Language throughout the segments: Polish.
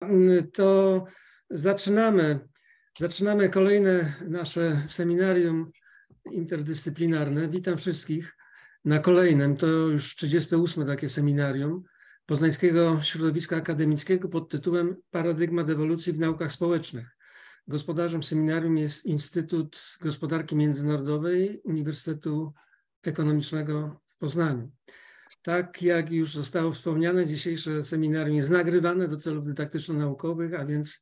to zaczynamy kolejne nasze seminarium interdyscyplinarne. Witam wszystkich na kolejnym, to już 38. takie seminarium Poznańskiego Środowiska Akademickiego pod tytułem Paradygmat ewolucji w naukach społecznych. Gospodarzem seminarium jest Instytut Gospodarki Międzynarodowej Uniwersytetu Ekonomicznego w Poznaniu. Tak jak już zostało wspomniane, dzisiejsze seminarium jest nagrywane do celów dydaktyczno-naukowych, a więc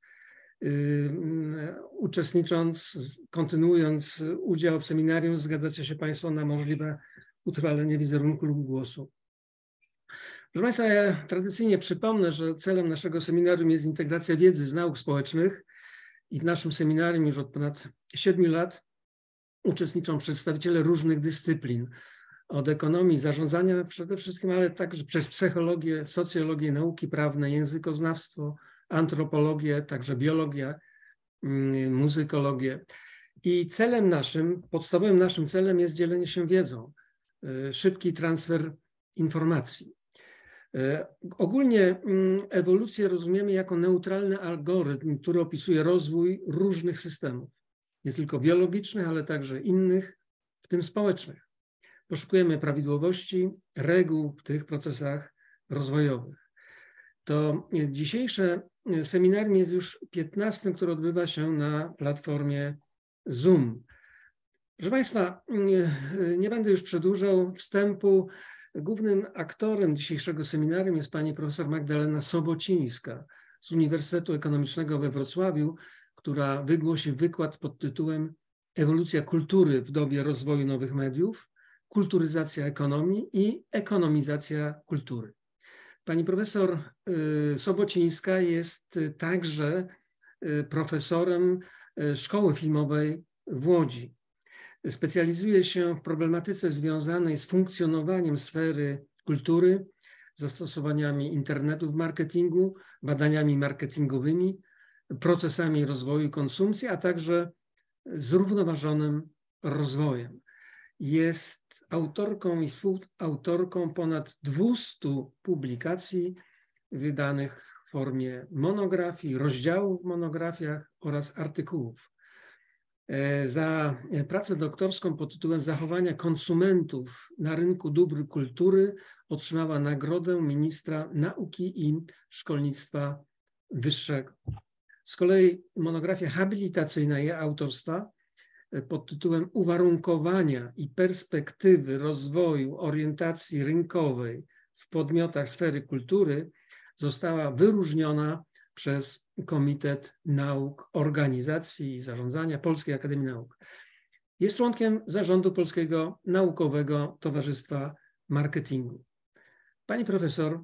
uczestnicząc, kontynuując udział w seminarium, zgadzacie się Państwo na możliwe utrwalenie wizerunku lub głosu. Proszę Państwa, ja tradycyjnie przypomnę, że celem naszego seminarium jest integracja wiedzy z nauk społecznych i w naszym seminarium już od ponad 7 lat uczestniczą przedstawiciele różnych dyscyplin, od ekonomii, zarządzania przede wszystkim, ale także przez psychologię, socjologię, nauki prawne, językoznawstwo, antropologię, także biologię, muzykologię. I celem naszym, podstawowym naszym celem jest dzielenie się wiedzą, szybki transfer informacji. Ogólnie ewolucję rozumiemy jako neutralny algorytm, który opisuje rozwój różnych systemów, nie tylko biologicznych, ale także innych, w tym społecznych. Poszukujemy prawidłowości, reguł w tych procesach rozwojowych. To dzisiejsze seminarium jest już 15, które odbywa się na platformie Zoom. Proszę Państwa, nie będę już przedłużał wstępu. Głównym aktorem dzisiejszego seminarium jest pani profesor Magdalena Sobocińska z Uniwersytetu Ekonomicznego we Wrocławiu, która wygłosi wykład pod tytułem Ewolucja kultury w dobie rozwoju nowych mediów, kulturyzacja ekonomii i ekonomizacja kultury. Pani profesor Sobocińska jest także profesorem Szkoły Filmowej w Łodzi. Specjalizuje się w problematyce związanej z funkcjonowaniem sfery kultury, zastosowaniami internetu w marketingu, badaniami marketingowymi, procesami rozwoju i konsumpcji, a także zrównoważonym rozwojem. Jest autorką i współautorką ponad 200 publikacji wydanych w formie monografii, rozdziałów w monografiach oraz artykułów. Za pracę doktorską pod tytułem Zachowania konsumentów na rynku dóbr kultury otrzymała nagrodę ministra nauki i szkolnictwa wyższego. Z kolei monografia habilitacyjna jej autorstwa pod tytułem Uwarunkowania i perspektywy rozwoju orientacji rynkowej w podmiotach sfery kultury została wyróżniona przez Komitet Nauk Organizacji i Zarządzania Polskiej Akademii Nauk. Jest członkiem zarządu Polskiego Naukowego Towarzystwa Marketingu. Pani profesor,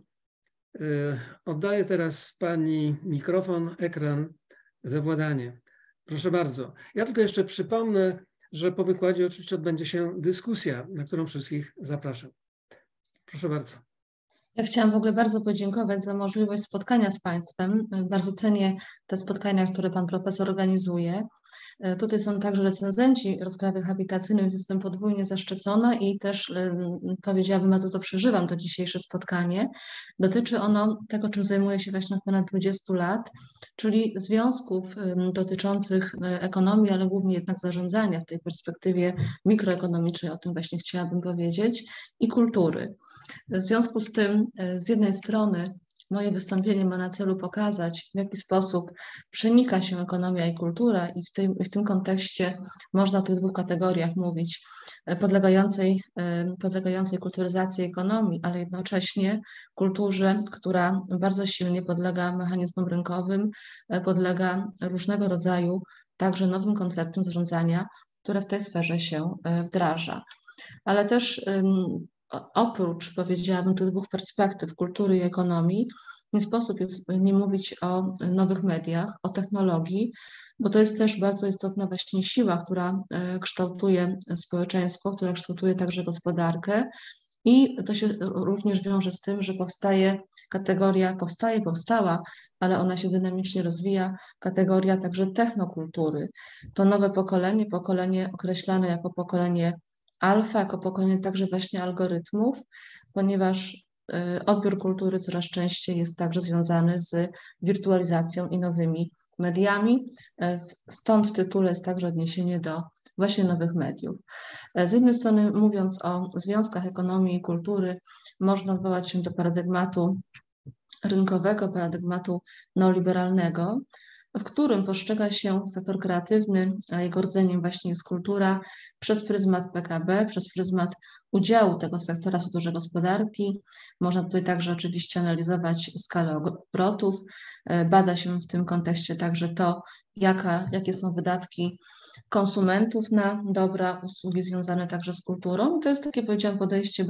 oddaję teraz pani mikrofon, ekran we władanie. Proszę bardzo. Ja tylko jeszcze przypomnę, że po wykładzie oczywiście odbędzie się dyskusja, na którą wszystkich zapraszam. Proszę bardzo. Ja chciałam w ogóle bardzo podziękować za możliwość spotkania z Państwem. Bardzo cenię te spotkania, które Pan Profesor organizuje. Tutaj są także recenzenci rozprawy habitacyjnej, więc jestem podwójnie zaszczycona i też powiedziałabym, bardzo to przeżywam, to dzisiejsze spotkanie. Dotyczy ono tego, czym zajmuję się właśnie od ponad 20 lat, czyli związków dotyczących ekonomii, ale głównie jednak zarządzania w tej perspektywie mikroekonomicznej, o tym właśnie chciałabym powiedzieć, i kultury. W związku z tym, z jednej strony moje wystąpienie ma na celu pokazać, w jaki sposób przenika się ekonomia i kultura i w tym kontekście można o tych dwóch kategoriach mówić, podlegającej kulturyzacji ekonomii, ale jednocześnie kulturze, która bardzo silnie podlega mechanizmom rynkowym, podlega różnego rodzaju także nowym konceptom zarządzania, które w tej sferze się wdraża. Ale też oprócz, powiedziałabym, tych dwóch perspektyw, kultury i ekonomii, nie sposób jest nie mówić o nowych mediach, o technologii, bo to jest też bardzo istotna właśnie siła, która kształtuje społeczeństwo, która kształtuje także gospodarkę. I to się również wiąże z tym, że powstała, ale ona się dynamicznie rozwija, kategoria także technokultury. To nowe pokolenie określane jako pokolenie alfa, jako pokolenie także właśnie algorytmów, ponieważ odbiór kultury coraz częściej jest także związany z wirtualizacją i nowymi mediami. Stąd w tytule jest także odniesienie do właśnie nowych mediów. Z jednej strony, mówiąc o związkach ekonomii i kultury, można odwołać się do paradygmatu rynkowego, paradygmatu neoliberalnego, w którym postrzega się sektor kreatywny, a jego rdzeniem właśnie jest kultura przez pryzmat PKB, przez pryzmat udziału tego sektora w strukturze gospodarki. Można tutaj także oczywiście analizować skalę obrotów. Bada się w tym kontekście także to, jakie są wydatki konsumentów na dobra, usługi związane także z kulturą. To jest takie, powiedziałam, podejście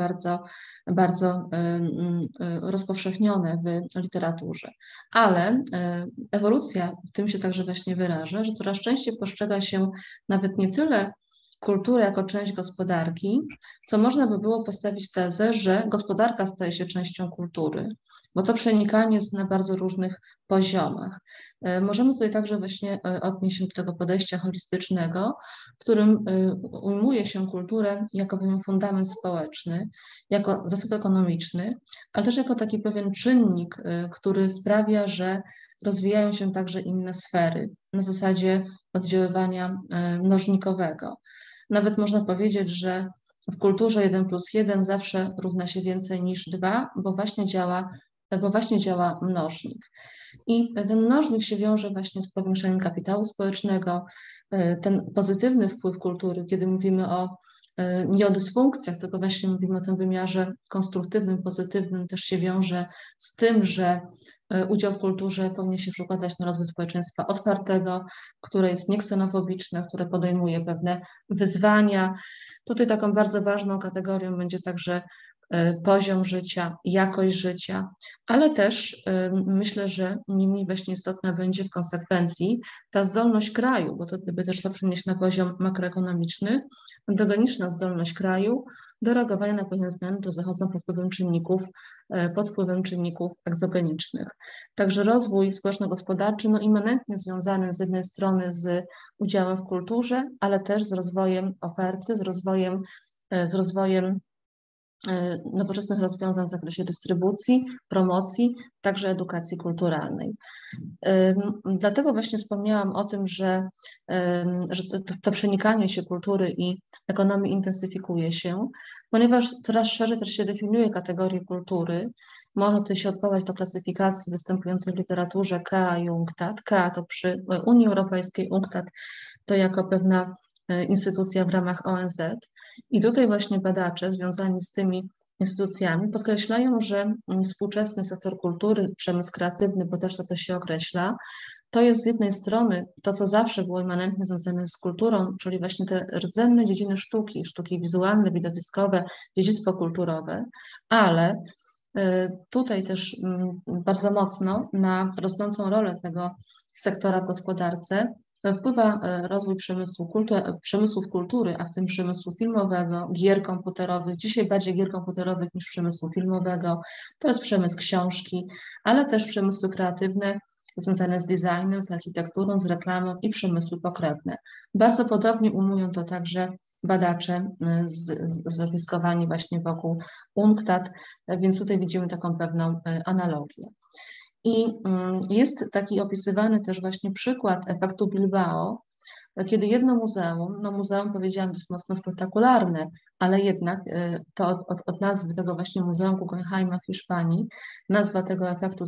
bardzo rozpowszechnione w literaturze. Ale ewolucja w tym się także właśnie wyraża, że coraz częściej postrzega się nawet nie tyle kulturę jako część gospodarki, co można by było postawić tezę, że gospodarka staje się częścią kultury, bo to przenikanie jest na bardzo różnych poziomach. Możemy tutaj także właśnie odnieść się do tego podejścia holistycznego, w którym ujmuje się kulturę jako pewien fundament społeczny, jako zasób ekonomiczny, ale też jako taki pewien czynnik, który sprawia, że rozwijają się także inne sfery na zasadzie oddziaływania mnożnikowego. Nawet można powiedzieć, że w kulturze 1+1 zawsze równa się więcej niż 2, bo właśnie działa mnożnik. I ten mnożnik się wiąże właśnie z powiększeniem kapitału społecznego. Ten pozytywny wpływ kultury, kiedy mówimy nie o dysfunkcjach, tylko właśnie mówimy o tym wymiarze konstruktywnym, pozytywnym, też się wiąże z tym, że udział w kulturze powinien się przekładać na rozwój społeczeństwa otwartego, które jest nieksenofobiczne, które podejmuje pewne wyzwania. Tutaj taką bardzo ważną kategorią będzie także poziom życia, jakość życia, ale też myślę, że nie mniej właśnie istotna będzie w konsekwencji ta zdolność kraju, bo to gdyby też to przenieść na poziom makroekonomiczny, endogeniczna zdolność kraju do reagowania na pewne zmiany, które zachodzą pod wpływem czynników egzogenicznych. Także rozwój społeczno-gospodarczy immanentnie związany z jednej strony z udziałem w kulturze, ale też z rozwojem oferty, z rozwojem nowoczesnych rozwiązań w zakresie dystrybucji, promocji, także edukacji kulturalnej. Dlatego właśnie wspomniałam o tym, że to przenikanie się kultury i ekonomii intensyfikuje się, ponieważ coraz szerzej też się definiuje kategorie kultury. Można tutaj się odwołać do klasyfikacji występującej w literaturze KA i UNCTAD. KA to przy Unii Europejskiej, UNCTAD to jako pewna instytucja w ramach ONZ. I tutaj właśnie badacze związani z tymi instytucjami podkreślają, że współczesny sektor kultury, przemysł kreatywny, bo też to się określa, to jest z jednej strony to, co zawsze było immanentnie związane z kulturą, czyli właśnie te rdzenne dziedziny sztuki wizualne, widowiskowe, dziedzictwo kulturowe, ale tutaj też bardzo mocno na rosnącą rolę tego sektora w gospodarce wpływa rozwój przemysłów kultury, a w tym przemysłu filmowego, gier komputerowych, dzisiaj bardziej gier komputerowych niż przemysłu filmowego. To jest przemysł książki, ale też przemysły kreatywne związane z designem, z architekturą, z reklamą i przemysły pokrewne. Bardzo podobnie ujmują to także badacze zogniskowani właśnie wokół UNCTAD, więc tutaj widzimy taką pewną analogię. I jest taki opisywany też właśnie przykład efektu Bilbao, kiedy jedno muzeum powiedziałam dość mocno spektakularne, ale jednak to od nazwy tego właśnie Muzeum Guggenheima w Hiszpanii, nazwa tego efektu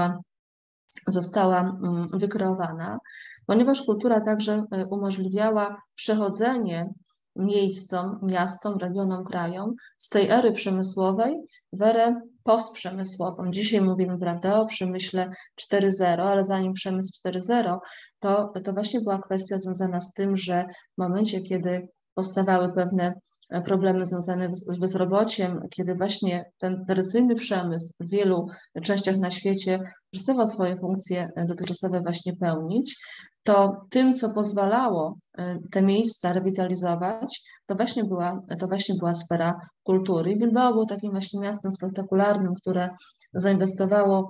została wykreowana, ponieważ kultura także umożliwiała przechodzenie miastom, regionom, krajom z tej ery przemysłowej w erę postprzemysłową. Dzisiaj mówimy, prawda, o przemyśle 4.0, ale zanim przemysł 4.0, to właśnie była kwestia związana z tym, że w momencie, kiedy powstawały pewne problemy związane z bezrobociem, kiedy właśnie ten tradycyjny przemysł w wielu częściach na świecie przestawał swoje funkcje dotychczasowe właśnie pełnić, to tym, co pozwalało te miejsca rewitalizować, to właśnie była sfera kultury. I Bilbao było takim właśnie miastem spektakularnym, które zainwestowało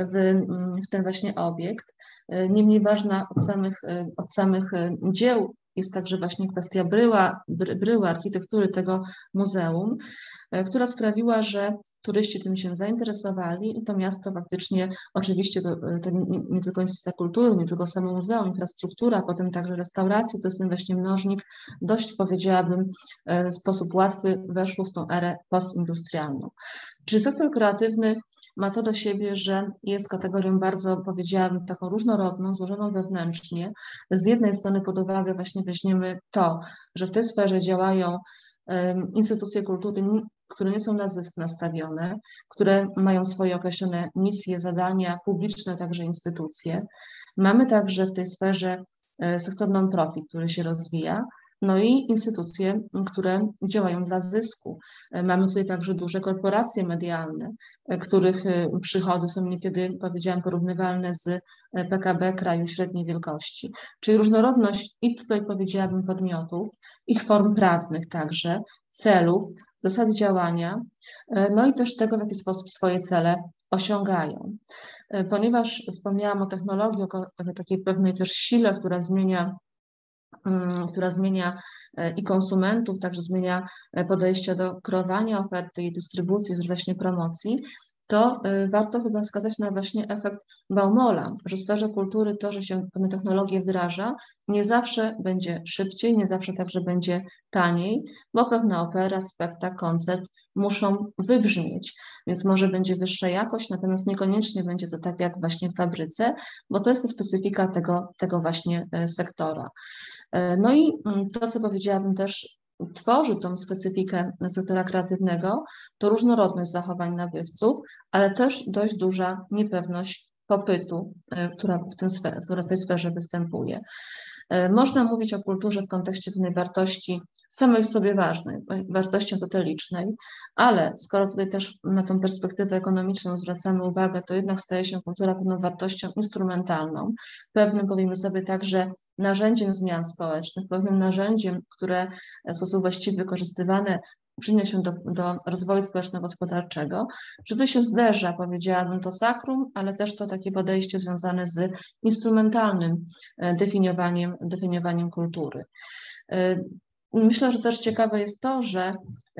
w ten właśnie obiekt. Niemniej ważna od samych dzieł jest także właśnie kwestia bryły, architektury tego muzeum, która sprawiła, że turyści tym się zainteresowali i to miasto faktycznie, oczywiście to nie tylko instytucja kultury, nie tylko samo muzeum, infrastruktura, potem także restauracje, to jest ten właśnie mnożnik, dość powiedziałabym w sposób łatwy weszło w tą erę postindustrialną. Czyli sektor kreatywny ma to do siebie, że jest kategorią bardzo, powiedziałabym, taką różnorodną, złożoną wewnętrznie. Z jednej strony pod uwagę właśnie weźmiemy to, że w tej sferze działają instytucje kultury, które nie są na zysk nastawione, które mają swoje określone misje, zadania, publiczne także instytucje. Mamy także w tej sferze sektor non-profit, który się rozwija, no i instytucje, które działają dla zysku. Mamy tutaj także duże korporacje medialne, których przychody są niekiedy, powiedziałam, porównywalne z PKB kraju średniej wielkości. Czyli różnorodność i tutaj powiedziałabym podmiotów, ich form prawnych także, celów, zasad działania, no i też tego, w jaki sposób swoje cele osiągają. Ponieważ wspomniałam o technologii, o takiej pewnej też sile, która zmienia i konsumentów, także zmienia podejście do kreowania oferty i dystrybucji, już właśnie promocji, to warto chyba wskazać na właśnie efekt Baumol'a, że w sferze kultury to, że się pewne technologie wdraża, nie zawsze będzie szybciej, nie zawsze także będzie taniej, bo pewna opera, spektakl, koncert muszą wybrzmieć, więc może będzie wyższa jakość, natomiast niekoniecznie będzie to tak jak właśnie w fabryce, bo to jest ta specyfika tego właśnie sektora. No i to, co powiedziałabym też, tworzy tą specyfikę sektora kreatywnego, to różnorodność zachowań nabywców, ale też dość duża niepewność popytu, która w tej sferze występuje. Można mówić o kulturze w kontekście pewnej wartości samej w sobie ważnej, wartości autotelicznej, ale skoro tutaj też na tą perspektywę ekonomiczną zwracamy uwagę, to jednak staje się kultura pewną wartością instrumentalną, pewnym, powiemy sobie także, narzędziem zmian społecznych, pewnym narzędziem, które w sposób właściwy wykorzystywane przyczynia się do rozwoju społeczno-gospodarczego, że to się zderza, powiedziałabym, to sakrum, ale też to takie podejście związane z instrumentalnym definiowaniem kultury. Myślę, że też ciekawe jest to, że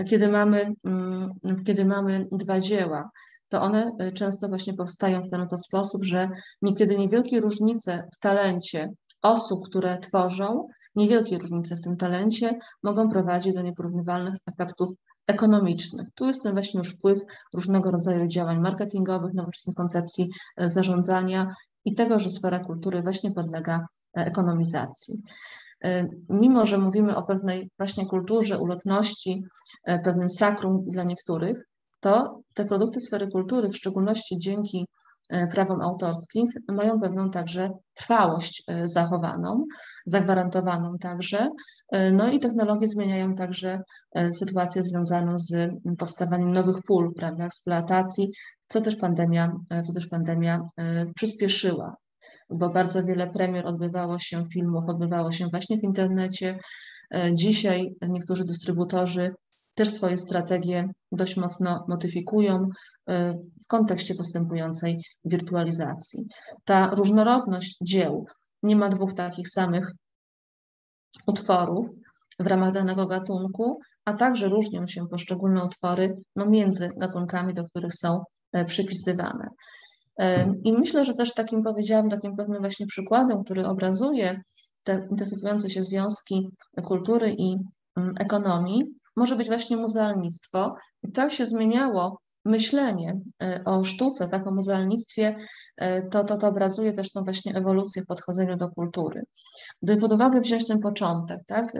kiedy mamy dwa dzieła, to one często właśnie powstają w ten oto sposób, że niekiedy niewielkie różnice w talencie osób, które tworzą, niewielkie różnice w tym talencie mogą prowadzić do nieporównywalnych efektów ekonomicznych. Tu jest ten właśnie już wpływ różnego rodzaju działań marketingowych, nowoczesnych koncepcji zarządzania i tego, że sfera kultury właśnie podlega ekonomizacji. Mimo że mówimy o pewnej właśnie kulturze, ulotności, pewnym sakrum dla niektórych, to te produkty sfery kultury, w szczególności dzięki prawom autorskim, mają pewną także trwałość zachowaną, zagwarantowaną także. No i technologie zmieniają także sytuację związaną z powstawaniem nowych pól, prawda, eksploatacji, co też pandemia przyspieszyła, bo bardzo wiele premier filmów odbywało się właśnie w internecie. Dzisiaj niektórzy dystrybutorzy też swoje strategie dość mocno modyfikują w kontekście postępującej wirtualizacji. Ta różnorodność dzieł, nie ma dwóch takich samych utworów w ramach danego gatunku, a także różnią się poszczególne utwory między gatunkami, do których są przypisywane. I myślę, że też takim pewnym właśnie przykładem, który obrazuje te intensyfikujące się związki kultury i ekonomii, może być właśnie muzealnictwo. I tak się zmieniało myślenie o sztuce, tak, o muzealnictwie, to obrazuje też tą właśnie ewolucję w podchodzeniu do kultury. Gdyby pod uwagę wziąć ten początek, tak,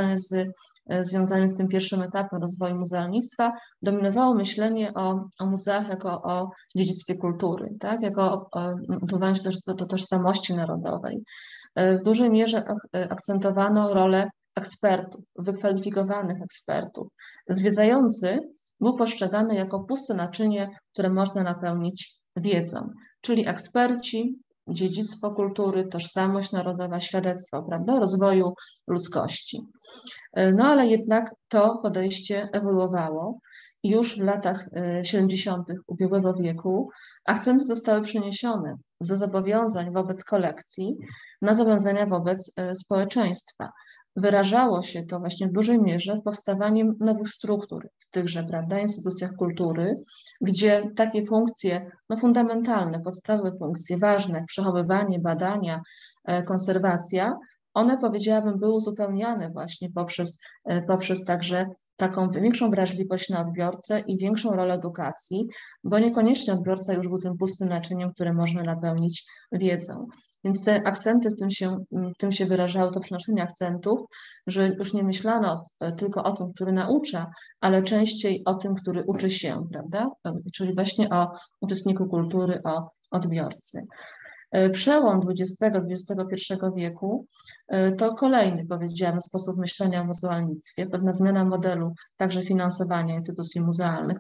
związany z tym pierwszym etapem rozwoju muzealnictwa, dominowało myślenie o muzeach jako o dziedzictwie kultury, tak, jako odwoływaniu się też do tożsamości narodowej. W dużej mierze akcentowano rolę ekspertów, wykwalifikowanych ekspertów. Zwiedzający był postrzegany jako puste naczynie, które można napełnić wiedzą, czyli eksperci, dziedzictwo kultury, tożsamość narodowa, świadectwo, prawda, rozwoju ludzkości. No ale jednak to podejście ewoluowało i już w latach 70. ubiegłego wieku akcenty zostały przeniesione ze zobowiązań wobec kolekcji na zobowiązania wobec społeczeństwa. wyrażało się to właśnie w dużej mierze powstawaniem nowych struktur w tychże, prawda, instytucjach kultury, gdzie takie funkcje no, fundamentalne, podstawowe funkcje, ważne, przechowywanie, badania, konserwacja, one, powiedziałabym, były uzupełniane właśnie poprzez także taką większą wrażliwość na odbiorcę i większą rolę edukacji, bo niekoniecznie odbiorca już był tym pustym naczyniem, które można napełnić wiedzą. Więc te akcenty tym się wyrażały, to przenoszenie akcentów, że już nie myślano tylko o tym, który naucza, ale częściej o tym, który uczy się, prawda? Czyli właśnie o uczestniku kultury, o odbiorcy. Przełom XX-XXI wieku to kolejny, powiedziałam, sposób myślenia o muzealnictwie, pewna zmiana modelu także finansowania instytucji muzealnych,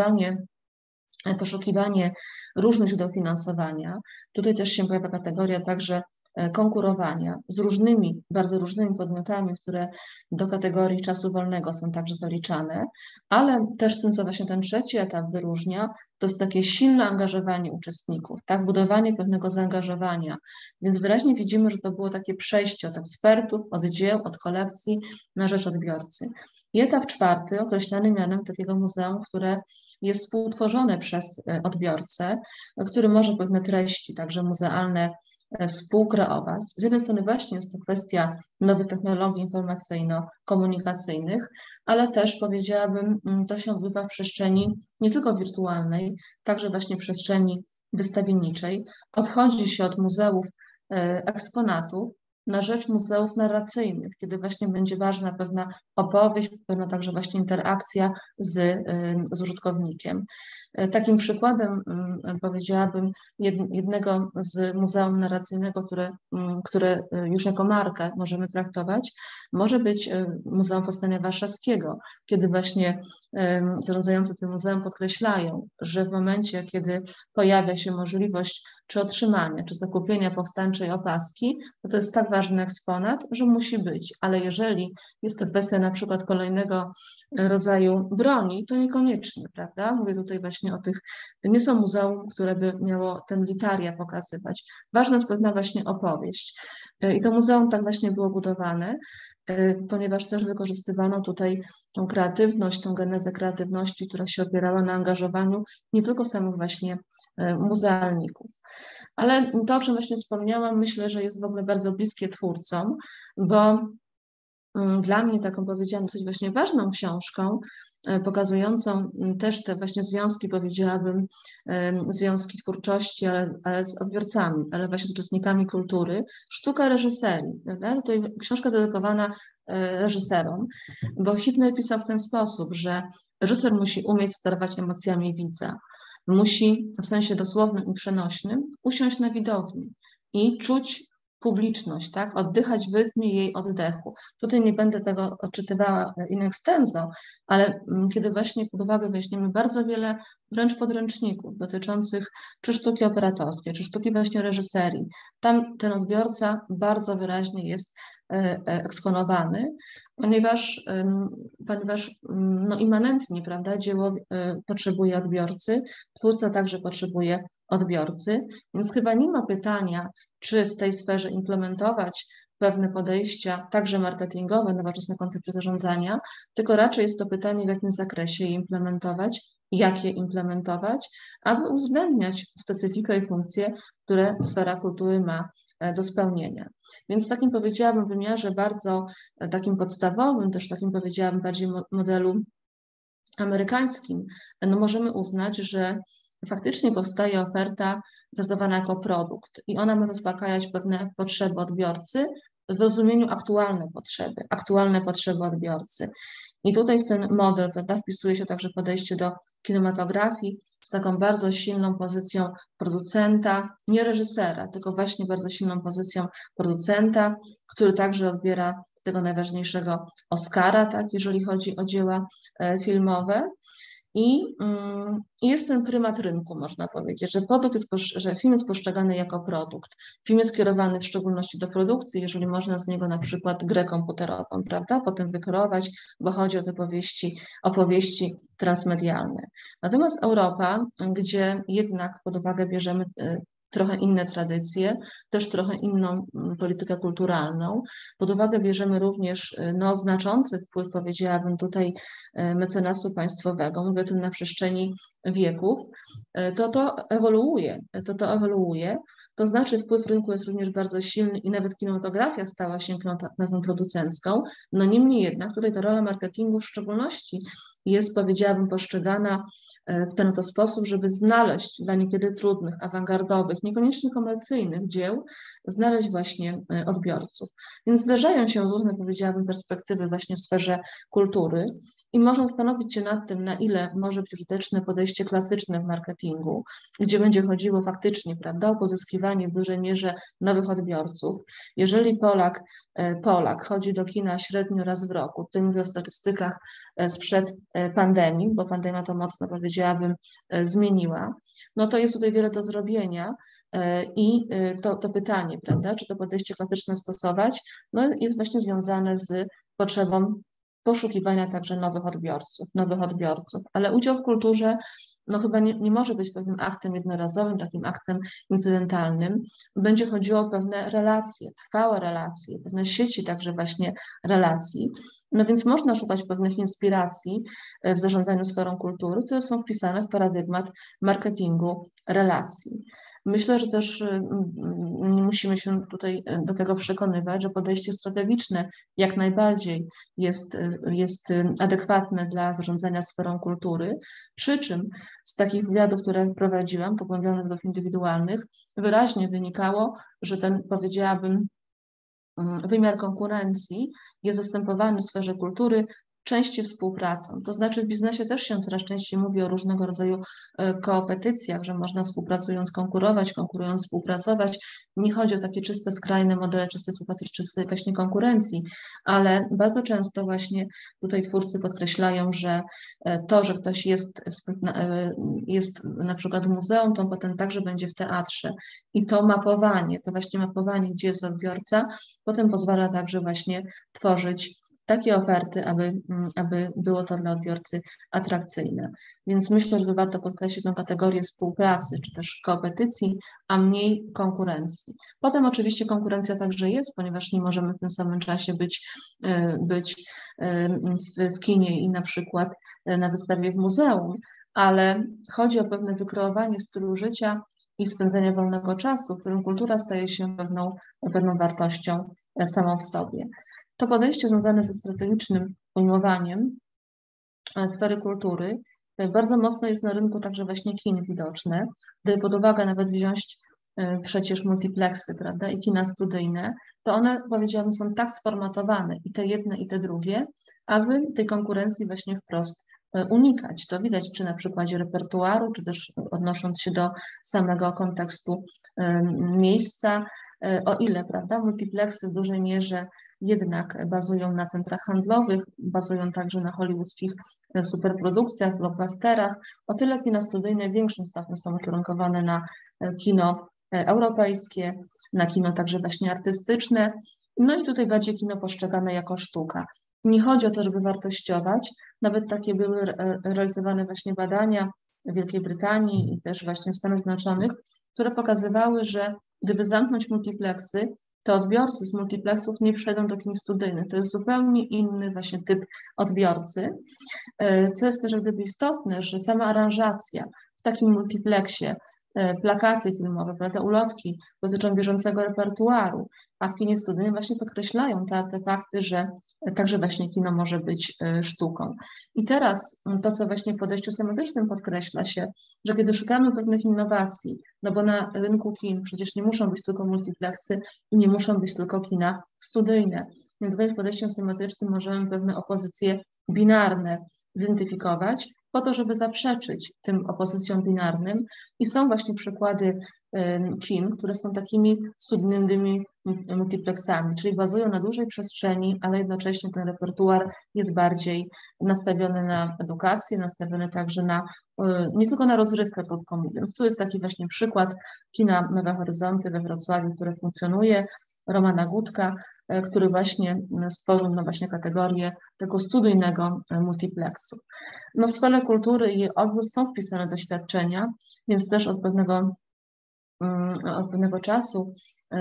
poszukiwanie różnych źródeł finansowania. Tutaj też się pojawia kategoria także konkurowania z różnymi, bardzo różnymi podmiotami, które do kategorii czasu wolnego są także zaliczane, ale też tym, co właśnie ten trzeci etap wyróżnia, to jest takie silne angażowanie uczestników, tak, budowanie pewnego zaangażowania, więc wyraźnie widzimy, że to było takie przejście od ekspertów, od dzieł, od kolekcji na rzecz odbiorcy. I etap czwarty, określany mianem takiego muzeum, które jest współtworzone przez odbiorcę, który może pewne treści, także muzealne, współkreować. Z jednej strony właśnie jest to kwestia nowych technologii informacyjno-komunikacyjnych, ale też powiedziałabym, to się odbywa w przestrzeni nie tylko wirtualnej, także właśnie przestrzeni wystawienniczej. Odchodzi się od muzeów eksponatów na rzecz muzeów narracyjnych, kiedy właśnie będzie ważna pewna opowieść, pewna także właśnie interakcja z użytkownikiem. Takim przykładem, powiedziałabym, jednego z muzeum narracyjnego, które już jako markę możemy traktować, może być Muzeum Powstania Warszawskiego, kiedy właśnie zarządzający tym muzeum podkreślają, że w momencie, kiedy pojawia się możliwość czy otrzymania, czy zakupienia powstańczej opaski, to jest tak ważny eksponat, że musi być, ale jeżeli jest to kwestia na przykład kolejnego rodzaju broni, to niekoniecznie, prawda? Mówię tutaj właśnie o tych, nie są muzeum, które by miało ten litaria pokazywać. Ważna jest pewna właśnie opowieść. I to muzeum tak właśnie było budowane, ponieważ też wykorzystywano tutaj tą kreatywność, tą genezę kreatywności, która się opierała na angażowaniu nie tylko samych właśnie muzealników. Ale to, o czym właśnie wspomniałam, myślę, że jest w ogóle bardzo bliskie twórcom, bo dla mnie taką, powiedziałam, dosyć właśnie ważną książką, pokazującą też te właśnie związki, powiedziałabym, związki twórczości, ale z odbiorcami, ale właśnie z uczestnikami kultury, sztuka reżyserii, prawda? Tutaj książka dedykowana reżyserom, bo Hibner pisał w ten sposób, że reżyser musi umieć sterować emocjami widza, musi w sensie dosłownym i przenośnym usiąść na widowni i czuć publiczność, tak? Oddychać w rytmie jej oddechu. Tutaj nie będę tego odczytywała in extenso, ale kiedy właśnie pod uwagę weźmiemy bardzo wiele wręcz podręczników dotyczących czy sztuki operatorskiej, czy sztuki właśnie reżyserii, tam ten odbiorca bardzo wyraźnie jest eksponowany, ponieważ no immanentnie, prawda, dzieło potrzebuje odbiorcy, twórca także potrzebuje odbiorcy, więc chyba nie ma pytania, czy w tej sferze implementować pewne podejścia, także marketingowe, nowoczesne koncepcje zarządzania, tylko raczej jest to pytanie, w jakim zakresie je implementować, jak je implementować, aby uwzględniać specyfikę i funkcje, które sfera kultury ma do spełnienia. Więc w takim, powiedziałabym, wymiarze bardzo takim podstawowym, też takim, powiedziałabym, bardziej modelu amerykańskim, no możemy uznać, że faktycznie powstaje oferta traktowana jako produkt i ona ma zaspokajać pewne potrzeby odbiorcy w rozumieniu aktualne potrzeby odbiorcy. I tutaj w ten model, prawda, wpisuje się także podejście do kinematografii z taką bardzo silną pozycją producenta, nie reżysera, tylko właśnie bardzo silną pozycją producenta, który także odbiera tego najważniejszego Oscara, tak, jeżeli chodzi o dzieła filmowe. I jest ten prymat rynku, można powiedzieć, że film jest postrzegany jako produkt. Film jest skierowany w szczególności do produkcji, jeżeli można z niego na przykład grę komputerową, prawda, potem wykreować, bo chodzi o te opowieści transmedialne. Natomiast Europa, gdzie jednak pod uwagę bierzemy trochę inne tradycje, też trochę inną politykę kulturalną. Pod uwagę bierzemy również no, znaczący wpływ, powiedziałabym tutaj, mecenasu państwowego, mówię o tym na przestrzeni wieków, to ewoluuje. To znaczy wpływ rynku jest również bardzo silny i nawet kinematografia stała się kinematografą producencką. No niemniej jednak tutaj ta rola marketingu w szczególności jest, powiedziałabym, postrzegana w ten oto sposób, żeby znaleźć dla niekiedy trudnych, awangardowych, niekoniecznie komercyjnych dzieł, znaleźć właśnie odbiorców. Więc zderzają się różne, powiedziałabym, perspektywy właśnie w sferze kultury i można zastanowić się nad tym, na ile może być użyteczne podejście klasyczne w marketingu, gdzie będzie chodziło faktycznie, prawda, o pozyskiwanie w dużej mierze nowych odbiorców. Jeżeli Polak chodzi do kina średnio raz w roku, tutaj mówię o statystykach sprzed pandemii, bo pandemia to mocno, powiedziałabym, zmieniła, no to jest tutaj wiele do zrobienia. I to pytanie, prawda, czy to podejście klasyczne stosować, no jest właśnie związane z potrzebą poszukiwania także nowych odbiorców, ale udział w kulturze no chyba nie może być pewnym aktem jednorazowym, takim aktem incydentalnym. Będzie chodziło o pewne relacje, trwałe relacje, pewne sieci także właśnie relacji. No więc można szukać pewnych inspiracji w zarządzaniu sferą kultury, które są wpisane w paradygmat marketingu relacji. Myślę, że też nie musimy się tutaj do tego przekonywać, że podejście strategiczne jak najbardziej jest adekwatne dla zarządzania sferą kultury, przy czym z takich wywiadów, które prowadziłam, pogłębionych wywiadów indywidualnych, wyraźnie wynikało, że ten, powiedziałabym, wymiar konkurencji jest zastępowany w sferze kultury częściej współpracą. To znaczy w biznesie też się coraz częściej mówi o różnego rodzaju kopetycjach, że można współpracując konkurować, konkurując współpracować. Nie chodzi o takie czyste, skrajne modele czystej współpracy, czy czystej właśnie konkurencji, ale bardzo często właśnie tutaj twórcy podkreślają, że to, że ktoś jest na przykład w muzeum, to potem także będzie w teatrze. I to właśnie mapowanie, gdzie jest odbiorca, potem pozwala także właśnie tworzyć takie oferty, aby było to dla odbiorcy atrakcyjne. Więc myślę, że warto podkreślić tę kategorię współpracy, czy też kopetycji, a mniej konkurencji. Potem oczywiście konkurencja także jest, ponieważ nie możemy w tym samym czasie być w kinie i na przykład na wystawie w muzeum, ale chodzi o pewne wykreowanie stylu życia i spędzenia wolnego czasu, w którym kultura staje się pewną wartością samą w sobie. To podejście związane ze strategicznym ujmowaniem sfery kultury bardzo mocno jest na rynku także właśnie kin widoczne. Gdyby pod uwagę nawet wziąć przecież multiplexy, prawda, i kina studyjne, to one, powiedziałabym, są tak sformatowane, i te jedne, i te drugie, aby tej konkurencji właśnie wprost unikać. To widać czy na przykładzie repertuaru, czy też odnosząc się do samego kontekstu miejsca, o ile, prawda, multiplexy w dużej mierze jednak bazują na centrach handlowych, bazują także na hollywoodzkich superprodukcjach, blockbusterach, o tyle kina studyjne w większym stopniu są ukierunkowane na kino europejskie, na kino także właśnie artystyczne, no i tutaj bardziej kino postrzegane jako sztuka. Nie chodzi o to, żeby wartościować, nawet takie były realizowane właśnie badania w Wielkiej Brytanii i też właśnie w Stanach Zjednoczonych, które pokazywały, że gdyby zamknąć multiplexy, to odbiorcy z multiplexów nie przejdą do kin studyjnych. To jest zupełnie inny właśnie typ odbiorcy, co jest też jak gdyby istotne, że sama aranżacja w takim multiplexie, plakaty filmowe, prawda, ulotki dotyczą bieżącego repertuaru, a w kinie studyjnym właśnie podkreślają te artefakty, że także właśnie kino może być sztuką. I teraz to, co właśnie w podejściu semantycznym podkreśla się, że kiedy szukamy pewnych innowacji, no bo na rynku kin przecież nie muszą być tylko multiplexy i nie muszą być tylko kina studyjne, więc w podejściu semantycznym możemy pewne opozycje binarne zidentyfikować, po to, żeby zaprzeczyć tym opozycjom binarnym i są właśnie przykłady kin, które są takimi studyjnymi multiplexami, czyli bazują na dużej przestrzeni, ale jednocześnie ten repertuar jest bardziej nastawiony na edukację, nastawiony także na, nie tylko na rozrywkę, krótko mówiąc. Tu jest taki właśnie przykład kina Nowe Horyzonty we Wrocławiu, które funkcjonuje, Romana Gutka, który właśnie stworzył no właśnie kategorię tego studyjnego multiplexu. No w sferze kultury i odbiór są wpisane doświadczenia, więc też od pewnego od pewnego czasu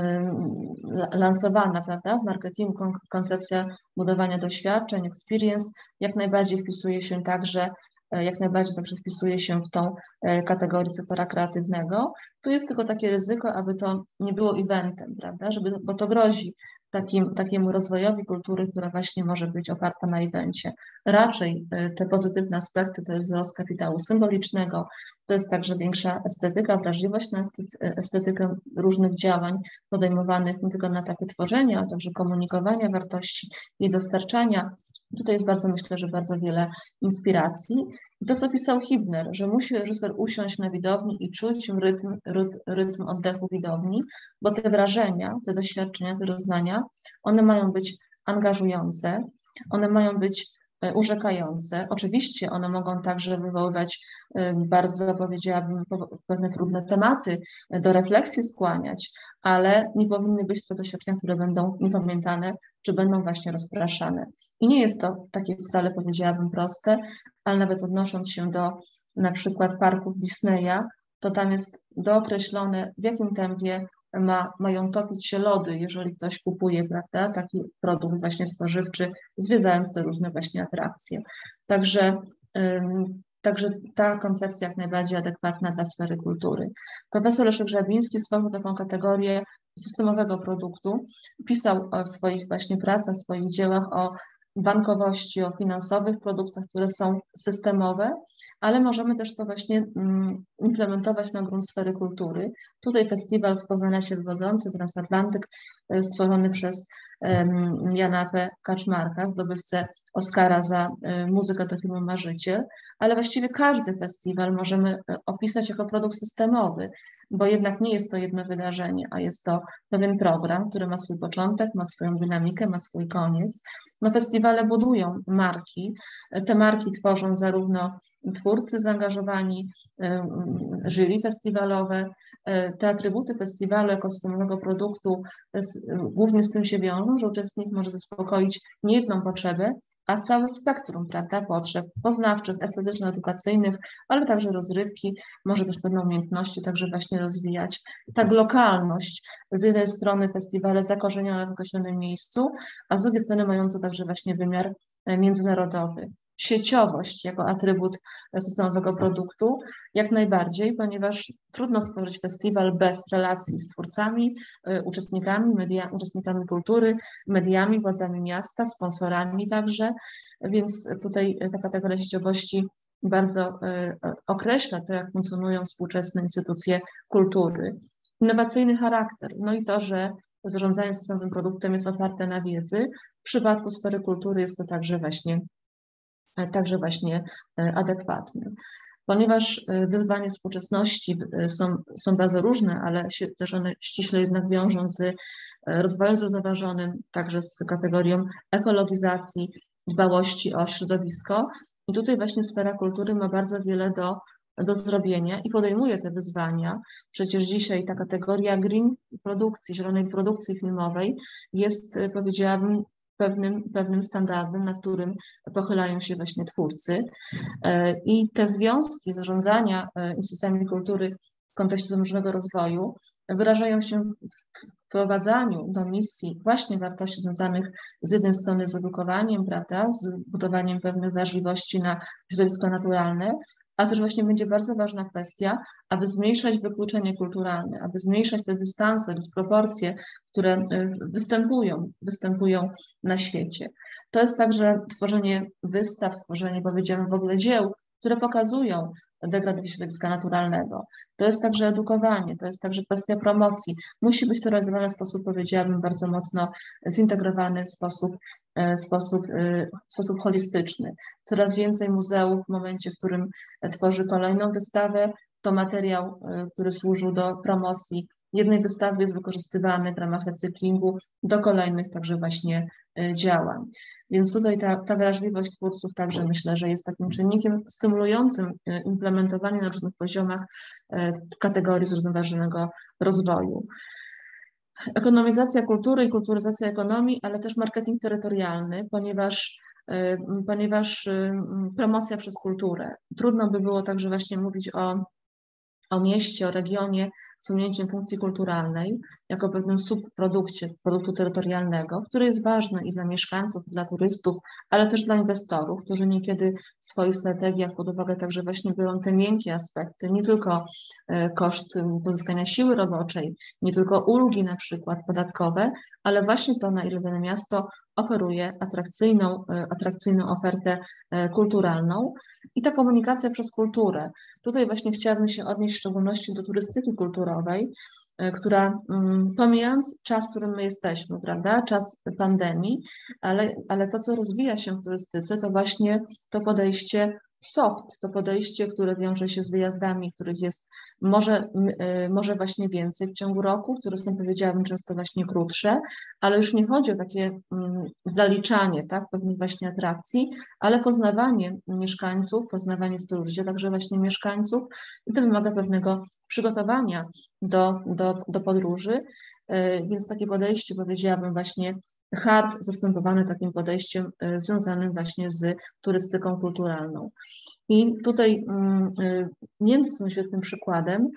lansowana, prawda, w marketingu koncepcja budowania doświadczeń, experience, jak najbardziej wpisuje się także wpisuje się w tą kategorię sektora kreatywnego. Tu jest tylko takie ryzyko, aby to nie było eventem, prawda, bo to grozi takiemu rozwojowi kultury, która właśnie może być oparta na evencie. Raczej te pozytywne aspekty to jest wzrost kapitału symbolicznego, to jest także większa estetyka, wrażliwość na estetykę różnych działań podejmowanych nie tylko na etapie tworzenia, ale także komunikowania wartości i dostarczania. Tutaj jest myślę, że bardzo wiele inspiracji. I to, co pisał Hibner, że musi reżyser usiąść na widowni i czuć rytm oddechu widowni, bo te wrażenia, te doświadczenia, te doznania, one mają być angażujące, one mają być urzekające. Oczywiście one mogą także wywoływać bardzo, powiedziałabym, pewne trudne tematy, do refleksji skłaniać, ale nie powinny być to doświadczenia, które będą niepamiętane, czy będą właśnie rozpraszane. I nie jest to takie wcale, powiedziałabym, proste, ale nawet odnosząc się do na przykład parków Disneya, to tam jest dookreślone, w jakim tempie mają topić się lody, jeżeli ktoś kupuje, prawda, taki produkt właśnie spożywczy, zwiedzając te różne właśnie atrakcje. Także ta koncepcja jak najbardziej adekwatna dla sfery kultury. Profesor Leszek Żabiński stworzył taką kategorię systemowego produktu. Pisał w swoich właśnie pracach, w swoich dziełach o bankowości, o finansowych produktach, które są systemowe, ale możemy też to właśnie implementować na grunt sfery kultury. Tutaj festiwal z Poznania się wywodzący, Transatlantyk, stworzony przez Jana P. Kaczmarka, zdobywcę Oscara za muzykę do filmu Marzyciel, ale właściwie każdy festiwal możemy opisać jako produkt systemowy, bo jednak nie jest to jedno wydarzenie, a jest to pewien program, który ma swój początek, ma swoją dynamikę, ma swój koniec. No, festiwale budują marki, te marki tworzą zarówno twórcy zaangażowani, jury festiwalowe, te atrybuty festiwalu jako systemowego produktu głównie z tym się wiążą, że uczestnik może zaspokoić nie jedną potrzebę, a całe spektrum, prawda, potrzeb poznawczych, estetyczno-edukacyjnych, ale także rozrywki, może też pewne umiejętności także właśnie rozwijać. Tak, lokalność, z jednej strony festiwale zakorzenione w określonym miejscu, a z drugiej strony mające także właśnie wymiar międzynarodowy. Sieciowość jako atrybut systemowego produktu, jak najbardziej, ponieważ trudno stworzyć festiwal bez relacji z twórcami, uczestnikami kultury, mediami, władzami miasta, sponsorami także, więc tutaj ta kategoria sieciowości bardzo określa to, jak funkcjonują współczesne instytucje kultury. Innowacyjny charakter, no i to, że zarządzanie systemowym produktem jest oparte na wiedzy. W przypadku sfery kultury jest to także właśnie adekwatne. Ponieważ wyzwania współczesności są bardzo różne, ale też one ściśle jednak wiążą z rozwojem zrównoważonym, także z kategorią ekologizacji, dbałości o środowisko. I tutaj właśnie sfera kultury ma bardzo wiele do zrobienia i podejmuje te wyzwania. Przecież dzisiaj ta kategoria green produkcji, zielonej produkcji filmowej jest, powiedziałabym, pewnym standardem, na którym pochylają się właśnie twórcy. I te związki zarządzania instytucjami kultury w kontekście zrównoważonego rozwoju wyrażają się w wprowadzaniu do misji właśnie wartości związanych z jednej strony z edukowaniem, prawda, z budowaniem pewnych wrażliwości na środowisko naturalne, ale też właśnie będzie bardzo ważna kwestia, aby zmniejszać wykluczenie kulturalne, aby zmniejszać te dystanse, dysproporcje, które występują na świecie. To jest także tworzenie wystaw, tworzenie, powiedziałam, w ogóle dzieł, które pokazują degradację środowiska naturalnego. To jest także edukowanie, to jest także kwestia promocji. Musi być to realizowane w sposób, powiedziałabym, bardzo mocno zintegrowany, w sposób holistyczny. Coraz więcej muzeów w momencie, w którym tworzy kolejną wystawę, to materiał, który służył do promocji jednej wystawy, jest wykorzystywany w ramach recyklingu do kolejnych także właśnie działań. Więc tutaj ta wrażliwość twórców także myślę, że jest takim czynnikiem stymulującym implementowanie na różnych poziomach kategorii zrównoważonego rozwoju. Ekonomizacja kultury i kulturyzacja ekonomii, ale też marketing terytorialny, ponieważ promocja przez kulturę. Trudno by było także właśnie mówić o mieście, o regionie odsunięciem funkcji kulturalnej jako pewnym subprodukcie produktu terytorialnego, który jest ważny i dla mieszkańców, i dla turystów, ale też dla inwestorów, którzy niekiedy w swoich strategiach pod uwagę także właśnie biorą te miękkie aspekty, nie tylko koszt pozyskania siły roboczej, nie tylko ulgi na przykład podatkowe, ale właśnie to, na ile dane miasto oferuje atrakcyjną ofertę kulturalną i ta komunikacja przez kulturę. Tutaj właśnie chciałabym się odnieść w szczególności do turystyki kulturowej, która pomijając czas, w którym my jesteśmy, prawda, czas pandemii, ale to, co rozwija się w turystyce, to właśnie to podejście soft, to podejście, które wiąże się z wyjazdami, których jest może właśnie więcej w ciągu roku, które są, powiedziałabym, często właśnie krótsze, ale już nie chodzi o takie zaliczanie, tak, pewnych właśnie atrakcji, ale poznawanie mieszkańców, poznawanie stylu życia, także właśnie mieszkańców i to wymaga pewnego przygotowania do podróży, więc takie podejście, powiedziałabym, właśnie hard zastępowane takim podejściem związanym właśnie z turystyką kulturalną. I tutaj Niemcy są świetnym przykładem,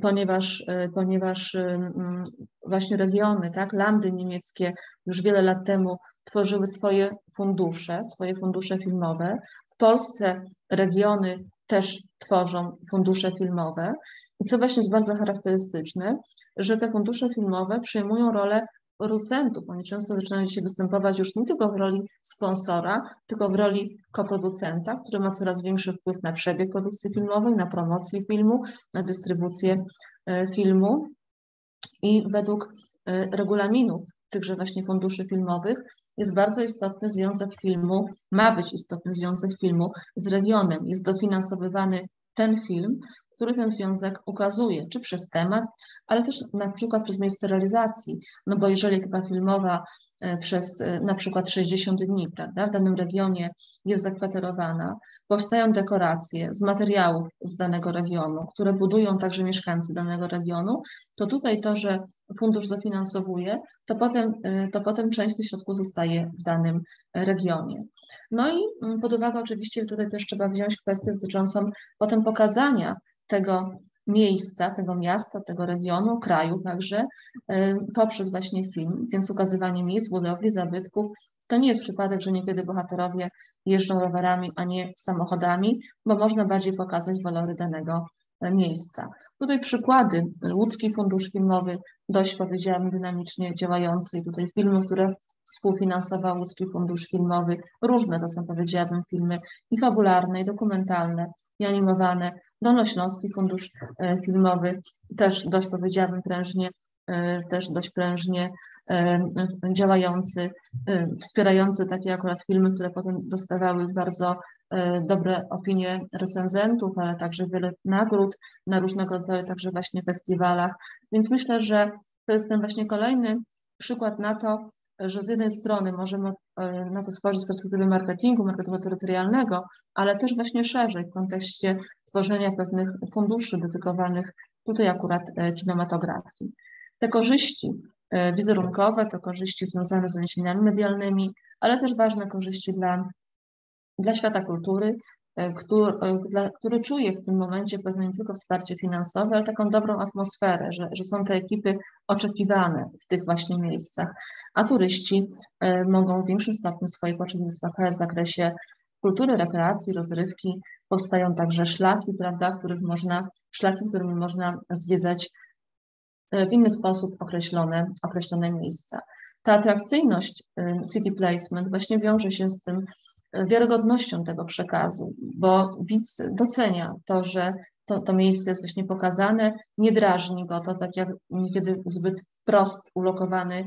ponieważ właśnie regiony, tak, landy niemieckie już wiele lat temu tworzyły swoje fundusze filmowe. W Polsce regiony też tworzą fundusze filmowe. I co właśnie jest bardzo charakterystyczne, że te fundusze filmowe przejmują rolę producentów. Oni często zaczynają się występować już nie tylko w roli sponsora, tylko w roli koproducenta, który ma coraz większy wpływ na przebieg produkcji filmowej, na promocję filmu, na dystrybucję filmu. I według regulaminów tychże właśnie funduszy filmowych jest bardzo istotny związek filmu, ma być istotny związek filmu z regionem. Jest dofinansowywany ten film, który ten związek ukazuje, czy przez temat, ale też na przykład przez miejsce realizacji, no bo jeżeli ekipa filmowa przez na przykład 60 dni, prawda, w danym regionie jest zakwaterowana, powstają dekoracje z materiałów z danego regionu, które budują także mieszkańcy danego regionu, to tutaj to, że fundusz dofinansowuje, to potem część tych środków zostaje w danym regionie. No i pod uwagę oczywiście tutaj też trzeba wziąć kwestię dotyczącą potem pokazania tego miejsca, tego miasta, tego regionu, kraju także poprzez właśnie film, więc ukazywanie miejsc, budowli, zabytków. To nie jest przypadek, że niekiedy bohaterowie jeżdżą rowerami, a nie samochodami, bo można bardziej pokazać walory danego miejsca. Tutaj przykłady. Łódzki Fundusz Filmowy, dość powiedziałabym dynamicznie działający i tutaj filmy, które współfinansował Łódzki Fundusz Filmowy. Różne to są, powiedziałabym, filmy i fabularne, i dokumentalne, i animowane. Dolnośląski Fundusz Filmowy też dość, powiedziałabym, prężnie działający, wspierający takie akurat filmy, które potem dostawały bardzo dobre opinie recenzentów, ale także wiele nagród na różnego rodzaju także właśnie festiwalach. Więc myślę, że to jest ten właśnie kolejny przykład na to, że z jednej strony możemy na to spojrzeć z perspektywy marketingu terytorialnego, ale też właśnie szerzej w kontekście tworzenia pewnych funduszy dedykowanych tutaj akurat kinematografii. Te korzyści wizerunkowe, to korzyści związane z doniesieniami medialnymi, ale też ważne korzyści dla świata kultury, który czuje w tym momencie pewnie nie tylko wsparcie finansowe, ale taką dobrą atmosferę, że są te ekipy oczekiwane w tych właśnie miejscach, a turyści mogą w większym stopniu swoje potrzeby zaspokajać w zakresie kultury, rekreacji, rozrywki. Powstają także szlaki, prawda, którymi można zwiedzać w inny sposób określone miejsca. Ta atrakcyjność city placement właśnie wiąże się z tym wiarygodnością tego przekazu, bo widz docenia to, że to miejsce jest właśnie pokazane, nie drażni go to, tak jak niekiedy zbyt wprost ulokowany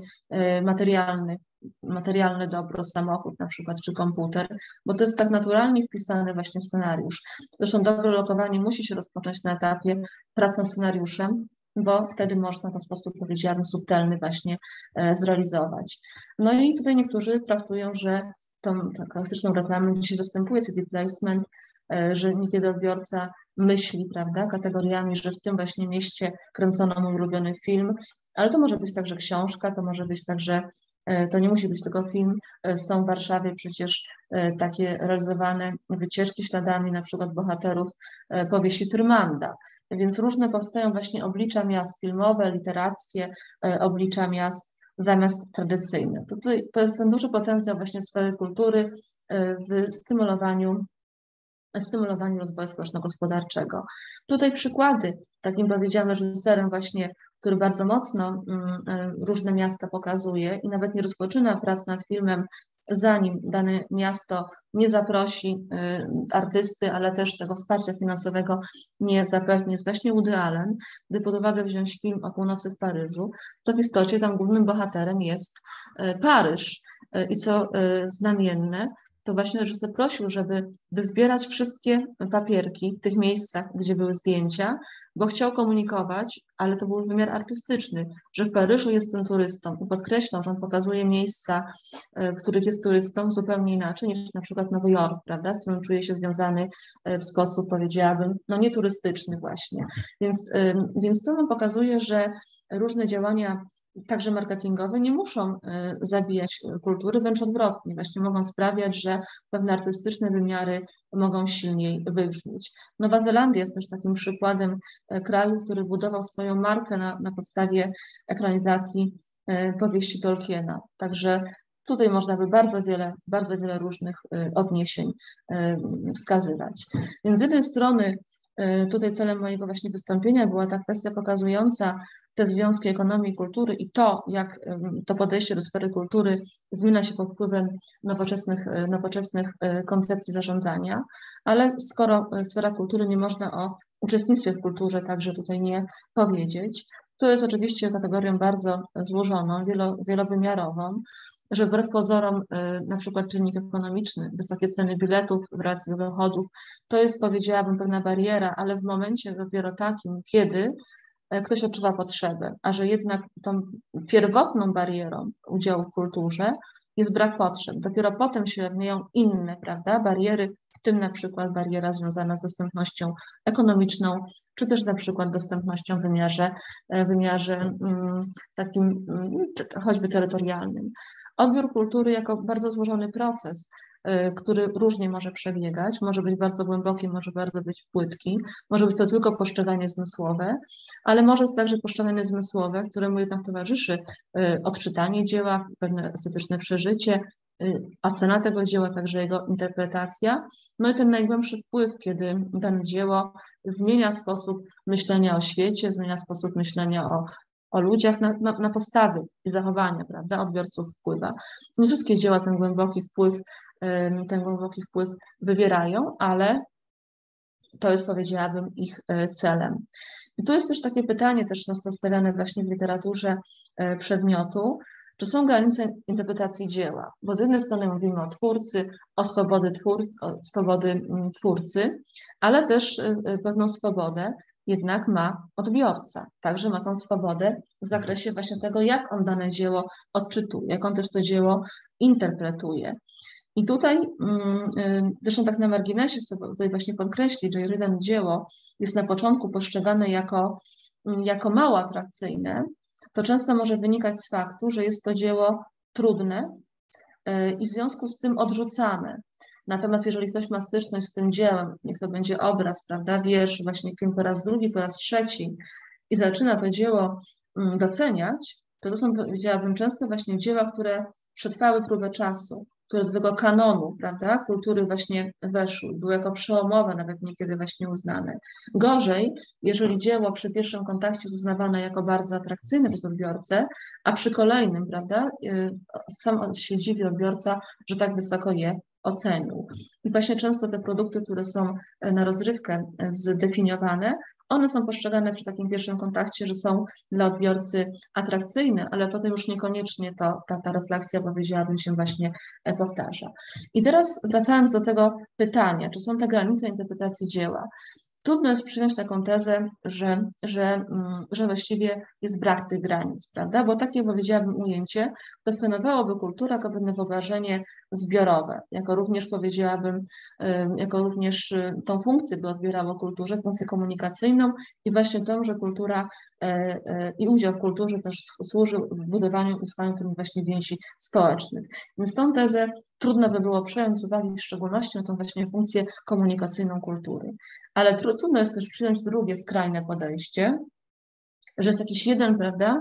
materialne dobro, samochód na przykład, czy komputer, bo to jest tak naturalnie wpisane właśnie w scenariusz. Zresztą dobre lokowanie musi się rozpocząć na etapie pracy nad scenariuszem, bo wtedy można to w sposób, powiedziałabym, subtelny właśnie zrealizować. No i tutaj niektórzy traktują, że tą klasyczną reklamę dzisiaj zastępuje city placement, że niekiedy odbiorca myśli, prawda, kategoriami, że w tym właśnie mieście kręcono mój ulubiony film, ale to może być także książka, to może być także To nie musi być tylko film. Są w Warszawie przecież takie realizowane wycieczki śladami na przykład bohaterów powieści Tyrmanda. Więc różne powstają właśnie oblicza miast filmowe, literackie, oblicza miast zamiast tradycyjne. To jest ten duży potencjał właśnie sfery kultury w stymulowaniu rozwoju społeczno-gospodarczego. Tutaj przykłady, takim powiedziałam reżyserem właśnie, który bardzo mocno różne miasta pokazuje i nawet nie rozpoczyna prac nad filmem, zanim dane miasto nie zaprosi artysty, ale też tego wsparcia finansowego nie zapewni, jest właśnie Woody Allen. Gdy pod uwagę wziąć film o północy w Paryżu, to w istocie tam głównym bohaterem jest Paryż. I co znamienne, to właśnie reżyser prosił, żeby wyzbierać wszystkie papierki w tych miejscach, gdzie były zdjęcia, bo chciał komunikować, ale to był wymiar artystyczny, że w Paryżu jestem turystą i podkreślał, że on pokazuje miejsca, w których jest turystą zupełnie inaczej niż na przykład Nowy Jork, prawda, z którym czuje się związany w sposób, powiedziałabym, no nieturystyczny właśnie. Więc to nam pokazuje, że różne działania także marketingowe nie muszą zabijać kultury, wręcz odwrotnie, właśnie mogą sprawiać, że pewne artystyczne wymiary mogą silniej wybrzmieć. Nowa Zelandia jest też takim przykładem kraju, który budował swoją markę na podstawie ekranizacji powieści Tolkiena. Także tutaj można by bardzo wiele różnych odniesień wskazywać. Więc z jednej strony tutaj celem mojego właśnie wystąpienia była ta kwestia pokazująca te związki ekonomii i kultury i to, jak to podejście do sfery kultury zmienia się pod wpływem nowoczesnych koncepcji zarządzania, ale skoro sfera kultury, nie można o uczestnictwie w kulturze także tutaj nie powiedzieć. To jest oczywiście kategorią bardzo złożoną, wielowymiarową, że wbrew pozorom na przykład czynnik ekonomiczny, wysokie ceny biletów w relacji do dochodów, to jest, powiedziałabym, pewna bariera, ale w momencie dopiero takim, kiedy ktoś odczuwa potrzebę, a że jednak tą pierwotną barierą udziału w kulturze jest brak potrzeb. Dopiero potem się ujawniają inne, prawda, bariery, w tym na przykład bariera związana z dostępnością ekonomiczną, czy też na przykład dostępnością w wymiarze takim choćby terytorialnym. Odbiór kultury jako bardzo złożony proces, który różnie może przebiegać, może być bardzo głęboki, może bardzo być płytki, może być to tylko postrzeganie zmysłowe, ale może to także postrzeganie zmysłowe, któremu jednak towarzyszy odczytanie dzieła, pewne estetyczne przeżycie, ocena tego dzieła, także jego interpretacja, no i ten najgłębszy wpływ, kiedy dane dzieło zmienia sposób myślenia o świecie, zmienia sposób myślenia o ludziach, na postawy i zachowania, prawda, odbiorców wpływa. Nie wszystkie dzieła ten głęboki wpływ wywierają, ale to jest, powiedziałabym, ich celem. I tu jest też takie pytanie, też często stawiane właśnie w literaturze przedmiotu, czy są granice interpretacji dzieła? Bo z jednej strony mówimy o twórcy, o swobody twórcy, ale też pewną swobodę jednak ma odbiorca. Także ma tą swobodę w zakresie właśnie tego, jak on dane dzieło odczytuje, jak on też to dzieło interpretuje. I tutaj, zresztą tak na marginesie chcę tutaj właśnie podkreślić, że jeżeli dane dzieło jest na początku postrzegane jako mało atrakcyjne, to często może wynikać z faktu, że jest to dzieło trudne i w związku z tym odrzucane. Natomiast jeżeli ktoś ma styczność z tym dziełem, niech to będzie obraz, prawda, wiersz, właśnie film po raz drugi, po raz trzeci i zaczyna to dzieło doceniać, to są, powiedziałabym, często właśnie dzieła, które przetrwały próbę czasu, które do tego kanonu, prawda, kultury właśnie weszły, były jako przełomowe, nawet niekiedy właśnie uznane. Gorzej, jeżeli dzieło przy pierwszym kontakcie jest uznawane jako bardzo atrakcyjne przez odbiorcę, a przy kolejnym, prawda, sam się dziwi odbiorca, że tak wysoko je ocenił. I właśnie często te produkty, które są na rozrywkę zdefiniowane, one są postrzegane przy takim pierwszym kontakcie, że są dla odbiorcy atrakcyjne, ale potem już niekoniecznie ta refleksja, powiedziałabym, się właśnie powtarza. I teraz wracając do tego pytania, czy są te granice interpretacji dzieła? trudno jest przyjąć taką tezę, że właściwie jest brak tych granic, prawda? Bo takie, powiedziałabym, ujęcie kwestionowałoby kulturę jako pewne wyobrażenie zbiorowe, jako również, powiedziałabym, jako również tą funkcję by odbierało kulturze, funkcję komunikacyjną i właśnie tą, że kultura i udział w kulturze też służy budowaniu i trwaniu tych właśnie więzi społecznych. Więc tą tezę trudno by było przejąć z uwagi w szczególności na tą właśnie funkcję komunikacyjną kultury. Ale trudno jest też przyjąć drugie skrajne podejście, że jest jakiś jeden, prawda,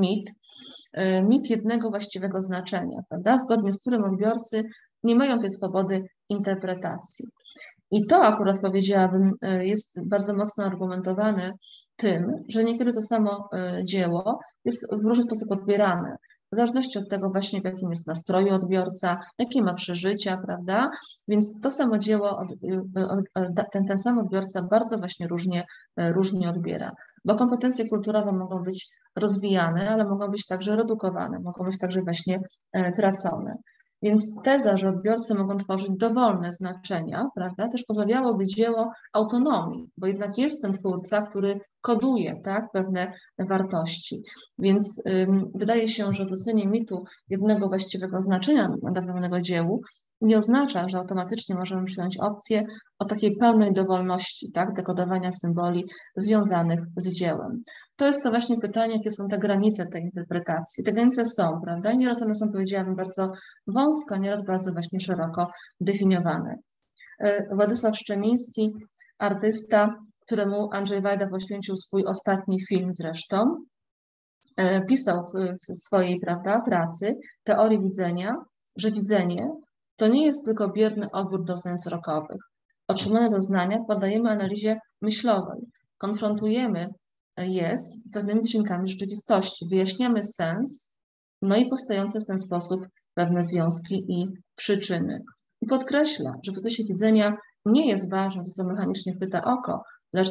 mit jednego właściwego znaczenia, prawda, zgodnie z którym odbiorcy nie mają tej swobody interpretacji. I to akurat, powiedziałabym, jest bardzo mocno argumentowane tym, że niekiedy to samo dzieło jest w różny sposób odbierane, w zależności od tego właśnie, w jakim jest nastroju odbiorca, jakie ma przeżycia, prawda? Więc to samo dzieło, ten sam odbiorca bardzo właśnie różnie odbiera, bo kompetencje kulturowe mogą być rozwijane, ale mogą być także redukowane, mogą być także właśnie tracone. Więc teza, że odbiorcy mogą tworzyć dowolne znaczenia, prawda, też pozbawiałoby dzieło autonomii, bo jednak jest ten twórca, który koduje, tak, pewne wartości. Więc wydaje się, że rzucenie mitu jednego właściwego znaczenia nadawanego dziełu nie oznacza, że automatycznie możemy przyjąć opcję o takiej pełnej dowolności, tak, dekodowania symboli związanych z dziełem. To jest to właśnie pytanie, jakie są te granice tej interpretacji. Te granice są, prawda, i nieraz one są, powiedziałabym, bardzo wąsko, nieraz bardzo właśnie szeroko definiowane. Władysław Szczemiński, artysta, któremu Andrzej Wajda poświęcił swój ostatni film zresztą, pisał w swojej, prawda, pracy Teorii widzenia, że widzenie to nie jest tylko bierny odbiór doznań wzrokowych. Otrzymane doznania poddajemy analizie myślowej, konfrontujemy je z pewnymi wycinkami rzeczywistości, wyjaśniamy sens, no i powstające w ten sposób pewne związki i przyczyny. I podkreśla, że w procesie widzenia nie jest ważne, co mechanicznie chwyta oko, lecz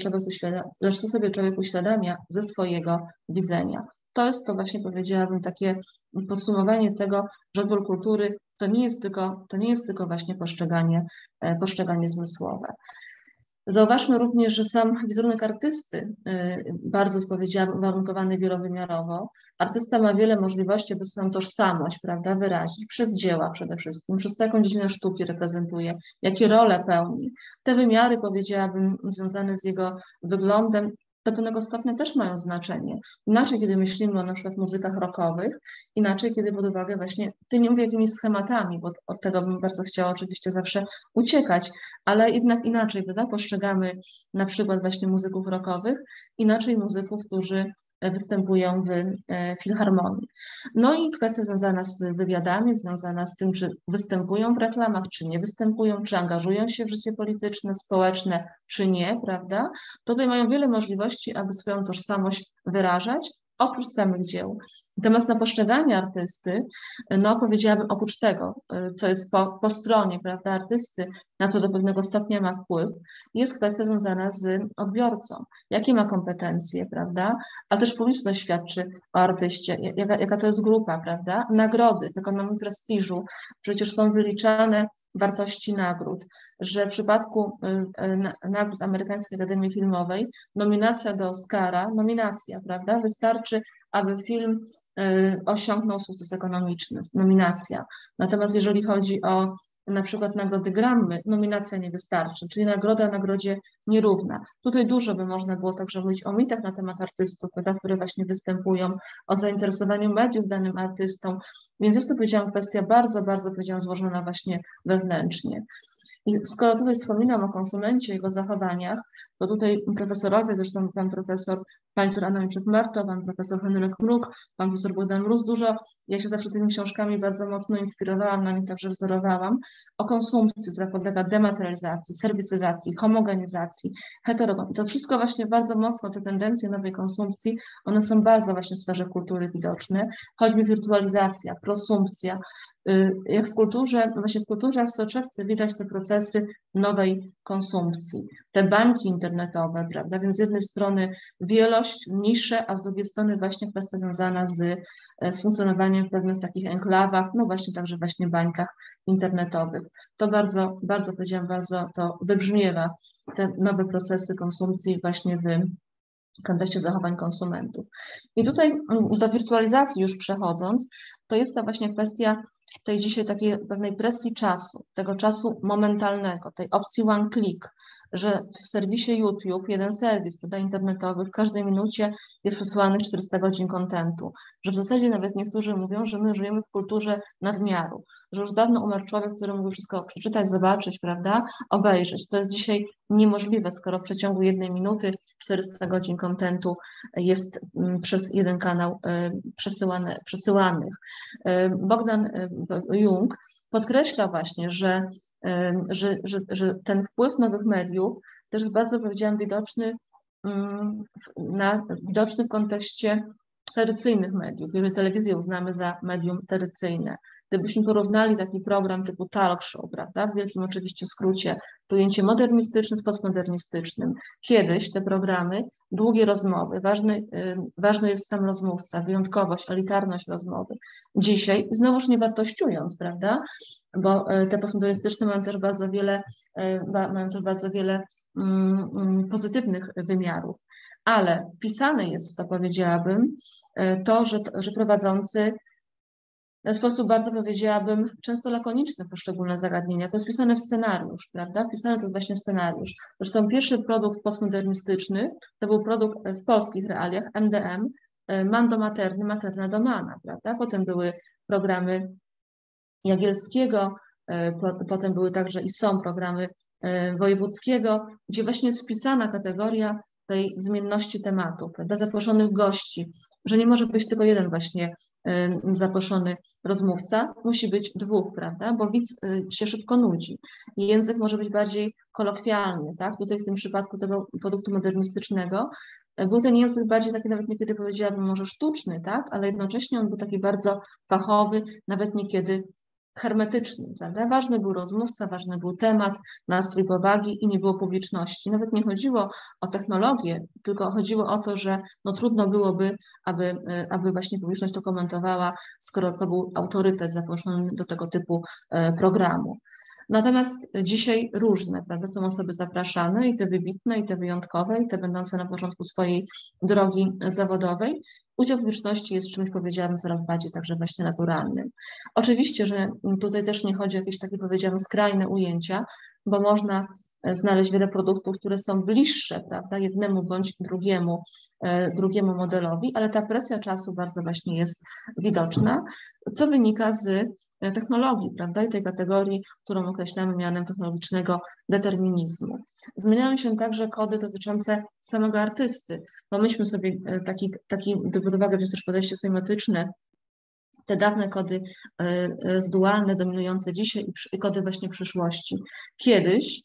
co sobie człowiek uświadamia ze swojego widzenia. To jest to właśnie, powiedziałabym, takie podsumowanie tego, że odbiór kultury to nie jest tylko właśnie postrzeganie zmysłowe. Zauważmy również, że sam wizerunek artysty, bardzo, powiedziałabym, uwarunkowany wielowymiarowo, artysta ma wiele możliwości, aby swoją tożsamość, prawda, wyrazić przez dzieła przede wszystkim, przez to, jaką dziedzinę sztuki reprezentuje, jakie role pełni. Te wymiary, powiedziałabym, związane z jego wyglądem, do pewnego stopnia też mają znaczenie. Inaczej, kiedy myślimy o na przykład muzykach rockowych, inaczej, kiedy pod uwagę właśnie, tu nie mówię jakimiś schematami, bo od tego bym bardzo chciała oczywiście zawsze uciekać, ale jednak inaczej, prawda, postrzegamy na przykład właśnie muzyków rockowych, inaczej muzyków, którzy występują w filharmonii. No i kwestia związana z wywiadami, związana z tym, czy występują w reklamach, czy nie występują, czy angażują się w życie polityczne, społeczne, czy nie, prawda? Tutaj mają wiele możliwości, aby swoją tożsamość wyrażać, oprócz samych dzieł. Natomiast na postrzeganie artysty, no powiedziałabym, oprócz tego, co jest po stronie, prawda, artysty, na co do pewnego stopnia ma wpływ, jest kwestia związana z odbiorcą. Jakie ma kompetencje, prawda, a też publiczność świadczy o artyście, jaka to jest grupa, prawda, nagrody w ekonomii prestiżu, przecież są wyliczane wartości nagród, że w przypadku nagród Amerykańskiej Akademii Filmowej nominacja do Oscara, prawda, wystarczy, aby film osiągnął sukces ekonomiczny, nominacja. Natomiast jeżeli chodzi o na przykład nagrody Grammy, nominacja nie wystarczy, czyli nagroda nagrodzie nierówna. Tutaj dużo by można było także mówić o mitach na temat artystów, które właśnie występują, o zainteresowaniu mediów danym artystą, więc jest to, powiedziałam, kwestia bardzo, bardzo, powiedziałam, złożona właśnie wewnętrznie. I skoro tutaj wspominam o konsumencie, jego zachowaniach, to tutaj profesorowie, zresztą pan profesor Pańczur-Anończyk-Marto, pan profesor Henryk Mruk, pan profesor Bogdan Mróz, ja się zawsze tymi książkami bardzo mocno inspirowałam, na nich także wzorowałam, o konsumpcji, która podlega dematerializacji, serwisyzacji, homogenizacji, heterogonii. To wszystko właśnie bardzo mocno, te tendencje nowej konsumpcji, one są bardzo właśnie w sferze kultury widoczne, choćby wirtualizacja, prosumpcja. Jak w kulturze, właśnie w kulturze, w soczewce widać te procesy nowej konsumpcji. Te bańki internetowe, prawda, więc z jednej strony wielość, nisze, a z drugiej strony właśnie kwestia związana z funkcjonowaniem funkcjonowanie w pewnych takich enklawach, no właśnie także właśnie bańkach internetowych. To bardzo, bardzo powiedziałam, bardzo to wybrzmiewa, te nowe procesy konsumpcji właśnie w kontekście zachowań konsumentów. I tutaj do wirtualizacji już przechodząc, to jest ta właśnie kwestia tej dzisiaj takiej pewnej presji czasu, tego czasu momentalnego, tej opcji one click, że w serwisie YouTube, jeden serwis, prawda, internetowy, w każdej minucie jest przesyłanych 400 godzin kontentu, że w zasadzie nawet niektórzy mówią, że my żyjemy w kulturze nadmiaru, że już dawno umarł człowiek, który mógł wszystko przeczytać, zobaczyć, prawda, obejrzeć. To jest dzisiaj niemożliwe, skoro w przeciągu 1 minuty 400 godzin kontentu jest przez jeden kanał przesyłanych. Bogdan Jung podkreśla właśnie, że ten wpływ nowych mediów też jest bardzo, powiedziałam, widoczny w kontekście tradycyjnych mediów, jeżeli telewizję uznamy za medium tradycyjne. Gdybyśmy porównali taki program typu talk show, prawda, w wielkim oczywiście skrócie, pojęcie modernistyczne z postmodernistycznym. Kiedyś te programy, długie rozmowy, ważny jest sam rozmówca, wyjątkowość, elitarność rozmowy. Dzisiaj, znowuż nie wartościując, prawda, bo te postmodernistyczne mają też bardzo wiele pozytywnych wymiarów, ale wpisane jest w to, powiedziałabym, to, że prowadzący w sposób bardzo, powiedziałabym, często lakoniczny poszczególne zagadnienia. To jest wpisane w scenariusz, prawda? Wpisane to jest właśnie scenariusz. Zresztą pierwszy produkt postmodernistyczny to był produkt w polskich realiach, MDM, Mando Materny, Materna do Mana, prawda? Potem były programy Jagielskiego, potem były także i są programy Wojewódzkiego, gdzie właśnie jest wpisana kategoria tej zmienności tematu, prawda? Zaproszonych gości, że nie może być tylko jeden właśnie zaproszony rozmówca, musi być dwóch, prawda, bo widz się szybko nudzi. Język może być bardziej kolokwialny, tak, tutaj w tym przypadku tego produktu modernistycznego był ten język bardziej taki, nawet niekiedy powiedziałabym może sztuczny, tak, ale jednocześnie on był taki bardzo fachowy, nawet niekiedy hermetyczny, prawda? Ważny był rozmówca, ważny był temat, nastrój powagi i nie było publiczności. Nawet nie chodziło o technologię, tylko chodziło o to, że no trudno byłoby, aby właśnie publiczność to komentowała, skoro to był autorytet zaproszony do tego typu programu. Natomiast dzisiaj różne, prawda, są osoby zapraszane i te wybitne, i te wyjątkowe, i te będące na początku swojej drogi zawodowej. Udział publiczności jest czymś, powiedziałabym, coraz bardziej także właśnie naturalnym. Oczywiście, że tutaj też nie chodzi o jakieś takie, powiedziałabym, skrajne ujęcia, bo można znaleźć wiele produktów, które są bliższe, prawda, jednemu bądź drugiemu modelowi, ale ta presja czasu bardzo właśnie jest widoczna, co wynika z technologii, prawda, i tej kategorii, którą określamy mianem technologicznego determinizmu. Zmieniają się także kody dotyczące samego artysty, bo myśmy sobie pod uwagę wziąć też podejście semiotyczne, te dawne kody dualne, dominujące dzisiaj i kody właśnie przyszłości. Kiedyś,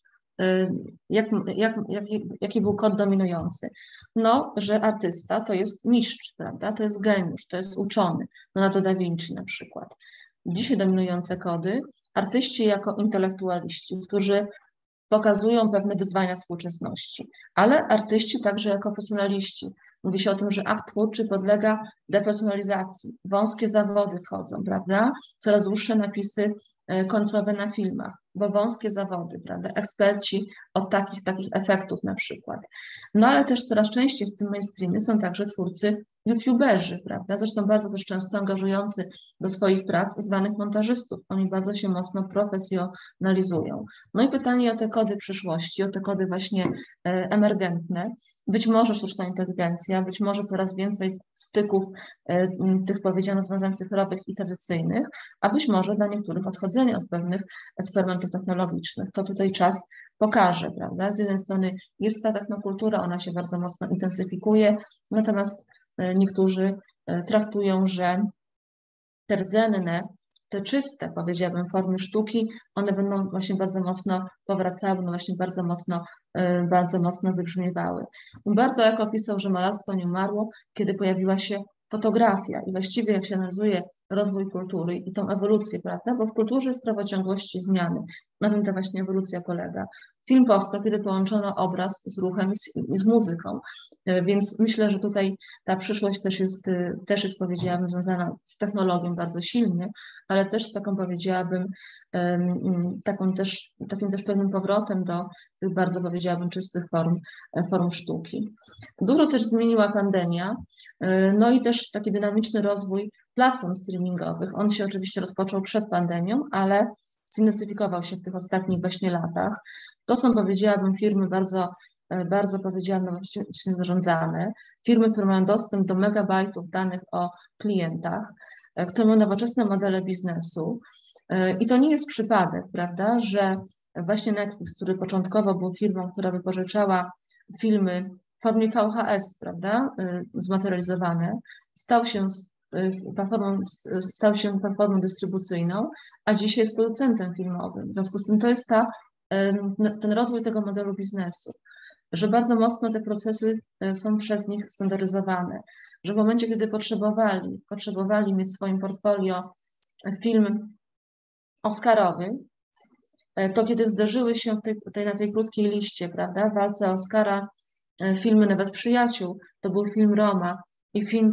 jaki był kod dominujący? No, że artysta to jest mistrz, prawda? To jest geniusz, to jest uczony. Leonardo da Vinci na przykład. Dzisiaj dominujące kody, artyści jako intelektualiści, którzy pokazują pewne wyzwania współczesności, ale artyści także jako personaliści. Mówi się o tym, że akt twórczy podlega depersonalizacji. Wąskie zawody wchodzą, prawda? Coraz dłuższe napisy końcowe na filmach, bo wąskie zawody, prawda? Eksperci od takich efektów na przykład. No ale też coraz częściej w tym mainstreamie są także twórcy youtuberzy, prawda? Zresztą bardzo też często angażujący do swoich prac zwanych montażystów. Oni bardzo się mocno profesjonalizują. No i pytanie o te kody przyszłości, o te kody właśnie emergentne. Być może sztuczna inteligencja, być może coraz więcej styków tych, powiedziano, związanych cyfrowych i tradycyjnych, a być może dla niektórych odchodzenie od pewnych eksperymentów technologicznych. To tutaj czas pokaże, prawda? Z jednej strony jest ta technokultura, ona się bardzo mocno intensyfikuje, natomiast niektórzy traktują, że te rdzenne, te czyste, powiedziałabym, formy sztuki, one będą właśnie bardzo mocno powracały, będą właśnie bardzo mocno wybrzmiewały. Umberto Eco pisał, że malarstwo nie umarło, kiedy pojawiła się fotografia i właściwie jak się analizuje rozwój kultury i tą ewolucję, prawda, bo w kulturze jest prawo ciągłości zmiany, na tym ta właśnie ewolucja polega. Film powstał, kiedy połączono obraz z ruchem i z muzyką, więc myślę, że tutaj ta przyszłość też jest, powiedziałabym, związana z technologią bardzo silnie, ale też z taką, powiedziałabym, takim też pewnym powrotem do tych bardzo, powiedziałabym, czystych form sztuki. Dużo też zmieniła pandemia, no i też taki dynamiczny rozwój platform streamingowych. On się oczywiście rozpoczął przed pandemią, ale zintensyfikował się w tych ostatnich właśnie latach. To są, powiedziałabym, firmy bardzo powiedziałabym, właśnie zarządzane, firmy, które mają dostęp do megabajtów danych o klientach, które mają nowoczesne modele biznesu. I to nie jest przypadek, prawda, że właśnie Netflix, który początkowo był firmą, która wypożyczała filmy w formie VHS, prawda, zmaterializowane, stał się platformą dystrybucyjną, a dzisiaj jest producentem filmowym. W związku z tym to jest ten rozwój tego modelu biznesu, że bardzo mocno te procesy są przez nich standaryzowane, że w momencie, kiedy potrzebowali mieć w swoim portfolio film oscarowy, to kiedy zderzyły się na tej krótkiej liście, prawda, w walce Oscara filmy nawet przyjaciół, to był film Roma i film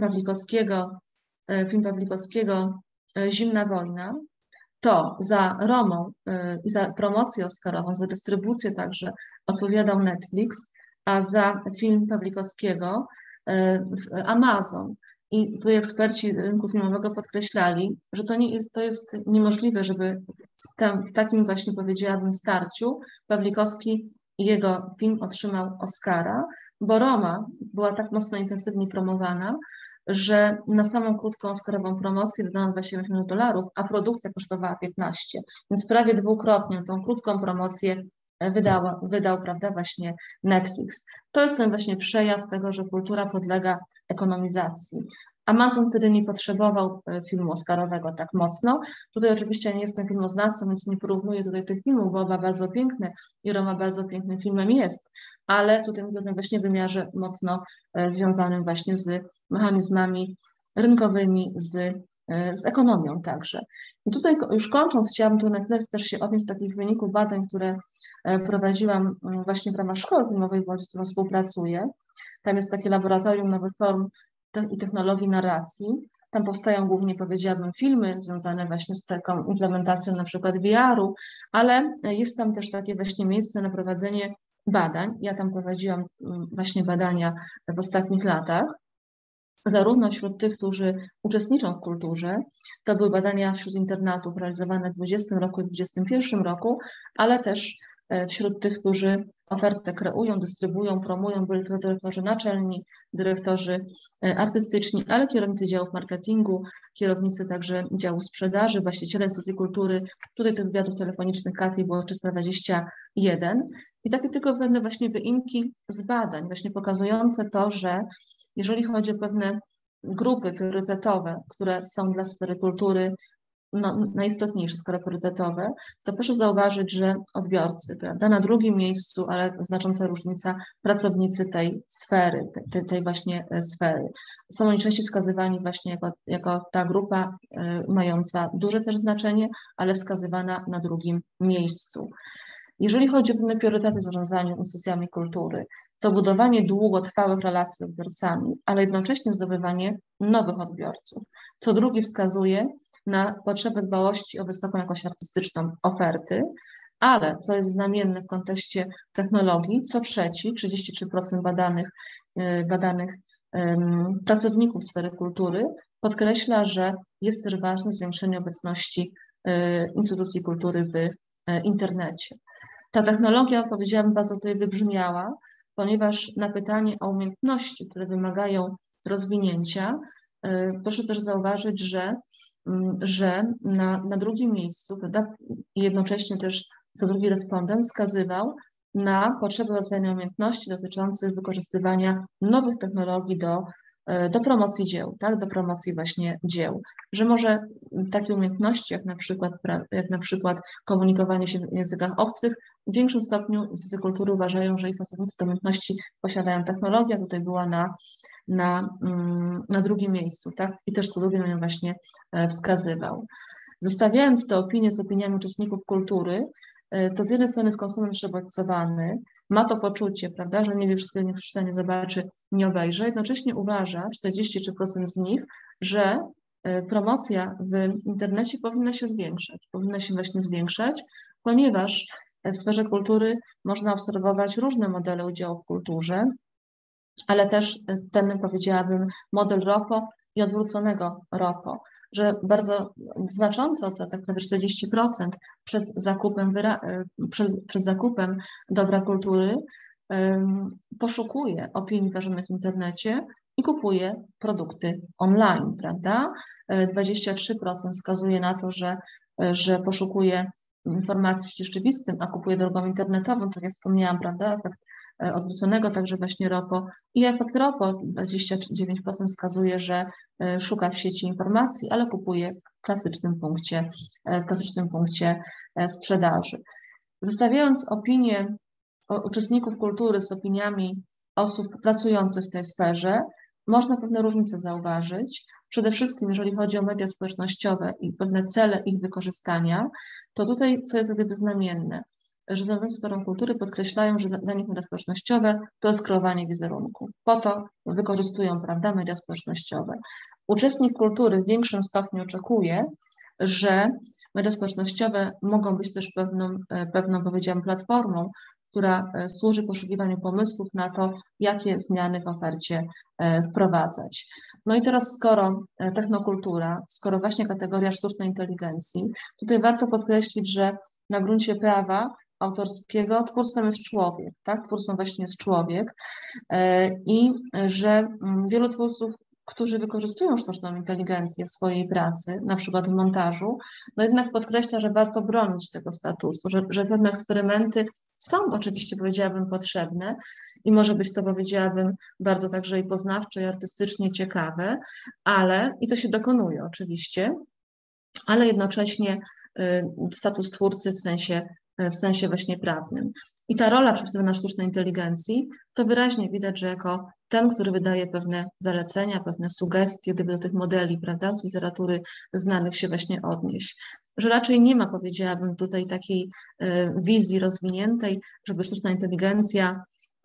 Pawlikowskiego Zimna wojna, to za Romą i za promocję oscarową, za dystrybucję także odpowiadał Netflix, a za film Pawlikowskiego Amazon. I tutaj eksperci rynku filmowego podkreślali, że to jest niemożliwe, żeby w takim właśnie, powiedziałabym, starciu Pawlikowski i jego film otrzymał Oscara, bo Roma była tak mocno intensywnie promowana, że na samą krótką oscarową promocję wydano $27 milionów, a produkcja kosztowała 15, więc prawie dwukrotnie tą krótką promocję wydał, prawda, właśnie Netflix. To jest ten właśnie przejaw tego, że kultura podlega ekonomizacji. Amazon wtedy nie potrzebował filmu oscarowego tak mocno. Tutaj oczywiście nie jestem filmoznawcą, więc nie porównuję tutaj tych filmów, bo oba bardzo piękne i Roma bardzo pięknym filmem jest, ale tutaj mówię o tym właśnie wymiarze mocno związanym właśnie z mechanizmami rynkowymi, z ekonomią także. I tutaj już kończąc, chciałabym tu na chwilę też się odnieść do takich wyników badań, które prowadziłam właśnie w ramach Szkoły Filmowej w Łodzi, z którą współpracuję. Tam jest takie laboratorium nowych form i technologii narracji. Tam powstają głównie, powiedziałabym, filmy związane właśnie z taką implementacją na przykład VR-u, ale jest tam też takie właśnie miejsce na prowadzenie badań. Ja tam prowadziłam właśnie badania w ostatnich latach, zarówno wśród tych, którzy uczestniczą w kulturze, to były badania wśród internatów realizowane w 2020 roku i 2021 roku, ale też wśród tych, którzy ofertę kreują, dystrybuują, promują, byli to dyrektorzy naczelni, dyrektorzy artystyczni, ale kierownicy działów marketingu, kierownicy także działu sprzedaży, właściciele instytucji kultury. Tutaj tych wywiadów telefonicznych Katy było 321 i takie tylko pewne właśnie wyimki z badań, właśnie pokazujące to, że jeżeli chodzi o pewne grupy priorytetowe, które są dla sfery kultury najistotniejsze, skoro priorytetowe, to proszę zauważyć, że odbiorcy, prawda, na drugim miejscu, ale znacząca różnica, pracownicy tej sfery, tej właśnie sfery. Są oni częściej wskazywani właśnie jako ta grupa mająca duże też znaczenie, ale wskazywana na drugim miejscu. Jeżeli chodzi o pewne priorytety w zarządzaniu instytucjami kultury, to budowanie długotrwałych relacji z odbiorcami, ale jednocześnie zdobywanie nowych odbiorców. Co drugi wskazuje na potrzebę dbałości o wysoką jakość artystyczną oferty, ale co jest znamienne w kontekście technologii, co trzeci, 33% badanych pracowników sfery kultury podkreśla, że jest też ważne zwiększenie obecności instytucji kultury w internecie. Ta technologia, powiedziałabym, bardzo tutaj wybrzmiała, ponieważ na pytanie o umiejętności, które wymagają rozwinięcia, proszę też zauważyć, że na drugim miejscu, prawda, i jednocześnie też co drugi respondent wskazywał na potrzebę rozwijania umiejętności dotyczących wykorzystywania nowych technologii do do promocji dzieł, tak, do promocji właśnie dzieł, że może takie umiejętności jak na przykład komunikowanie się w językach obcych, w większym stopniu instytucje kultury uważają, że ich pracownicy te umiejętności posiadają. Technologia tutaj była na drugim miejscu, tak, i też co drugi na nią właśnie wskazywał. Zestawiając te opinie z opiniami uczestników kultury, to z jednej strony jest konsument przebodźcowany, ma to poczucie, prawda, że nie wie wszystkiego, nie przeczyta, nie zobaczy, nie obejrzy, jednocześnie uważa, 43% z nich, że promocja w internecie powinna się właśnie zwiększać, ponieważ w sferze kultury można obserwować różne modele udziału w kulturze, ale też ten, powiedziałabym, model ROPO i odwróconego ROPO, że bardzo znacząco, co tak prawie 40% przed zakupem dobra kultury poszukuje opinii wyrażonych w internecie i kupuje produkty online, prawda? 23% wskazuje na to, że poszukuje informacji w świecie rzeczywistym, a kupuje drogą internetową, tak jak wspomniałam, prawda? Efekt odwróconego, także właśnie ROPO. I efekt ROPO 29% wskazuje, że szuka w sieci informacji, ale kupuje w klasycznym punkcie sprzedaży. Zestawiając opinie uczestników kultury z opiniami osób pracujących w tej sferze, można pewne różnice zauważyć. Przede wszystkim, jeżeli chodzi o media społecznościowe i pewne cele ich wykorzystania, to tutaj, co jest gdyby znamienne, że zarządcy sferą kultury podkreślają, że dla nich media społecznościowe to jest kreowanie wizerunku. Po to wykorzystują, prawda, media społecznościowe. Uczestnik kultury w większym stopniu oczekuje, że media społecznościowe mogą być też pewną powiedziałam, platformą, która służy poszukiwaniu pomysłów na to, jakie zmiany w ofercie wprowadzać. No i teraz skoro technokultura, skoro właśnie kategoria sztucznej inteligencji, tutaj warto podkreślić, że na gruncie prawa autorskiego twórcą jest człowiek, tak? Twórcą właśnie jest człowiek i że wielu twórców, którzy wykorzystują sztuczną inteligencję w swojej pracy, na przykład w montażu, no jednak podkreśla, że warto bronić tego statusu, że pewne eksperymenty są oczywiście, powiedziałabym, potrzebne i może być to, powiedziałabym, bardzo także i poznawcze, i artystycznie ciekawe, i to się dokonuje oczywiście, ale jednocześnie status twórcy w sensie właśnie prawnym. I ta rola przypisywana sztucznej inteligencji, to wyraźnie widać, że jako ten, który wydaje pewne zalecenia, pewne sugestie, gdyby do tych modeli, prawda, z literatury znanych się właśnie odnieść. Że raczej nie ma, powiedziałabym, tutaj takiej wizji rozwiniętej, żeby sztuczna inteligencja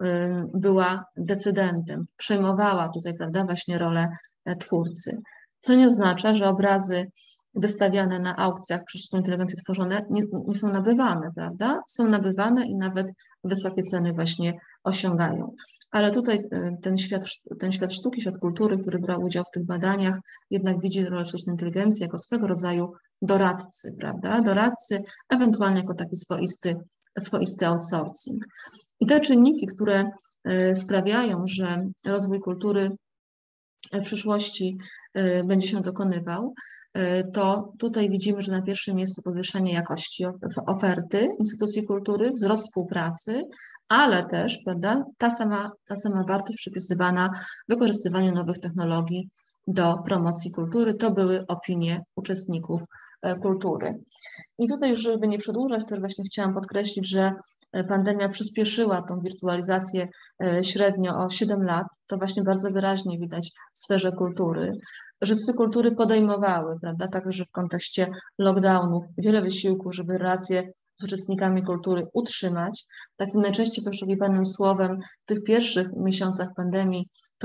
była decydentem, przejmowała tutaj, prawda, właśnie rolę twórcy. Co nie oznacza, że obrazy wystawiane na aukcjach przez sztuczną inteligencję tworzone nie są nabywane, prawda? Są nabywane i nawet wysokie ceny właśnie osiągają. Ale tutaj ten świat sztuki, świat kultury, który brał udział w tych badaniach, jednak widzi rolę sztucznej inteligencji jako swego rodzaju doradcy, prawda? Doradcy, ewentualnie jako taki swoisty outsourcing. I te czynniki, które sprawiają, że rozwój kultury w przyszłości będzie się dokonywał, to tutaj widzimy, że na pierwszym miejscu podwyższenie jakości oferty instytucji kultury, wzrost współpracy, ale też, prawda, ta sama wartość przypisywana wykorzystywaniu nowych technologii do promocji kultury. To były opinie uczestników kultury. I tutaj, żeby nie przedłużać, też właśnie chciałam podkreślić, że pandemia przyspieszyła tą wirtualizację średnio o 7 lat. To właśnie bardzo wyraźnie widać w sferze kultury. Instytucje kultury podejmowały, prawda, także w kontekście lockdownów, wiele wysiłku, żeby relacje z uczestnikami kultury utrzymać. Takim najczęściej poszukiwanym słowem w tych pierwszych miesiącach pandemii to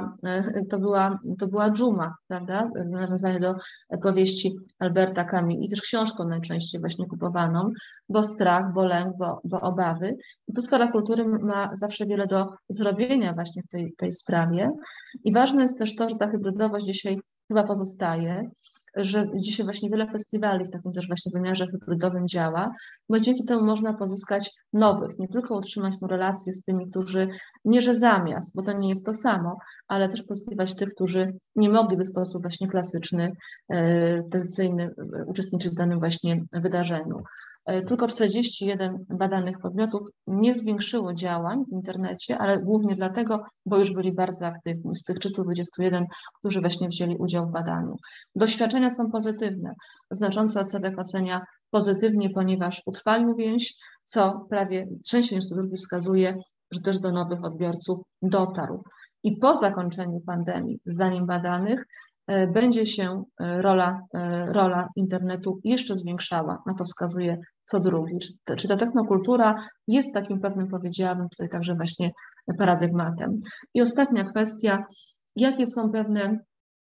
była dżuma, prawda, nawiązanie do powieści Alberta Camus i też książką najczęściej właśnie kupowaną, bo strach, bo lęk, bo obawy. I tu sfera kultury ma zawsze wiele do zrobienia właśnie w tej sprawie. I ważne jest też to, że ta hybrydowość dzisiaj chyba pozostaje, że dzisiaj właśnie wiele festiwali w takim też właśnie wymiarze hybrydowym działa, bo dzięki temu można pozyskać nowych, nie tylko utrzymać tą relację z tymi, którzy nie że zamiast, bo to nie jest to samo, ale też pozyskiwać tych, którzy nie mogliby w sposób właśnie klasyczny, tradycyjny uczestniczyć w danym właśnie wydarzeniu. Tylko 41 badanych podmiotów nie zwiększyło działań w internecie, ale głównie dlatego, bo już byli bardzo aktywni z tych 321, którzy właśnie wzięli udział w badaniu. Doświadczenia są pozytywne. Znaczący odsetek ocenia pozytywnie, ponieważ utrwalił więź, co prawie częściej niż co drugi wskazuje, że też do nowych odbiorców dotarł. I po zakończeniu pandemii, zdaniem badanych, będzie się rola internetu jeszcze zwiększała. Na to wskazuje co drugi. Czy ta technokultura jest takim pewnym, powiedziałabym tutaj także właśnie paradygmatem. I ostatnia kwestia, jakie są pewne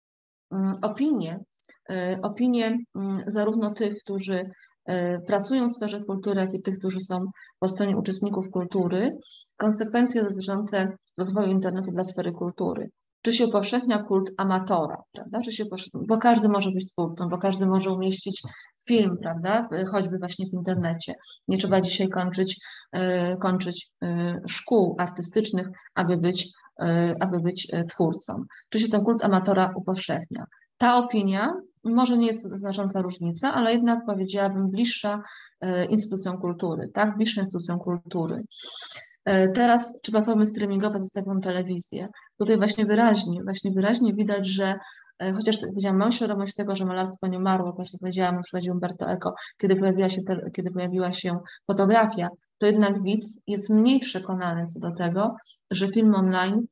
opinie zarówno tych, którzy pracują w sferze kultury, jak i tych, którzy są po stronie uczestników kultury, konsekwencje dotyczące rozwoju internetu dla sfery kultury. Czy się upowszechnia kult amatora, prawda? Bo każdy może być twórcą, bo każdy może umieścić film, prawda? Choćby właśnie w internecie. Nie trzeba dzisiaj kończyć szkół artystycznych, aby być twórcą. Czy się ten kult amatora upowszechnia? Ta opinia, może nie jest to znacząca różnica, ale jednak powiedziałabym bliższa instytucjom kultury, tak? Bliższa instytucjom kultury. Teraz, czy platformy streamingowe zastępują telewizję? Tutaj właśnie wyraźnie widać, że chociaż powiedziałam, mam świadomość tego, że malarstwo nie umarło, to, co powiedziałam, na przykładzie Umberto Eco, kiedy pojawiła się fotografia, to jednak widz jest mniej przekonany co do tego, że film online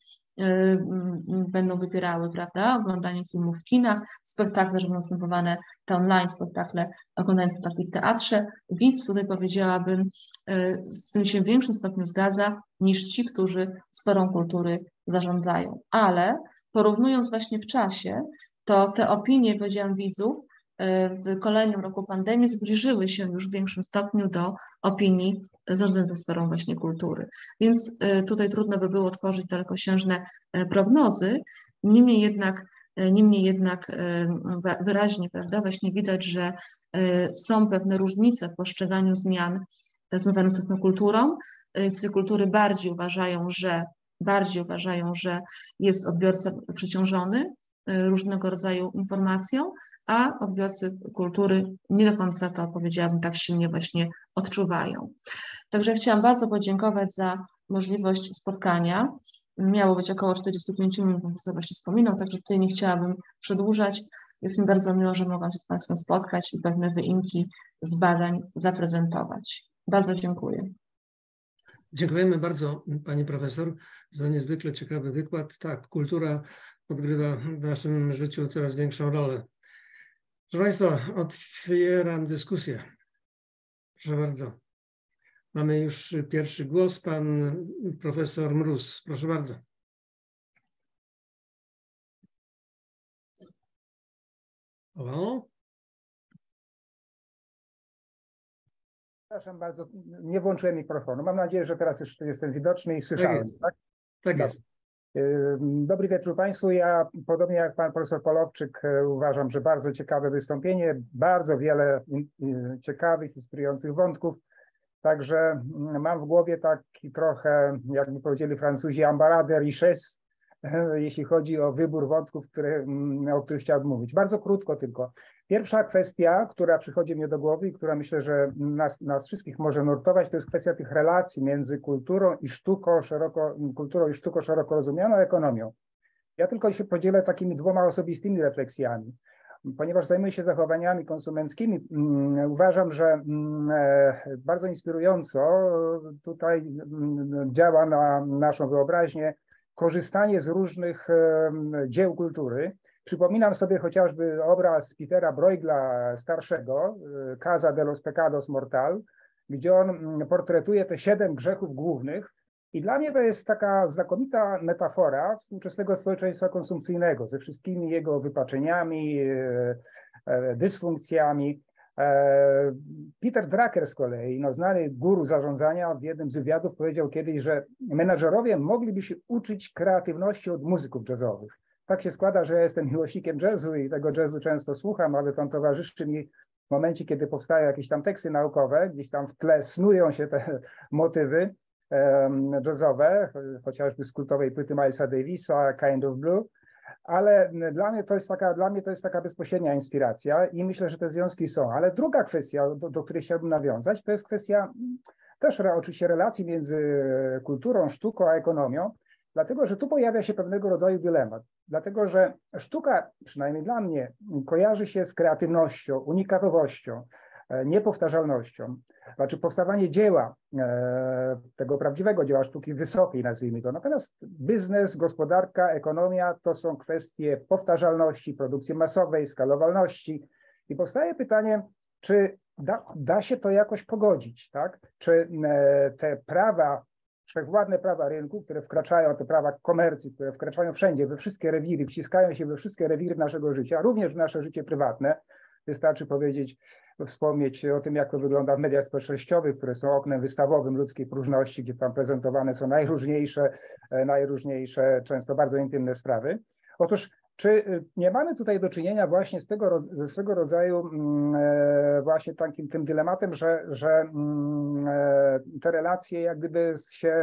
będą wypierały, prawda, oglądanie filmów w kinach, spektakle, że będą następowane te online spektakle, oglądanie spektakli w teatrze. Widz, tutaj powiedziałabym, z tym się w większym stopniu zgadza niż ci, którzy sferą kultury zarządzają. Ale porównując właśnie w czasie, to te opinie, powiedziałam, widzów w kolejnym roku pandemii zbliżyły się już w większym stopniu do opinii zarządzających sferą właśnie kultury. Więc tutaj trudno by było tworzyć dalekosiężne prognozy, niemniej jednak wyraźnie, prawda, właśnie widać, że są pewne różnice w postrzeganiu zmian związanych z technokulturą. Kultury bardziej uważają, że jest odbiorca przeciążony różnego rodzaju informacją, a odbiorcy kultury nie do końca to, powiedziałabym, tak silnie właśnie odczuwają. Także chciałam bardzo podziękować za możliwość spotkania. Miało być około 45 minut, jak sobie właśnie wspominał, także tutaj nie chciałabym przedłużać. Jest mi bardzo miło, że mogłam się z Państwem spotkać i pewne wyimki z badań zaprezentować. Bardzo dziękuję. Dziękujemy bardzo Pani Profesor za niezwykle ciekawy wykład. Tak, kultura odgrywa w naszym życiu coraz większą rolę. Proszę Państwa, otwieram dyskusję. Proszę bardzo. Mamy już pierwszy głos, pan profesor Mróz. Proszę bardzo. O. Przepraszam bardzo, nie włączyłem mikrofonu. Mam nadzieję, że teraz już jestem widoczny i słyszałem. Tak, tak jest. Dobry wieczór Państwu. Ja, podobnie jak pan profesor Polowczyk, uważam, że bardzo ciekawe wystąpienie, bardzo wiele ciekawych, inspirujących wątków. Także mam w głowie taki trochę, jakby powiedzieli Francuzi, embarras de richesse, jeśli chodzi o wybór wątków, o których chciałbym mówić. Bardzo krótko tylko. Pierwsza kwestia, która przychodzi mnie do głowy i która myślę, że nas wszystkich może nurtować, to jest kwestia tych relacji między kulturą i sztuką szeroko rozumianą ekonomią. Ja tylko się podzielę takimi dwoma osobistymi refleksjami. Ponieważ zajmuję się zachowaniami konsumenckimi, uważam, że bardzo inspirująco tutaj działa na naszą wyobraźnię korzystanie z różnych dzieł kultury. Przypominam sobie chociażby obraz Petera Bruegla starszego, Casa de los Pecados Mortal, gdzie on portretuje te 7 grzechów głównych. I dla mnie to jest taka znakomita metafora współczesnego społeczeństwa konsumpcyjnego ze wszystkimi jego wypaczeniami, dysfunkcjami. Peter Drucker z kolei, znany guru zarządzania, w jednym z wywiadów powiedział kiedyś, że menadżerowie mogliby się uczyć kreatywności od muzyków jazzowych. Tak się składa, że ja jestem miłośnikiem jazzu i tego jazzu często słucham, ale on towarzyszy mi w momencie, kiedy powstają jakieś tam teksty naukowe, gdzieś tam w tle snują się te motywy jazzowe, chociażby z kultowej płyty Milesa Davisa, Kind of Blue. Ale dla mnie to jest taka bezpośrednia inspiracja i myślę, że te związki są. Ale druga kwestia, do której chciałbym nawiązać, to jest kwestia też oczywiście relacji między kulturą, sztuką a ekonomią, dlatego że tu pojawia się pewnego rodzaju dylemat. Dlatego że sztuka, przynajmniej dla mnie, kojarzy się z kreatywnością, unikatowością, niepowtarzalnością. Znaczy powstawanie dzieła, tego prawdziwego dzieła sztuki wysokiej, nazwijmy to. Natomiast biznes, gospodarka, ekonomia to są kwestie powtarzalności, produkcji masowej, skalowalności. I powstaje pytanie, czy da się to jakoś pogodzić, tak? Czy te prawa, wszechwładne prawa rynku, które wkraczają, te prawa komercji, które wkraczają wszędzie, we wszystkie rewiry, wciskają się we wszystkie rewiry naszego życia, również w nasze życie prywatne. Wystarczy wspomnieć o tym, jak to wygląda w mediach społecznościowych, które są oknem wystawowym ludzkiej próżności, gdzie tam prezentowane są najróżniejsze, często bardzo intymne sprawy. Otóż, czy nie mamy tutaj do czynienia właśnie ze swego rodzaju właśnie tym dylematem, że te relacje jak gdyby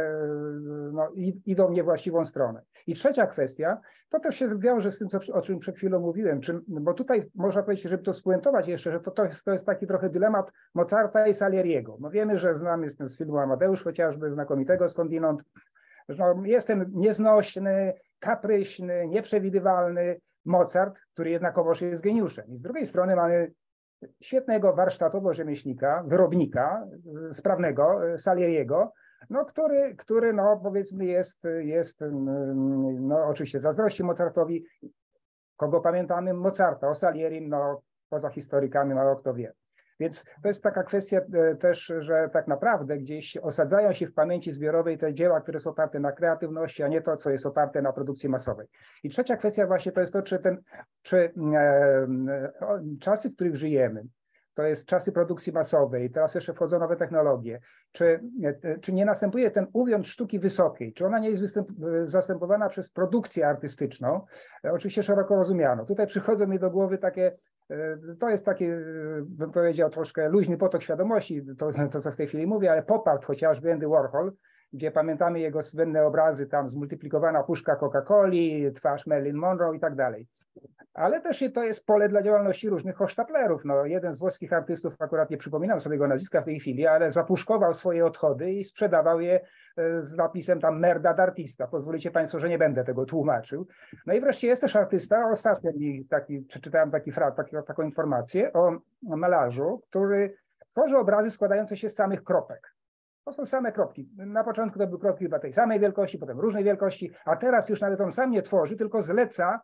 idą w niewłaściwą stronę? I trzecia kwestia, to też się wiąże z tym, o czym przed chwilą mówiłem, bo tutaj można powiedzieć, żeby to spuentować jeszcze, że to jest taki trochę dylemat Mozarta i Salieriego. No wiemy, że znany jest ten z filmu Amadeusz chociażby, znakomitego skądinąd. Jest ten nieznośny, kapryśny, nieprzewidywalny Mozart, który jednakowoż jest geniuszem. I z drugiej strony mamy świetnego warsztatowo-rzemieślnika, wyrobnika, sprawnego Salieriego, który powiedzmy jest oczywiście zazdrości Mozartowi. Kogo pamiętamy? Mozarta. O Salierim, poza historykami mało kto wie. Więc to jest taka kwestia też, że tak naprawdę gdzieś osadzają się w pamięci zbiorowej te dzieła, które są oparte na kreatywności, a nie to, co jest oparte na produkcji masowej. I trzecia kwestia właśnie to jest to, czy czasy, w których żyjemy, to jest czasy produkcji masowej, teraz jeszcze wchodzą nowe technologie, czy nie następuje ten uwiąd sztuki wysokiej, czy ona nie jest zastępowana przez produkcję artystyczną, oczywiście szeroko rozumianą. Tutaj przychodzą mi do głowy to jest taki, bym powiedział, troszkę luźny potok świadomości, to co w tej chwili mówię, ale pop art chociażby Andy Warhol, gdzie pamiętamy jego słynne obrazy, tam zmultiplikowana puszka Coca-Coli, twarz Marilyn Monroe i tak dalej. Ale też to jest pole dla działalności różnych hochsztaplerów. Jeden z włoskich artystów, akurat nie przypominam sobie jego nazwiska w tej chwili, ale zapuszkował swoje odchody i sprzedawał je z napisem tam merda d'artista. Pozwolicie Państwo, że nie będę tego tłumaczył. No i wreszcie jest też artysta, ostatnio przeczytałem taką informację o malarzu, który tworzy obrazy składające się z samych kropek. To są same kropki. Na początku to były kropki chyba tej samej wielkości, potem różnej wielkości, a teraz już nawet on sam nie tworzy, tylko zleca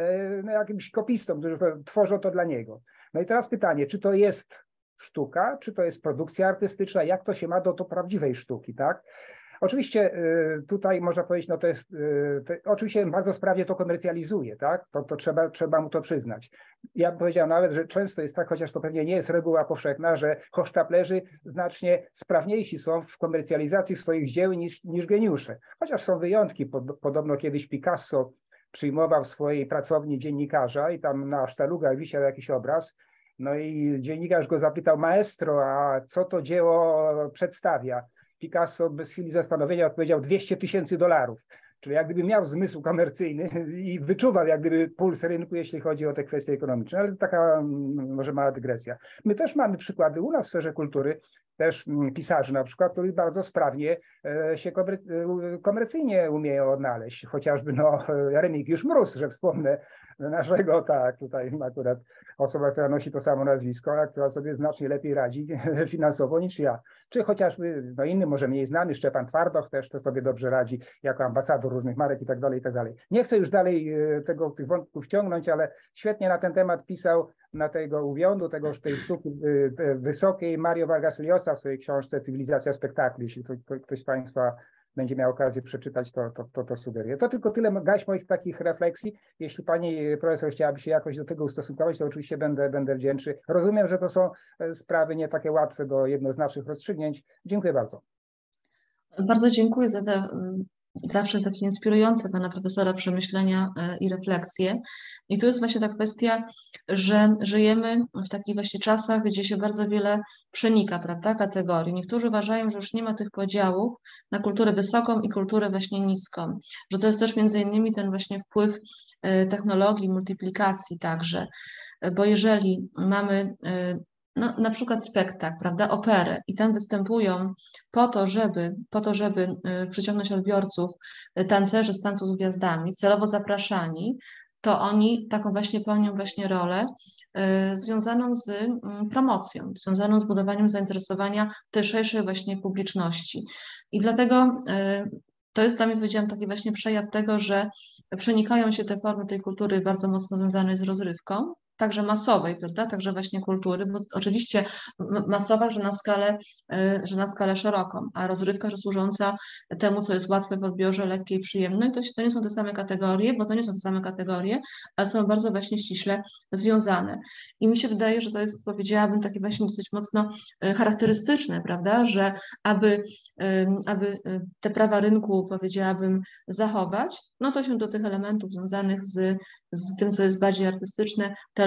jakimś kopistom, którzy tworzą to dla niego. No i teraz pytanie, czy to jest sztuka, czy to jest produkcja artystyczna, jak to się ma do prawdziwej sztuki, tak? Oczywiście tutaj można powiedzieć, oczywiście bardzo sprawnie to komercjalizuje, tak? To trzeba mu to przyznać. Ja bym powiedział nawet, że często jest tak, chociaż to pewnie nie jest reguła powszechna, że hochsztaplerzy znacznie sprawniejsi są w komercjalizacji swoich dzieł niż geniusze. Chociaż są wyjątki, podobno kiedyś Picasso przyjmował w swojej pracowni dziennikarza i tam na sztalugach wisiał jakiś obraz. No i dziennikarz go zapytał: maestro, a co to dzieło przedstawia? Picasso bez chwili zastanowienia odpowiedział: $200,000. Czyli jak gdyby miał zmysł komercyjny i wyczuwał jak gdyby puls rynku, jeśli chodzi o te kwestie ekonomiczne. Ale taka może mała dygresja. My też mamy przykłady u nas w sferze kultury, też pisarzy na przykład, którzy bardzo sprawnie się komercyjnie umieją odnaleźć. Chociażby Remigiusz Mróz, że wspomnę naszego, tak, tutaj akurat osoba, która nosi to samo nazwisko, a która sobie znacznie lepiej radzi finansowo niż ja. Czy chociażby inny, może mniej znany, Szczepan Twardoch też to sobie dobrze radzi jako ambasador różnych marek i tak dalej, i tak dalej. Nie chcę już dalej tych wątków ciągnąć, ale świetnie na ten temat pisał na tego uwiądu, tej sztuki wysokiej Mario Vargas Llosa w swojej książce Cywilizacja spektakli. Jeśli ktoś z Państwa będzie miał okazję przeczytać, to sugeruję. To tylko tyle gaś moich takich refleksji. Jeśli pani profesor chciałaby się jakoś do tego ustosunkować, to oczywiście będę wdzięczny. Rozumiem, że to są sprawy nie takie łatwe do jednoznacznych rozstrzygnięć. Dziękuję bardzo. Bardzo dziękuję za te zawsze takie inspirujące pana profesora przemyślenia i refleksje. I tu jest właśnie ta kwestia, że żyjemy w takich właśnie czasach, gdzie się bardzo wiele przenika, prawda, kategorii. Niektórzy uważają, że już nie ma tych podziałów na kulturę wysoką i kulturę właśnie niską, że to jest też między innymi ten właśnie wpływ technologii, multiplikacji także, bo jeżeli mamy no, na przykład spektakl, prawda, operę i tam występują po to, żeby przyciągnąć odbiorców tancerzy z Tańców z Gwiazdami, celowo zapraszani, to oni taką właśnie pełnią właśnie rolę związaną z promocją, związaną z budowaniem zainteresowania tej szerszej właśnie publiczności. I dlatego to jest dla mnie, powiedziałam, taki właśnie przejaw tego, że przenikają się te formy tej kultury bardzo mocno związanej z rozrywką, także masowej, prawda, także właśnie kultury, bo oczywiście masowa, że na skalę szeroką, a rozrywka, że służąca temu, co jest łatwe w odbiorze, lekkie i przyjemne, to nie są te same kategorie, bo to nie są te same kategorie, ale są bardzo właśnie ściśle związane. I mi się wydaje, że to jest, powiedziałabym, takie właśnie dosyć mocno charakterystyczne, prawda, że aby te prawa rynku, powiedziałabym, zachować, no to się do tych elementów związanych z tym, co jest bardziej artystyczne, te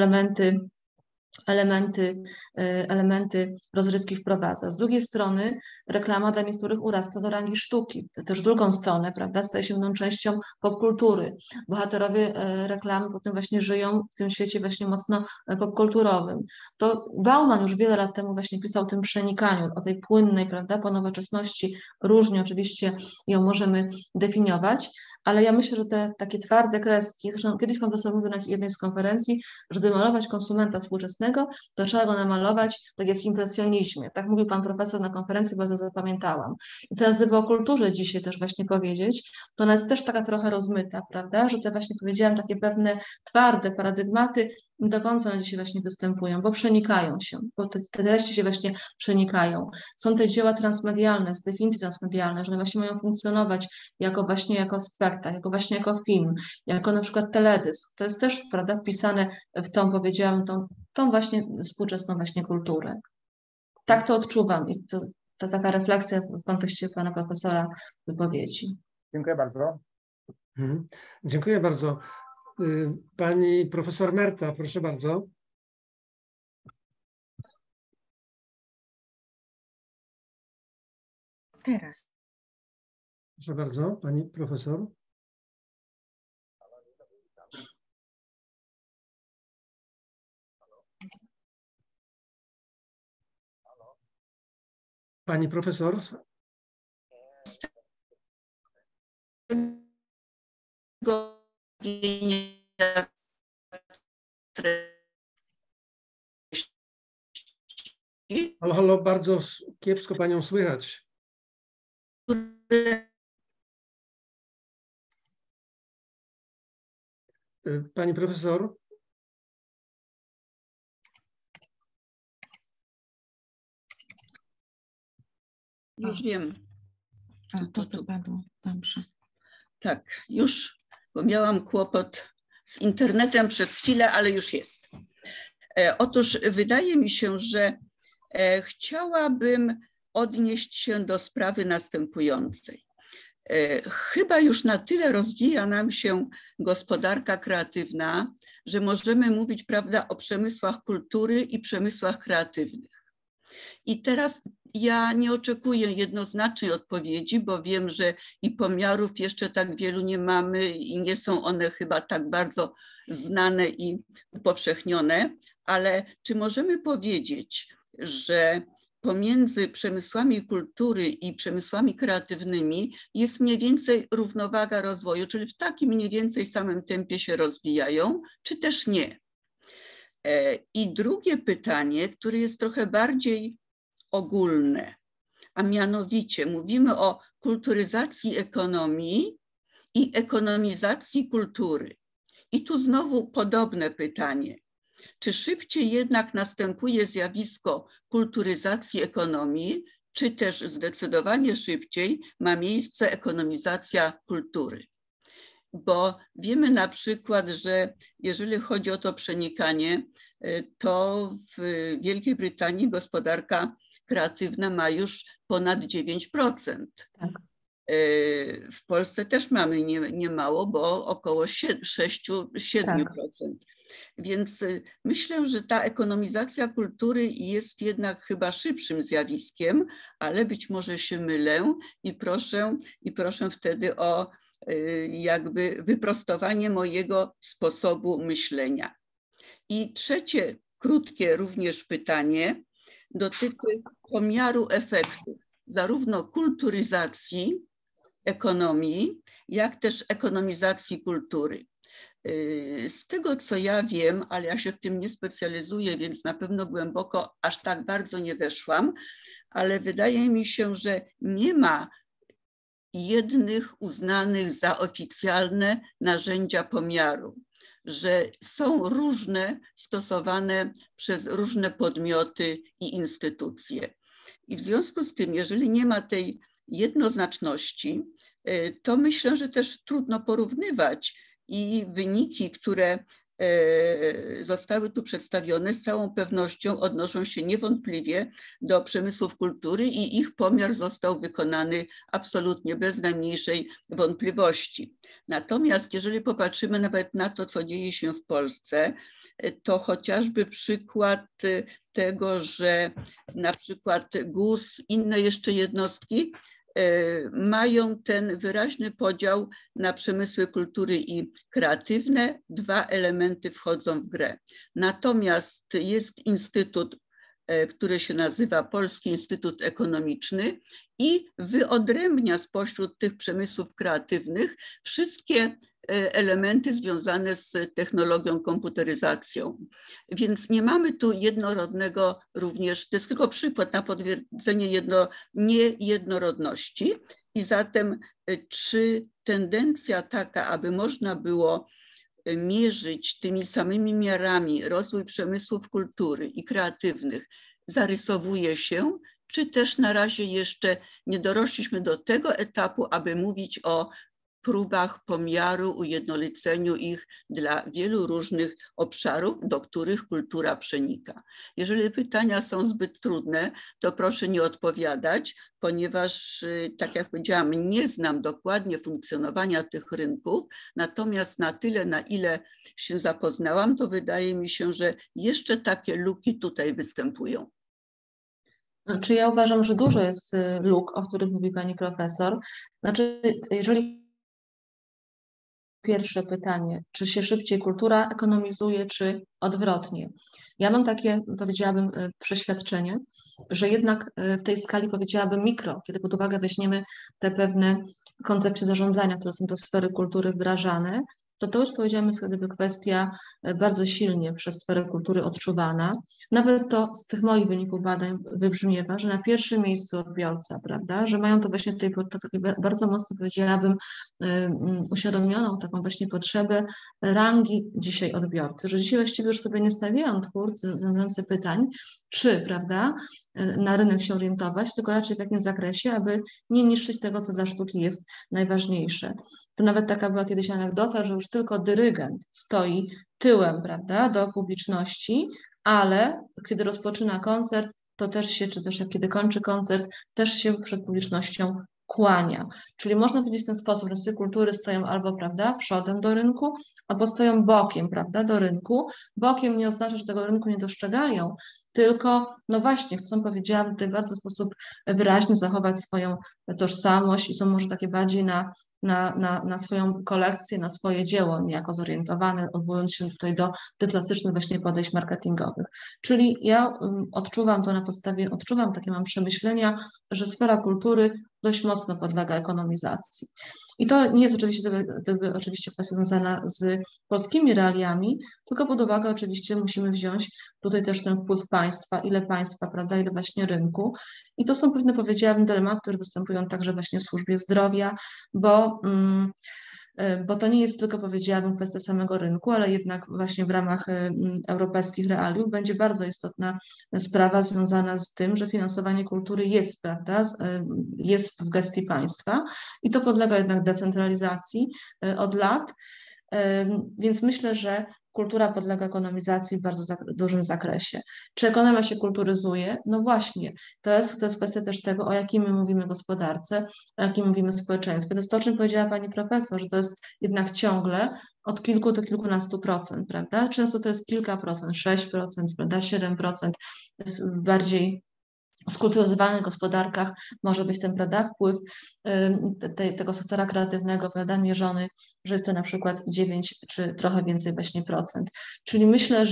elementy rozrywki wprowadza. Z drugiej strony reklama dla niektórych urasta do rangi sztuki. To też w drugą stronę, prawda, staje się częścią popkultury. Bohaterowie reklamy potem właśnie żyją w tym świecie właśnie mocno popkulturowym. To Bauman już wiele lat temu właśnie pisał o tym przenikaniu, o tej płynnej, prawda, po nowoczesności. Różnie oczywiście ją możemy definiować, ale ja myślę, że te takie twarde kreski, zresztą kiedyś pan profesor mówił na jednej z konferencji, że żeby malować konsumenta współczesnego, to trzeba go namalować tak jak w impresjonizmie. Tak mówił pan profesor na konferencji, bardzo zapamiętałam. I teraz gdyby o kulturze dzisiaj też właśnie powiedzieć, to ona jest też taka trochę rozmyta, prawda, że te właśnie powiedziałam takie pewne twarde paradygmaty nie do końca one dzisiaj właśnie występują, bo przenikają się, bo te treści się właśnie przenikają. Są te dzieła transmedialne, z definicji transmedialne, że one właśnie mają funkcjonować jako spektakl, jako film, jako na przykład teledysk. To jest też, prawda, wpisane w tą, powiedziałam, tą właśnie współczesną właśnie kulturę. Tak to odczuwam i to taka refleksja w kontekście pana profesora wypowiedzi. Dziękuję bardzo. Dziękuję bardzo. Pani profesor Merta, proszę bardzo. Teraz. Proszę bardzo, pani profesor. Pani profesor. Halo, halo, bardzo kiepsko panią słychać. Pani profesor. Już wiem. To wypadło, dobrze. Tak, już, bo miałam kłopot z internetem przez chwilę, ale już jest. Otóż wydaje mi się, że chciałabym odnieść się do sprawy następującej. Chyba już na tyle rozwija nam się gospodarka kreatywna, że możemy mówić, prawda, o przemysłach kultury i przemysłach kreatywnych. I teraz ja nie oczekuję jednoznacznej odpowiedzi, bo wiem, że i pomiarów jeszcze tak wielu nie mamy i nie są one chyba tak bardzo znane i upowszechnione, ale czy możemy powiedzieć, że pomiędzy przemysłami kultury i przemysłami kreatywnymi jest mniej więcej równowaga rozwoju, czyli w takim mniej więcej samym tempie się rozwijają, czy też nie? I drugie pytanie, które jest trochę bardziej ogólne, a mianowicie mówimy o kulturyzacji ekonomii i ekonomizacji kultury. I tu znowu podobne pytanie. Czy szybciej jednak następuje zjawisko kulturyzacji ekonomii, czy też zdecydowanie szybciej ma miejsce ekonomizacja kultury? Bo wiemy na przykład, że jeżeli chodzi o to przenikanie, to w Wielkiej Brytanii gospodarka kreatywna ma już ponad 9%. Tak. W Polsce też mamy niemało, bo około 6-7%. Więc myślę, że ta ekonomizacja kultury jest jednak chyba szybszym zjawiskiem, ale być może się mylę i proszę wtedy o jakby wyprostowanie mojego sposobu myślenia. I trzecie, krótkie również pytanie dotyczy pomiaru efektów zarówno kulturyzacji ekonomii, jak też ekonomizacji kultury. Z tego, co ja wiem, ale ja się w tym nie specjalizuję, więc na pewno głęboko aż tak bardzo nie weszłam, ale wydaje mi się, że nie ma jednych uznanych za oficjalne narzędzia pomiaru, że są różne stosowane przez różne podmioty i instytucje. I w związku z tym, jeżeli nie ma tej jednoznaczności, to myślę, że też trudno porównywać i wyniki, które zostały tu przedstawione, z całą pewnością odnoszą się niewątpliwie do przemysłów kultury i ich pomiar został wykonany absolutnie bez najmniejszej wątpliwości. Natomiast jeżeli popatrzymy nawet na to, co dzieje się w Polsce, to chociażby przykład tego, że na przykład GUS, inne jeszcze jednostki mają ten wyraźny podział na przemysły kultury i kreatywne. Dwa elementy wchodzą w grę. Natomiast jest instytut, który się nazywa Polski Instytut Ekonomiczny i wyodrębnia spośród tych przemysłów kreatywnych wszystkie elementy związane z technologią, komputeryzacją. Więc nie mamy tu jednorodnego również, to jest tylko przykład na potwierdzenie niejednorodności. I zatem czy tendencja taka, aby można było mierzyć tymi samymi miarami rozwój przemysłów kultury i kreatywnych, zarysowuje się, czy też na razie jeszcze nie dorośliśmy do tego etapu, aby mówić o próbach pomiaru, ujednoliceniu ich dla wielu różnych obszarów, do których kultura przenika. Jeżeli pytania są zbyt trudne, to proszę nie odpowiadać, ponieważ, tak jak powiedziałam, nie znam dokładnie funkcjonowania tych rynków, natomiast na tyle, na ile się zapoznałam, to wydaje mi się, że jeszcze takie luki tutaj występują. Znaczy ja uważam, że dużo jest luk, o których mówi pani profesor. Znaczy, jeżeli pierwsze pytanie, czy się szybciej kultura ekonomizuje, czy odwrotnie? Ja mam takie, powiedziałabym, przeświadczenie, że jednak w tej skali, powiedziałabym, mikro, kiedy pod uwagę weźmiemy te pewne koncepcje zarządzania, które są do sfery kultury wdrażane, to już powiedziałam, jest gdyby kwestia bardzo silnie przez sferę kultury odczuwana. Nawet to z tych moich wyników badań wybrzmiewa, że na pierwszym miejscu odbiorca, prawda, że mają to właśnie tutaj bardzo mocno, powiedziałabym, uświadomioną taką właśnie potrzebę rangi dzisiaj odbiorcy, że dzisiaj właściwie już sobie nie stawiają twórcy zadający pytań, czy, prawda, na rynek się orientować, tylko raczej w jakim zakresie, aby nie niszczyć tego, co dla sztuki jest najważniejsze. To nawet taka była kiedyś anegdota, że już tylko dyrygent stoi tyłem, prawda, do publiczności, ale kiedy rozpoczyna koncert, to też się, czy też kiedy kończy koncert, też się przed publicznością kłania. Czyli można powiedzieć w ten sposób, że kultury stoją albo, prawda, przodem do rynku, albo stoją bokiem, prawda, do rynku. Bokiem nie oznacza, że tego rynku nie dostrzegają, tylko, no właśnie, chcą, powiedziałam, tutaj bardzo w sposób wyraźny zachować swoją tożsamość i są może takie bardziej na swoją kolekcję, na swoje dzieło niejako zorientowane, odwołując się tutaj do tych klasycznych właśnie podejść marketingowych. Czyli ja odczuwam to na podstawie, takie mam przemyślenia, że sfera kultury dość mocno podlega ekonomizacji. I to nie jest oczywiście oczywiście kwestia związana z polskimi realiami, tylko pod uwagę oczywiście musimy wziąć tutaj też ten wpływ państwa, ile państwa, prawda, ile właśnie rynku. I to są pewne, powiedziałabym, dylematy, które występują także właśnie w służbie zdrowia, bo to nie jest tylko, powiedziałabym, kwestia samego rynku, ale jednak właśnie w ramach europejskich realiów będzie bardzo istotna sprawa związana z tym, że finansowanie kultury jest, prawda, jest w gestii państwa i to podlega jednak decentralizacji od lat, więc myślę, że kultura podlega ekonomizacji w bardzo dużym zakresie. Czy ekonomia się kulturyzuje? No właśnie, to jest kwestia też tego, o jakim my mówimy gospodarce, o jakim mówimy społeczeństwie. To jest to, o czym powiedziała pani profesor, że to jest jednak ciągle od kilku do kilkunastu procent, prawda? Często to jest kilka procent, 6%, prawda, 7%, jest bardziej w skulturyzowanych gospodarkach może być ten, prawda, wpływ tego sektora kreatywnego, prawda, mierzony, że jest to na przykład 9 czy trochę więcej właśnie procent. Czyli myślę,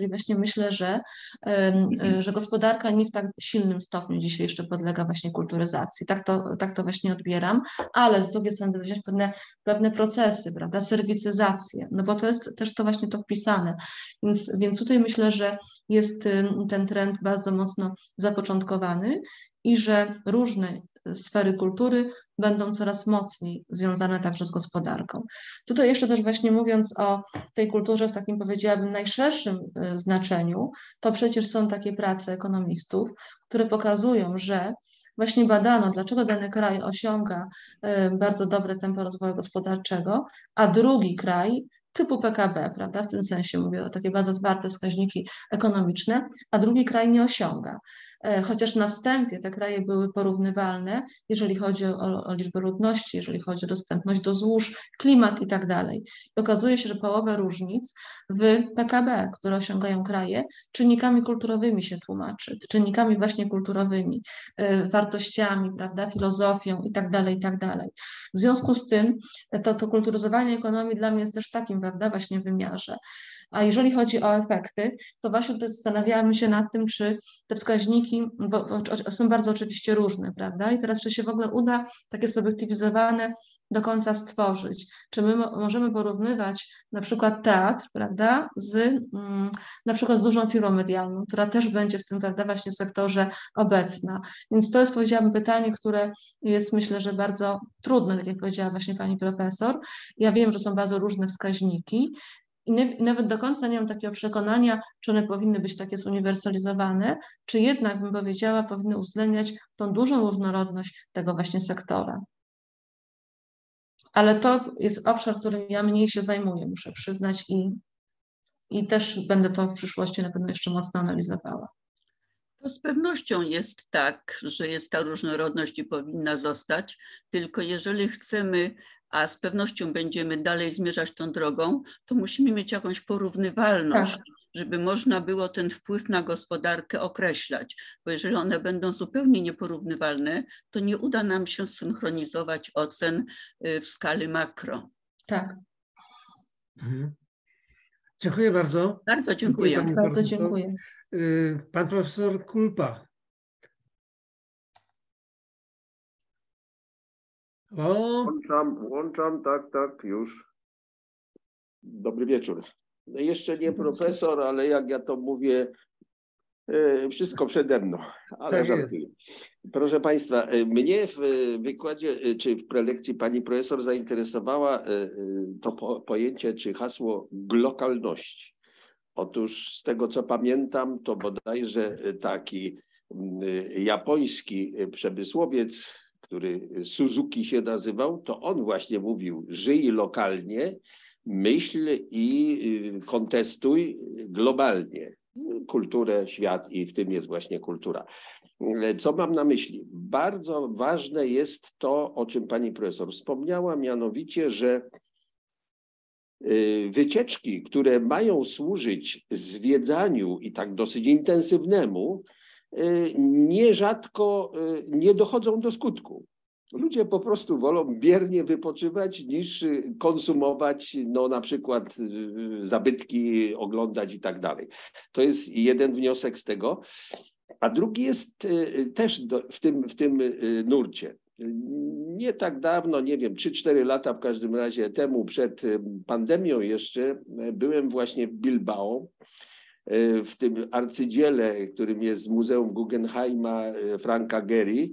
że gospodarka nie w tak silnym stopniu dzisiaj jeszcze podlega właśnie kulturyzacji. Tak to właśnie odbieram, ale z drugiej strony wziąć pewne procesy, prawda, serwicyzację, no bo to jest też to właśnie to wpisane. Więc tutaj myślę, że jest ten trend bardzo mocno zapoczątkowany i że różne sfery kultury będą coraz mocniej związane także z gospodarką. Tutaj jeszcze też właśnie mówiąc o tej kulturze w takim, powiedziałabym, najszerszym znaczeniu, to przecież są takie prace ekonomistów, które pokazują, że właśnie badano, dlaczego dany kraj osiąga bardzo dobre tempo rozwoju gospodarczego, a drugi kraj typu PKB, prawda, w tym sensie mówię o takie bardzo twarde wskaźniki ekonomiczne, a drugi kraj nie osiąga. Chociaż na wstępie te kraje były porównywalne, jeżeli chodzi o liczbę ludności, jeżeli chodzi o dostępność do złóż, klimat i tak dalej. I okazuje się, że połowę różnic w PKB, które osiągają kraje, czynnikami kulturowymi się tłumaczy, czynnikami właśnie kulturowymi, wartościami, prawda, filozofią i tak dalej, i tak dalej. W związku z tym to kulturyzowanie ekonomii dla mnie jest też w takim, prawda, właśnie wymiarze. A jeżeli chodzi o efekty, to właśnie tutaj zastanawiałam się nad tym, czy te wskaźniki, bo są bardzo oczywiście różne, prawda? I teraz, czy się w ogóle uda takie zobiektywizowane do końca stworzyć? Czy my możemy porównywać na przykład teatr, prawda, na przykład z dużą firmą medialną, która też będzie w tym, prawda, właśnie sektorze obecna. Więc to jest, powiedziałabym, pytanie, które jest, myślę, że bardzo trudne, tak jak powiedziała właśnie pani profesor. Ja wiem, że są bardzo różne wskaźniki, i nawet do końca nie mam takiego przekonania, czy one powinny być takie zuniwersalizowane, czy jednak, bym powiedziała, powinny uwzględniać tą dużą różnorodność tego właśnie sektora. Ale to jest obszar, którym ja mniej się zajmuję, muszę przyznać, i też będę to w przyszłości na pewno jeszcze mocno analizowała. To z pewnością jest tak, że jest ta różnorodność i powinna zostać, tylko jeżeli chcemy, a z pewnością będziemy dalej zmierzać tą drogą, to musimy mieć jakąś porównywalność, tak, żeby można było ten wpływ na gospodarkę określać, bo jeżeli one będą zupełnie nieporównywalne, to nie uda nam się synchronizować ocen w skali makro. Tak. Dziękuję bardzo. Bardzo dziękuję. Pani bardzo profesor. dziękuję. Pan profesor Kulpa. Włączam, tak, już. Dobry wieczór. No jeszcze nie profesor, ale jak ja to mówię, wszystko przede mną, ale tak żartuję. Proszę Państwa, mnie w wykładzie, czy w prelekcji pani profesor zainteresowała to pojęcie, czy hasło glokalności. Otóż z tego, co pamiętam, to bodajże taki japoński przemysłowiec, który Suzuki się nazywał, to on właśnie mówił: żyj lokalnie, myśl i kontestuj globalnie. Kulturę, świat, i w tym jest właśnie kultura. Co mam na myśli? Bardzo ważne jest to, o czym pani profesor wspomniała, mianowicie, że wycieczki, które mają służyć zwiedzaniu i tak dosyć intensywnemu, nierzadko nie dochodzą do skutku. Ludzie po prostu wolą biernie wypoczywać niż konsumować, no na przykład zabytki, oglądać i tak dalej. To jest jeden wniosek z tego. A drugi jest też w tym nurcie. Nie tak dawno, nie wiem, 3-4 lata w każdym razie temu, przed pandemią jeszcze, byłem właśnie w Bilbao, w tym arcydziele, którym jest Muzeum Guggenheima Franka Gehry.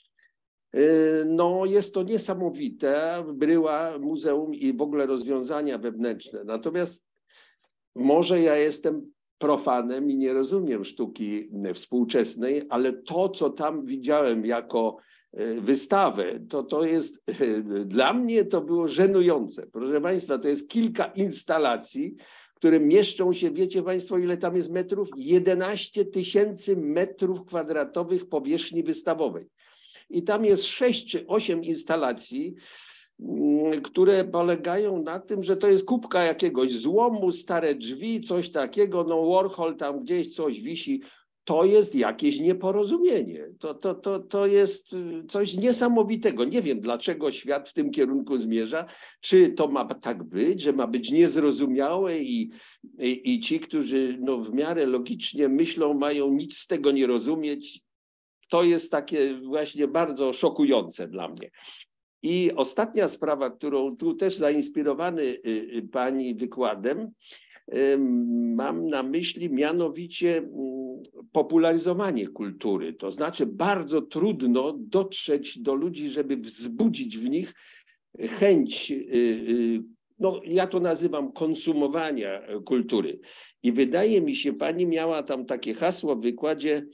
No jest to niesamowite, bryła muzeum i w ogóle rozwiązania wewnętrzne. Natomiast może ja jestem profanem i nie rozumiem sztuki współczesnej, ale to, co tam widziałem jako wystawę, to jest, dla mnie to było żenujące. Proszę Państwa, to jest kilka instalacji, które mieszczą się, wiecie Państwo, ile tam jest metrów? 11 000 metrów kwadratowych powierzchni wystawowej. I tam jest 6 czy 8 instalacji, które polegają na tym, że to jest kubka jakiegoś złomu, stare drzwi, coś takiego, no Warhol tam gdzieś coś wisi. To jest jakieś nieporozumienie. To jest coś niesamowitego. Nie wiem, dlaczego świat w tym kierunku zmierza. Czy to ma tak być, że ma być niezrozumiałe i ci, którzy no, w miarę logicznie myślą, mają nic z tego nie rozumieć. To jest takie właśnie bardzo szokujące dla mnie. I ostatnia sprawa, którą tu też zainspirowany pani wykładem, mam na myśli mianowicie popularyzowanie kultury. To znaczy bardzo trudno dotrzeć do ludzi, żeby wzbudzić w nich chęć, no ja to nazywam konsumowania kultury. I wydaje mi się, pani miała tam takie hasło w wykładzie,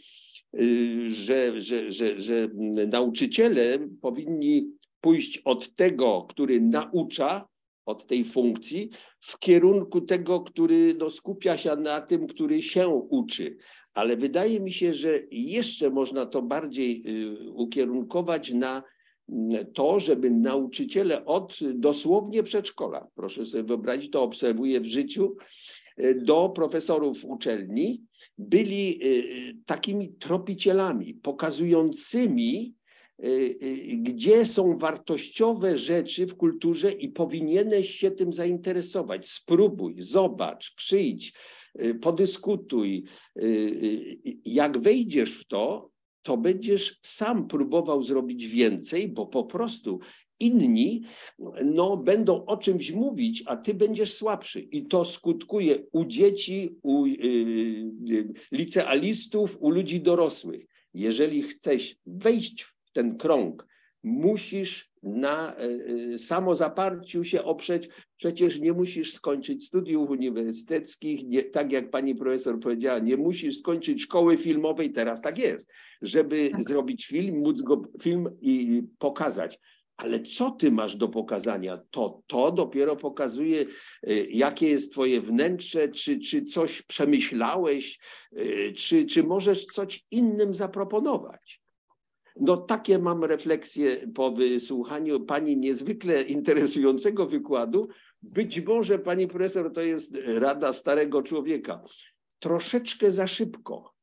że nauczyciele powinni pójść od tego, który naucza, od tej funkcji, w kierunku tego, który no, skupia się na tym, który się uczy. Ale wydaje mi się, że jeszcze można to bardziej ukierunkować na to, żeby nauczyciele od dosłownie przedszkola, proszę sobie wyobrazić, to obserwuję w życiu, do profesorów uczelni, byli takimi tropicielami, pokazującymi, gdzie są wartościowe rzeczy w kulturze i powinieneś się tym zainteresować. Spróbuj, zobacz, przyjdź, podyskutuj. Jak wejdziesz w to, to będziesz sam próbował zrobić więcej, bo po prostu inni no, będą o czymś mówić, a ty będziesz słabszy. I to skutkuje u dzieci, u licealistów, u ludzi dorosłych. Jeżeli chcesz wejść w ten krąg, musisz na samozaparciu się oprzeć. Przecież nie musisz skończyć studiów uniwersyteckich, nie, tak jak pani profesor powiedziała, nie musisz skończyć szkoły filmowej, teraz tak jest, żeby zrobić film, móc go film i pokazać. Ale co ty masz do pokazania? To dopiero pokazuje, jakie jest twoje wnętrze, czy coś przemyślałeś, czy możesz coś innym zaproponować. No takie mam refleksje po wysłuchaniu pani niezwykle interesującego wykładu. Być może pani profesor to jest rada starego człowieka. Troszeczkę za szybko.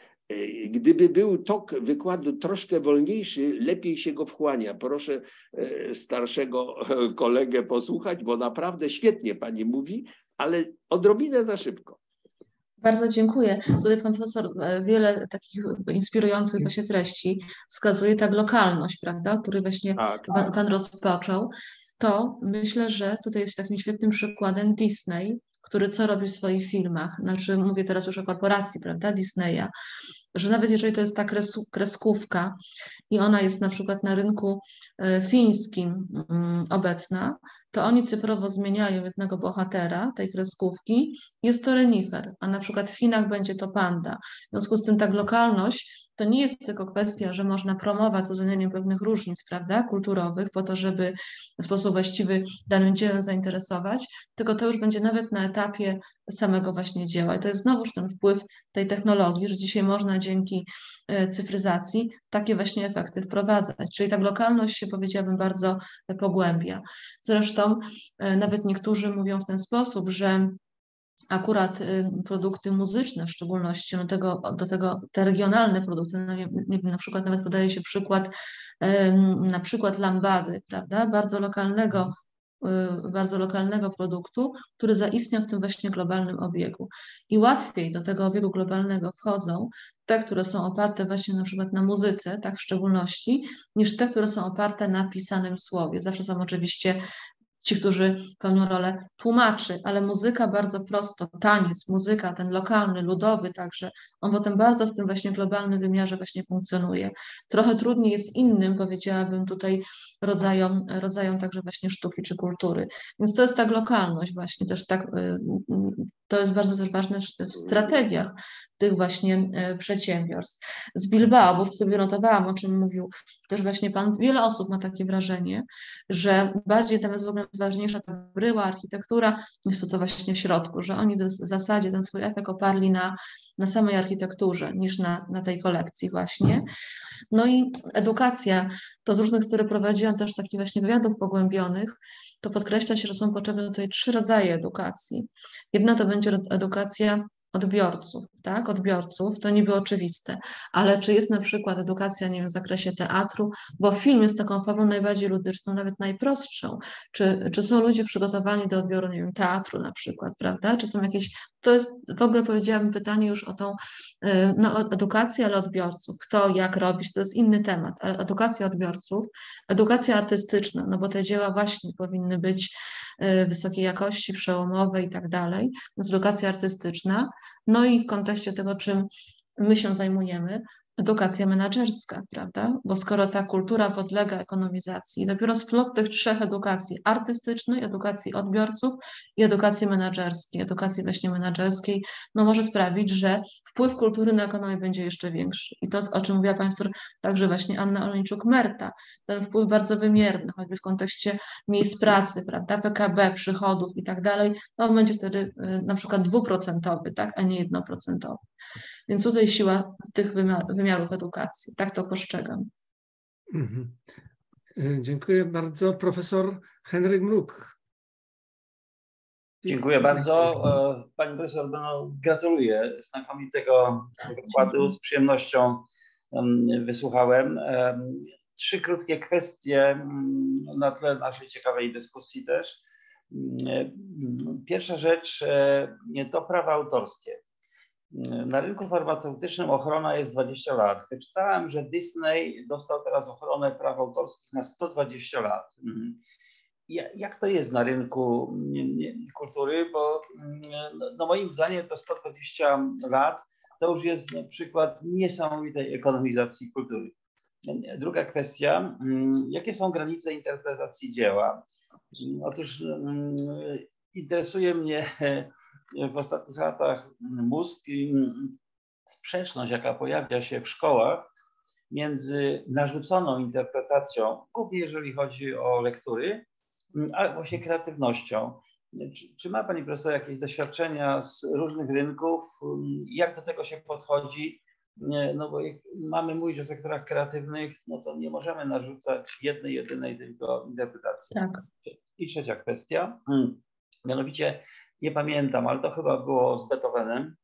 Gdyby był tok wykładu troszkę wolniejszy, lepiej się go wchłania. Proszę starszego kolegę posłuchać, bo naprawdę świetnie pani mówi, ale odrobinę za szybko. Bardzo dziękuję. Tutaj pan profesor wiele takich inspirujących właśnie treści wskazuje, tak lokalność, prawda, który właśnie pan rozpoczął. To myślę, że tutaj jest takim świetnym przykładem Disney, który co robi w swoich filmach. Znaczy mówię teraz już o korporacji, prawda, Disneya, że nawet jeżeli to jest ta kreskówka i ona jest na przykład na rynku fińskim obecna, to oni cyfrowo zmieniają jednego bohatera tej kreskówki, jest to renifer, a na przykład w Chinach będzie to panda. W związku z tym tak lokalność to nie jest tylko kwestia, że można promować z uwzględnieniem pewnych różnic, prawda, kulturowych, po to, żeby w sposób właściwy danym dziełem zainteresować, tylko to już będzie nawet na etapie samego właśnie dzieła. I to jest znowuż ten wpływ tej technologii, że dzisiaj można dzięki cyfryzacji takie właśnie efekty wprowadzać. Czyli tak lokalność się, powiedziałabym, bardzo pogłębia. Zresztą nawet niektórzy mówią w ten sposób, że akurat produkty muzyczne w szczególności, do tego te regionalne produkty, no nie wiem, na przykład nawet podaje się przykład, na przykład lambady, prawda, bardzo lokalnego produktu, który zaistniał w tym właśnie globalnym obiegu. I łatwiej do tego obiegu globalnego wchodzą te, które są oparte właśnie na przykład na muzyce, tak w szczególności, niż te, które są oparte na pisanym słowie. Zawsze są oczywiście ci, którzy pełnią rolę tłumaczy, ale muzyka bardzo prosto, taniec, muzyka, ten lokalny, ludowy także, on potem bardzo w tym właśnie globalnym wymiarze właśnie funkcjonuje. Trochę trudniej jest innym, powiedziałabym tutaj, rodzajom także właśnie sztuki czy kultury. Więc to jest tak lokalność właśnie też tak To jest bardzo też ważne w strategiach tych właśnie przedsiębiorstw. Z Bilbao, bo sobie notowałam, o czym mówił też właśnie Pan, wiele osób ma takie wrażenie, że bardziej tam jest w ogóle ważniejsza ta bryła, architektura, niż to, co właśnie w środku, że oni w zasadzie ten swój efekt oparli na samej architekturze, niż na tej kolekcji właśnie. No i edukacja, to z różnych, które prowadziłam też takich właśnie wywiadów pogłębionych, to podkreśla się, że są potrzebne tutaj 3 rodzaje edukacji. Jedna to będzie edukacja odbiorców, tak? Odbiorców, to niby oczywiste, ale czy jest na przykład edukacja, nie wiem, w zakresie teatru, bo film jest taką formą najbardziej ludyczną, nawet najprostszą. Czy są ludzie przygotowani do odbioru, nie wiem, teatru na przykład, prawda? Czy są jakieś, to jest w ogóle powiedziałabym pytanie już o tą no, edukację, ale odbiorców. Kto, jak robić, to jest inny temat, ale edukacja odbiorców, edukacja artystyczna, no bo te dzieła właśnie powinny być wysokiej jakości, przełomowe i tak dalej, więc edukacja artystyczna, no i w kontekście tego, czym my się zajmujemy, edukacja menedżerska, prawda? Bo skoro ta kultura podlega ekonomizacji, dopiero splot tych 3 edukacji, artystycznej, edukacji odbiorców i edukacji menedżerskiej, no może sprawić, że wpływ kultury na ekonomię będzie jeszcze większy. I to, o czym mówiła Pani profesor, także właśnie Anna Olejniczuk-Merta, ten wpływ bardzo wymierny, choćby w kontekście miejsc pracy, prawda, PKB, przychodów i tak dalej, no on będzie wtedy na przykład 2%, tak, a nie 1%. Więc tutaj siła tych wymiarów edukacji. Tak to postrzegam. Dziękuję bardzo. Profesor Henryk Mruk. Dziękuję bardzo. Pani profesor, gratuluję znakomitego wykładu. Z przyjemnością wysłuchałem. 3 krótkie kwestie na tle naszej ciekawej dyskusji też. Pierwsza rzecz to prawa autorskie. Na rynku farmaceutycznym ochrona jest 20 lat. Wyczytałem, że Disney dostał teraz ochronę praw autorskich na 120 lat. Jak to jest na rynku kultury? Bo no moim zdaniem to 120 lat to już jest przykład niesamowitej ekonomizacji kultury. Druga kwestia, jakie są granice interpretacji dzieła? Otóż interesuje mnie w ostatnich latach mózg i sprzeczność, jaka pojawia się w szkołach między narzuconą interpretacją, głównie jeżeli chodzi o lektury, a właśnie kreatywnością. Czy ma Pani profesor jakieś doświadczenia z różnych rynków? Jak do tego się podchodzi? No bo jak mamy mówić o sektorach kreatywnych, no to nie możemy narzucać jedynej tylko interpretacji. Tak. I trzecia kwestia, mianowicie nie pamiętam, ale to chyba było z Beethovenem.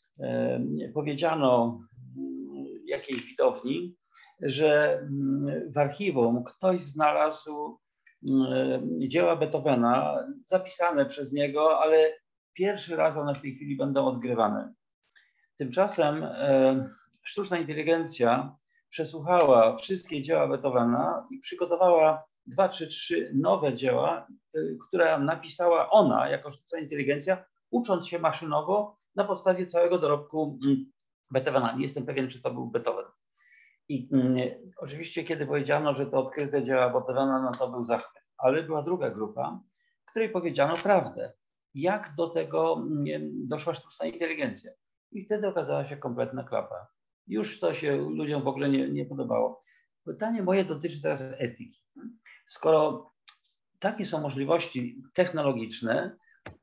Powiedziano jakiejś widowni, że w archiwum ktoś znalazł dzieła Beethovena zapisane przez niego, ale pierwszy raz one w tej chwili będą odgrywane. Tymczasem sztuczna inteligencja przesłuchała wszystkie dzieła Beethovena i przygotowała 2 czy 3 nowe dzieła, które napisała ona jako sztuczna inteligencja, ucząc się maszynowo na podstawie całego dorobku Beethovena. Nie jestem pewien, czy to był Beethoven. I oczywiście, kiedy powiedziano, że to odkryte dzieła Beethovena, no to był zachwyt. Ale była druga grupa, której powiedziano prawdę. Jak do tego doszła sztuczna inteligencja? I wtedy okazała się kompletna klapa. Już to się ludziom w ogóle nie podobało. Pytanie moje dotyczy teraz etyki. Skoro takie są możliwości technologiczne,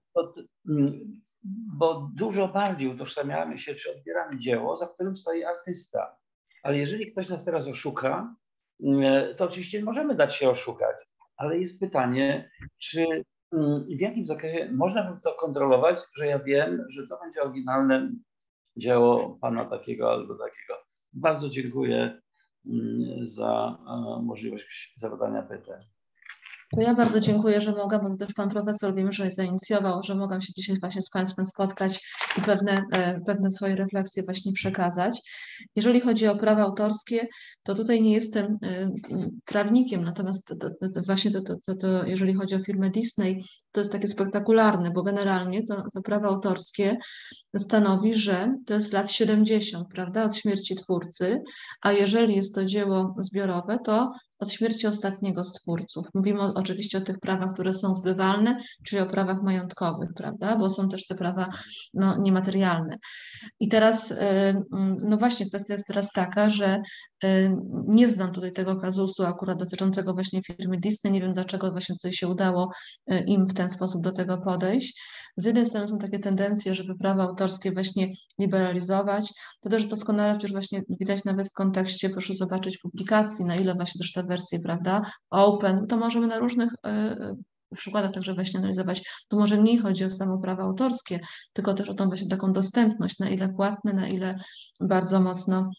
bo dużo bardziej utożsamiamy się, czy odbieramy dzieło, za którym stoi artysta. Ale jeżeli ktoś nas teraz oszuka, to oczywiście możemy dać się oszukać, ale jest pytanie, czy w jakim zakresie można by to kontrolować, że ja wiem, że to będzie oryginalne dzieło pana takiego albo takiego. Bardzo dziękuję za możliwość zadania pytań. To ja bardzo dziękuję, że mogłam, bo też Pan Profesor wiem, że zainicjował, że mogłam się dzisiaj właśnie z Państwem spotkać i pewne swoje refleksje właśnie przekazać. Jeżeli chodzi o prawa autorskie, to tutaj nie jestem prawnikiem, natomiast właśnie jeżeli chodzi o firmę Disney, to jest takie spektakularne, bo generalnie to prawo autorskie stanowi, że to jest lat 70, prawda, od śmierci twórcy, a jeżeli jest to dzieło zbiorowe, to od śmierci ostatniego z twórców. Mówimy oczywiście o tych prawach, które są zbywalne, czyli o prawach majątkowych, prawda, bo są też te prawa niematerialne. I teraz, no właśnie, kwestia jest teraz taka, że nie znam tutaj tego kazusu akurat dotyczącego właśnie firmy Disney, nie wiem dlaczego właśnie tutaj się udało im w ten sposób do tego podejść. Z jednej strony są takie tendencje, żeby prawa autorskie właśnie liberalizować, to też doskonale przecież właśnie widać nawet w kontekście, proszę zobaczyć, publikacji, na ile właśnie też te wersje, prawda, open, to możemy na różnych przykładach także właśnie analizować. Tu może mniej chodzi o samo prawa autorskie, tylko też o tą właśnie taką dostępność, na ile płatne, na ile bardzo mocno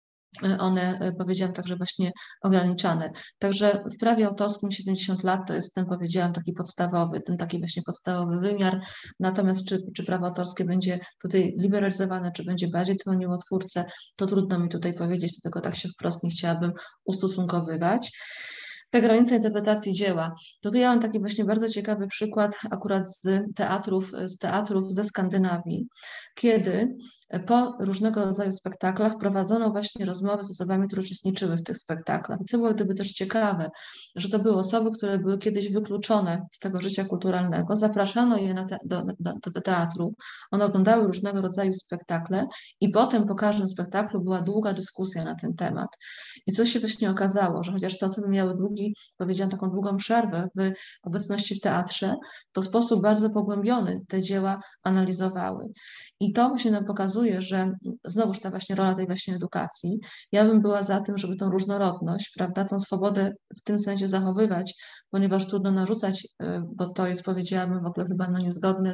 one, powiedziałam, także właśnie ograniczane. Także w prawie autorskim 70 lat to jest ten, powiedziałam, taki właśnie podstawowy wymiar. Natomiast czy prawo autorskie będzie tutaj liberalizowane, czy będzie bardziej chroniło twórcę, to trudno mi tutaj powiedzieć, tylko tak się wprost nie chciałabym ustosunkowywać. Te granice interpretacji dzieła. Tutaj ja mam taki właśnie bardzo ciekawy przykład akurat z teatrów ze Skandynawii, kiedy po różnego rodzaju spektaklach prowadzono właśnie rozmowy z osobami, które uczestniczyły w tych spektaklach. I co było gdyby też ciekawe, że to były osoby, które były kiedyś wykluczone z tego życia kulturalnego, zapraszano je do teatru, one oglądały różnego rodzaju spektakle i potem po każdym spektaklu była długa dyskusja na ten temat. I co się właśnie okazało, że chociaż te osoby miały powiedziałam, taką długą przerwę w obecności w teatrze, to w sposób bardzo pogłębiony te dzieła analizowały. I to właśnie nam pokazuje, że znowuż ta właśnie rola tej właśnie edukacji, ja bym była za tym, żeby tą różnorodność, prawda, tą swobodę w tym sensie zachowywać, ponieważ trudno narzucać, bo to jest, powiedziałabym, w ogóle chyba niezgodne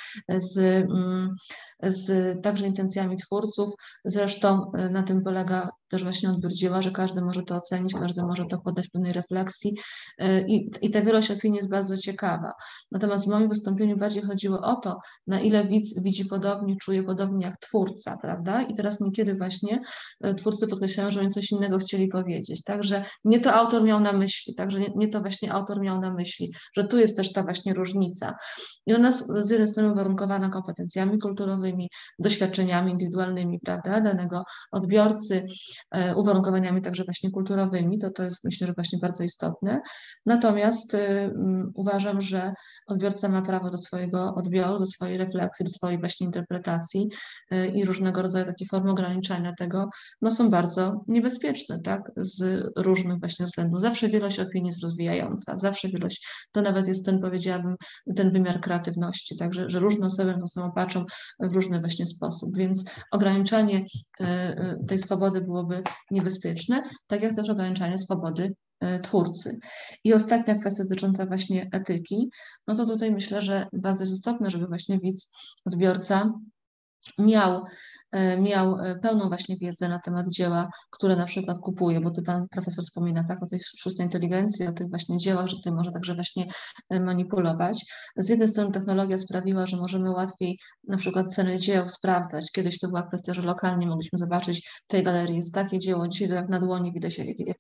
z także intencjami twórców. Zresztą na tym polega też właśnie odbiór dzieła, że każdy może to ocenić, każdy może to poddać pewnej refleksji i ta wielość opinii jest bardzo ciekawa. Natomiast w moim wystąpieniu bardziej chodziło o to, na ile widz widzi podobnie, czuje podobnie jak twórca, prawda? I teraz niekiedy właśnie twórcy podkreślają, że oni coś innego chcieli powiedzieć, także nie to autor miał na myśli, także nie to właśnie autor miał na myśli, że tu jest też ta właśnie różnica. I ona z jednej strony uwarunkowana kompetencjami kulturowymi, doświadczeniami indywidualnymi, prawda, danego odbiorcy, uwarunkowaniami także właśnie kulturowymi, to jest myślę, że właśnie bardzo istotne. Natomiast uważam, że odbiorca ma prawo do swojego odbioru, do swojej refleksji, do swojej właśnie interpretacji i różnego rodzaju takie formy ograniczania tego, no są bardzo niebezpieczne, tak, z różnych właśnie względów. Zawsze wielość opinii jest rozwijająca, zawsze wielość, to nawet jest ten, powiedziałabym, ten wymiar kreatywności, także, że różne osoby na to samo patrzą w różny właśnie sposób, więc ograniczanie tej swobody byłoby niebezpieczne, tak jak też ograniczanie swobody twórcy. I ostatnia kwestia dotycząca właśnie etyki, no to tutaj myślę, że bardzo jest istotne, żeby właśnie widz, odbiorca miał pełną właśnie wiedzę na temat dzieła, które na przykład kupuje, bo tu pan profesor wspomina tak o tej sztucznej inteligencji, o tych właśnie dziełach, że tutaj może także właśnie manipulować. Z jednej strony technologia sprawiła, że możemy łatwiej na przykład ceny dzieł sprawdzać. Kiedyś to była kwestia, że lokalnie mogliśmy zobaczyć, w tej galerii jest takie dzieło, dzisiaj to jak na dłoni widać,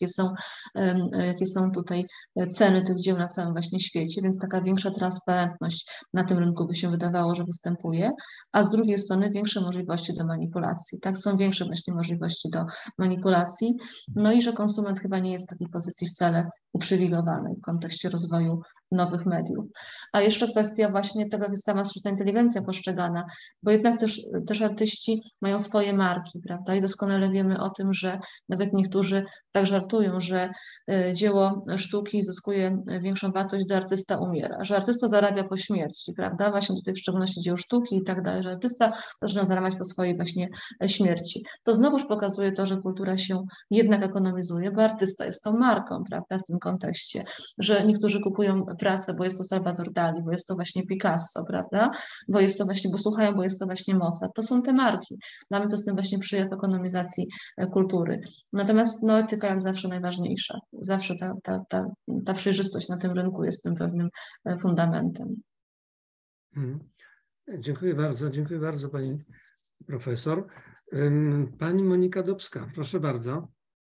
jakie są tutaj ceny tych dzieł na całym właśnie świecie, więc taka większa transparentność na tym rynku by się wydawało, że występuje, a z drugiej strony większe możliwości do manipulacji, tak, są większe właśnie możliwości do manipulacji, no i że konsument chyba nie jest w takiej pozycji wcale uprzywilejowanej w kontekście rozwoju nowych mediów. A jeszcze kwestia właśnie tego, jak jest sama sztuczna inteligencja postrzegana, bo jednak też artyści mają swoje marki, prawda, i doskonale wiemy o tym, że nawet niektórzy tak żartują, że dzieło sztuki zyskuje większą wartość, gdy artysta umiera, że artysta zarabia po śmierci, prawda, właśnie tutaj w szczególności dzieł sztuki i tak dalej, że artysta zaczyna zarabiać po swojej właśnie śmierci. To znowuż pokazuje to, że kultura się jednak ekonomizuje, bo artysta jest tą marką, prawda, w tym kontekście, że niektórzy kupują pracę, bo jest to Salvador Dali, bo jest to właśnie Picasso, prawda, bo jest to właśnie, bo słuchają, bo jest to właśnie Mozart. To są te marki. Dla mnie to jest ten właśnie przejaw ekonomizacji kultury. Natomiast no, etyka jak zawsze najważniejsza. Zawsze ta przejrzystość na tym rynku jest tym pewnym fundamentem. Dziękuję bardzo pani profesor. Pani Monika Dobska, proszę bardzo.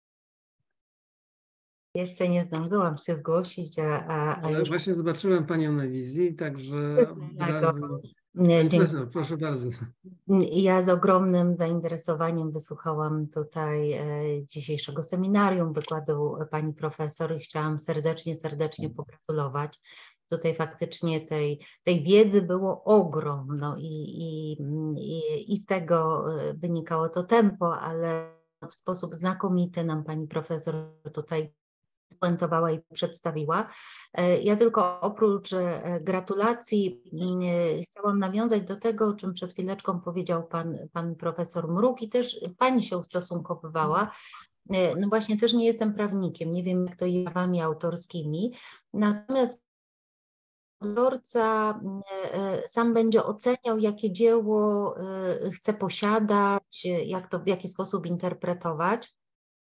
Jeszcze nie zdążyłam się zgłosić, Ale już właśnie zobaczyłem panią na wizji, także bardzo... dziękuję. Proszę bardzo. Ja z ogromnym zainteresowaniem wysłuchałam tutaj dzisiejszego seminarium, wykładu pani profesor i chciałam serdecznie pogratulować. Tutaj faktycznie tej wiedzy było ogrom, no i z tego wynikało to tempo, ale w sposób znakomity nam pani profesor tutaj spuentowała i przedstawiła. Ja tylko oprócz gratulacji chciałam nawiązać do tego, o czym przed chwileczką powiedział pan profesor Mruk i też pani się ustosunkowywała. No właśnie też nie jestem prawnikiem, nie wiem jak to jest prawami autorskimi, natomiast odbiorca sam będzie oceniał, jakie dzieło chce posiadać, w jaki sposób interpretować.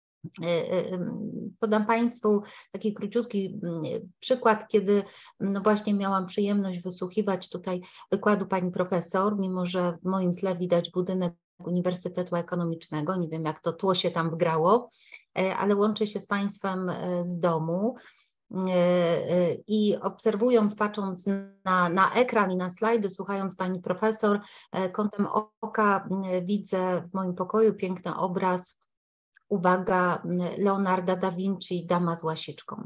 Podam Państwu taki króciutki przykład, kiedy no właśnie miałam przyjemność wysłuchiwać tutaj wykładu pani profesor, mimo że w moim tle widać budynek Uniwersytetu Ekonomicznego, nie wiem jak to tło się tam wgrało, ale łączę się z Państwem z domu. I obserwując, patrząc na ekran i na slajdy, słuchając pani profesor, kątem oka widzę w moim pokoju piękny obraz, uwaga, Leonarda da Vinci, Dama z łasiczką.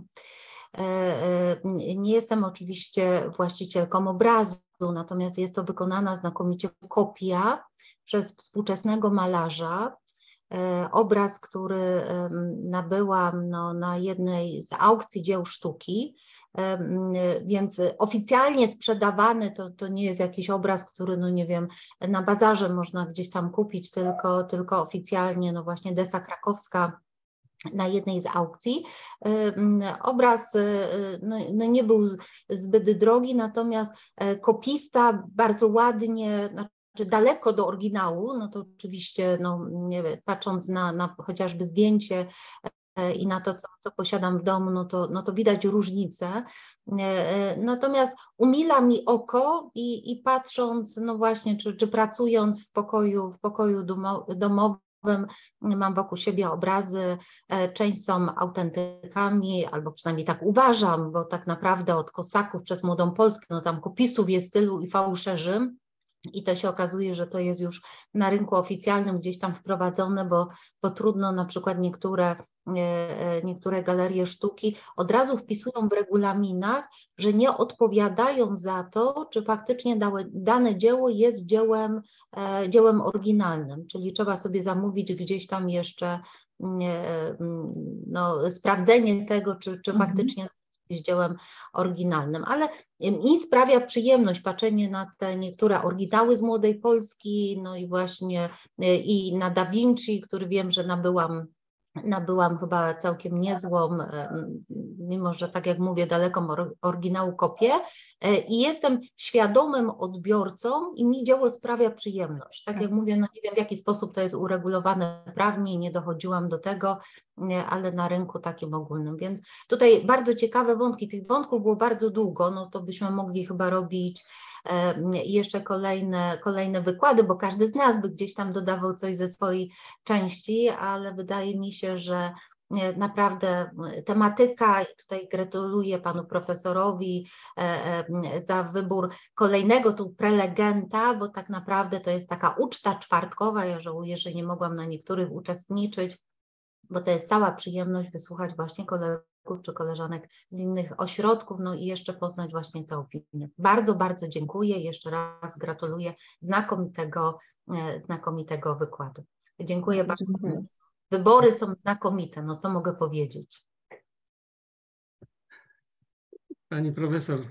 Nie jestem oczywiście właścicielką obrazu, natomiast jest to wykonana znakomicie kopia przez współczesnego malarza. Obraz, który nabyłam na jednej z aukcji dzieł sztuki, więc oficjalnie sprzedawany to nie jest jakiś obraz, który no nie wiem, na bazarze można gdzieś tam kupić, tylko oficjalnie no właśnie Desa Krakowska na jednej z aukcji. Obraz no nie był zbyt drogi, natomiast kopista bardzo ładnie, daleko do oryginału, no to oczywiście no, patrząc na chociażby zdjęcie i na to, co posiadam w domu, no to widać różnicę. Natomiast umila mi oko i patrząc, no właśnie, czy pracując w pokoju domowym, mam wokół siebie obrazy, część są autentykami, albo przynajmniej tak uważam, bo tak naprawdę od Kosaków przez Młodą Polskę, no tam kopisów jest tylu i fałszerzy. I to się okazuje, że to jest już na rynku oficjalnym gdzieś tam wprowadzone, bo trudno na przykład niektóre galerie sztuki od razu wpisują w regulaminach, że nie odpowiadają za to, czy faktycznie dane dzieło jest dziełem oryginalnym, czyli trzeba sobie zamówić gdzieś tam jeszcze no, sprawdzenie tego, czy faktycznie jest dziełem oryginalnym, ale mi sprawia przyjemność patrzenie na te niektóre oryginały z Młodej Polski, no i właśnie i na Da Vinci, który wiem, że nabyłam chyba całkiem niezłą, mimo że tak jak mówię, daleką oryginału kopię i jestem świadomym odbiorcą i mi dzieło sprawia przyjemność. Tak jak mówię, no nie wiem w jaki sposób to jest uregulowane prawnie, nie dochodziłam do tego, ale na rynku takim ogólnym, więc tutaj bardzo ciekawe wątki, tych wątków było bardzo długo, no to byśmy mogli chyba robić jeszcze kolejne wykłady, bo każdy z nas by gdzieś tam dodawał coś ze swojej części, ale wydaje mi się, że naprawdę tematyka i tutaj gratuluję panu profesorowi za wybór kolejnego tu prelegenta, bo tak naprawdę to jest taka uczta czwartkowa, ja żałuję, że nie mogłam na niektórych uczestniczyć, bo to jest cała przyjemność wysłuchać właśnie kolegów czy koleżanek z innych ośrodków, no i jeszcze poznać właśnie te opinie. Bardzo, bardzo dziękuję, jeszcze raz gratuluję znakomitego wykładu. Dziękuję bardzo. Dziękuję. Wybory są znakomite, no co mogę powiedzieć. Pani profesor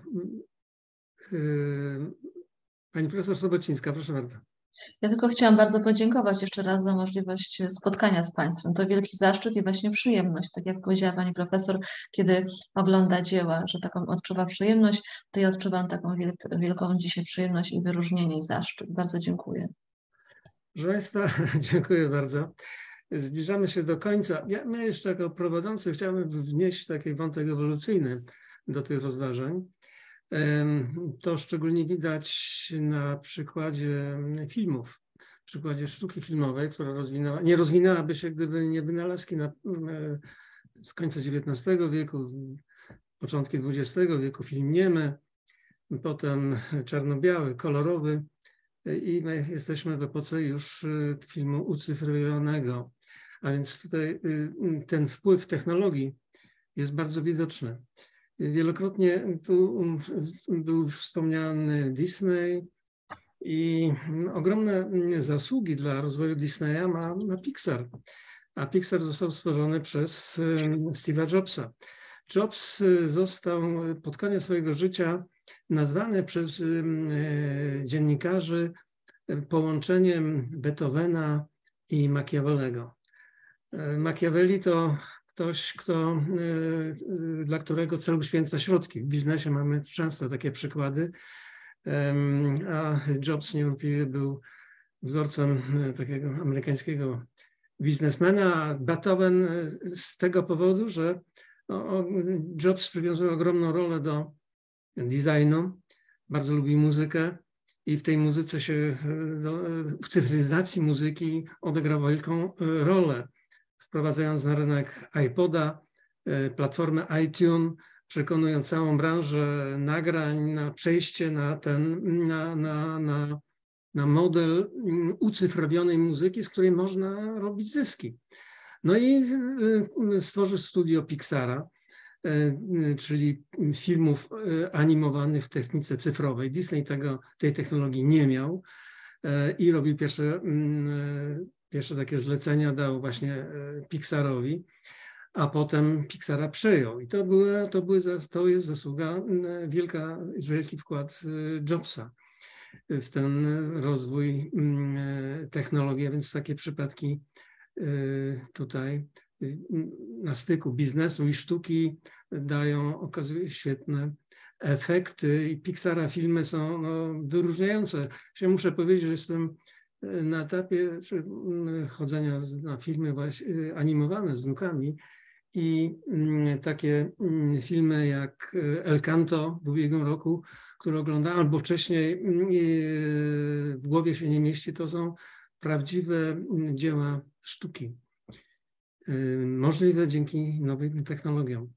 Sobocińska, proszę bardzo. Ja tylko chciałam bardzo podziękować jeszcze raz za możliwość spotkania z Państwem. To wielki zaszczyt i właśnie przyjemność. Tak jak powiedziała Pani profesor, kiedy ogląda dzieła, że taką odczuwa przyjemność, to ja odczuwam taką wielką dzisiaj przyjemność i wyróżnienie i zaszczyt. Bardzo dziękuję. Proszę Państwa, dziękuję bardzo. Zbliżamy się do końca. My jeszcze jako prowadzący chciałbym wnieść taki wątek ewolucyjny do tych rozważań. To szczególnie widać na przykładzie filmów, w przykładzie sztuki filmowej, która nie rozwinęłaby się, gdyby nie wynalazki z końca XIX wieku, początki XX wieku, film niemy, potem czarno-biały, kolorowy i my jesteśmy w epoce już filmu ucyfrowanego, a więc tutaj ten wpływ technologii jest bardzo widoczny. Wielokrotnie tu był już wspomniany Disney i ogromne zasługi dla rozwoju Disneya ma Pixar, a Pixar został stworzony przez Steve'a Jobsa. Jobs został pod koniec swojego życia nazwany przez dziennikarzy połączeniem Beethovena i Machiavellego. Machiavelli to ktoś, dla którego cel uświęca środki. W biznesie mamy często takie przykłady, a Jobs niewątpliwie był wzorcem takiego amerykańskiego biznesmena, a Beethoven z tego powodu, że Jobs przywiązał ogromną rolę do designu, bardzo lubi muzykę i w tej muzyce w cyfryzacji muzyki odegrał wielką rolę, wprowadzając na rynek iPoda, platformę iTunes, przekonując całą branżę nagrań na przejście na model ucyfrowionej muzyki, z której można robić zyski. No i stworzył studio Pixara, czyli filmów animowanych w technice cyfrowej. Disney tej technologii nie miał i robił pierwsze takie zlecenia, dał właśnie Pixarowi, a potem Pixara przejął. I to jest zasługa wielki wkład Jobsa w ten rozwój technologii, a więc takie przypadki tutaj na styku biznesu i sztuki okazują świetne efekty i Pixara filmy są wyróżniające. Ja muszę powiedzieć, że jestem na etapie chodzenia na filmy animowane z wnukami i takie filmy jak El Canto w ubiegłym roku, które oglądałem, albo wcześniej w głowie się nie mieści, to są prawdziwe dzieła sztuki. Możliwe dzięki nowym technologiom.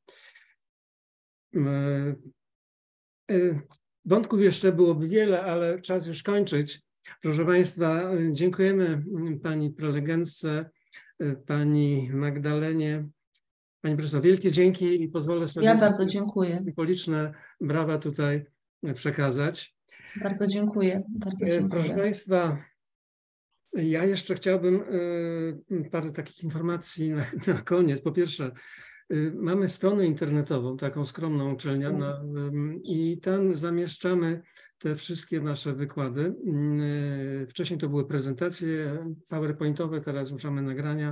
Wątków jeszcze byłoby wiele, ale czas już kończyć. Proszę Państwa, dziękujemy Pani prelegentce, Pani Magdalenie. Pani profesor, wielkie dzięki i pozwolę sobie bardzo dziękuję. Symboliczne brawa tutaj przekazać. Bardzo dziękuję. Bardzo dziękuję. Proszę Państwa, ja jeszcze chciałbym parę takich informacji na koniec. Po pierwsze, mamy stronę internetową, taką skromną uczelnię i tam zamieszczamy te wszystkie nasze wykłady. Wcześniej to były prezentacje PowerPointowe, teraz już mamy nagrania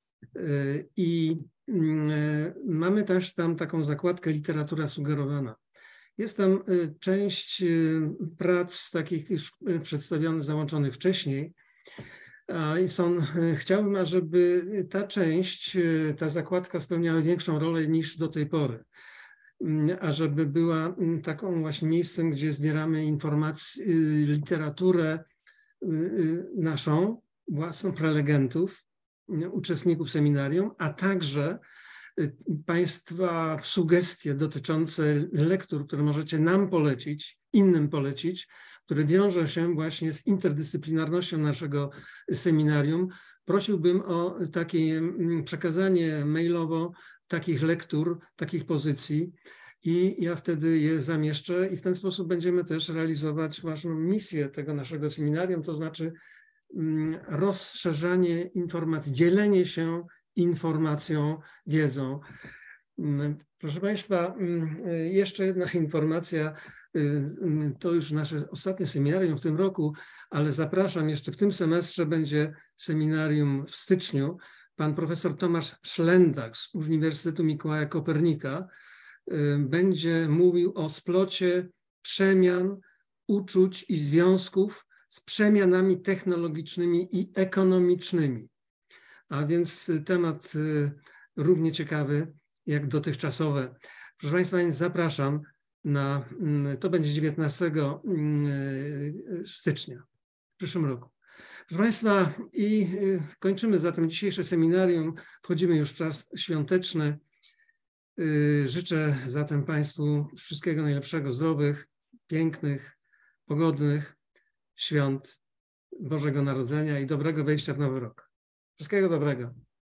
i mamy też tam taką zakładkę literatura sugerowana. Jest tam część prac takich już przedstawionych, załączonych wcześniej. Chciałbym, ażeby ta zakładka spełniała większą rolę niż do tej pory, ażeby była taką właśnie miejscem, gdzie zbieramy informacje, literaturę naszą, własną prelegentów, uczestników seminarium, a także Państwa sugestie dotyczące lektur, które możecie nam polecić, innym polecić, które wiążą się właśnie z interdyscyplinarnością naszego seminarium. Prosiłbym o takie przekazanie mailowo takich lektur, takich pozycji i ja wtedy je zamieszczę i w ten sposób będziemy też realizować ważną misję tego naszego seminarium, to znaczy rozszerzanie informacji, dzielenie się informacją, wiedzą. Proszę Państwa, jeszcze jedna informacja, to już nasze ostatnie seminarium w tym roku, ale zapraszam, jeszcze w tym semestrze będzie seminarium w styczniu. Pan profesor Tomasz Szlendak z Uniwersytetu Mikołaja Kopernika będzie mówił o splocie przemian, uczuć i związków z przemianami technologicznymi i ekonomicznymi. A więc temat równie ciekawy jak dotychczasowe. Proszę Państwa, zapraszam to będzie 19 stycznia w przyszłym roku. Proszę Państwa, i kończymy zatem dzisiejsze seminarium. Wchodzimy już w czas świąteczny. Życzę zatem Państwu wszystkiego najlepszego, zdrowych, pięknych, pogodnych świąt Bożego Narodzenia i dobrego wejścia w nowy rok. Wszystkiego dobrego.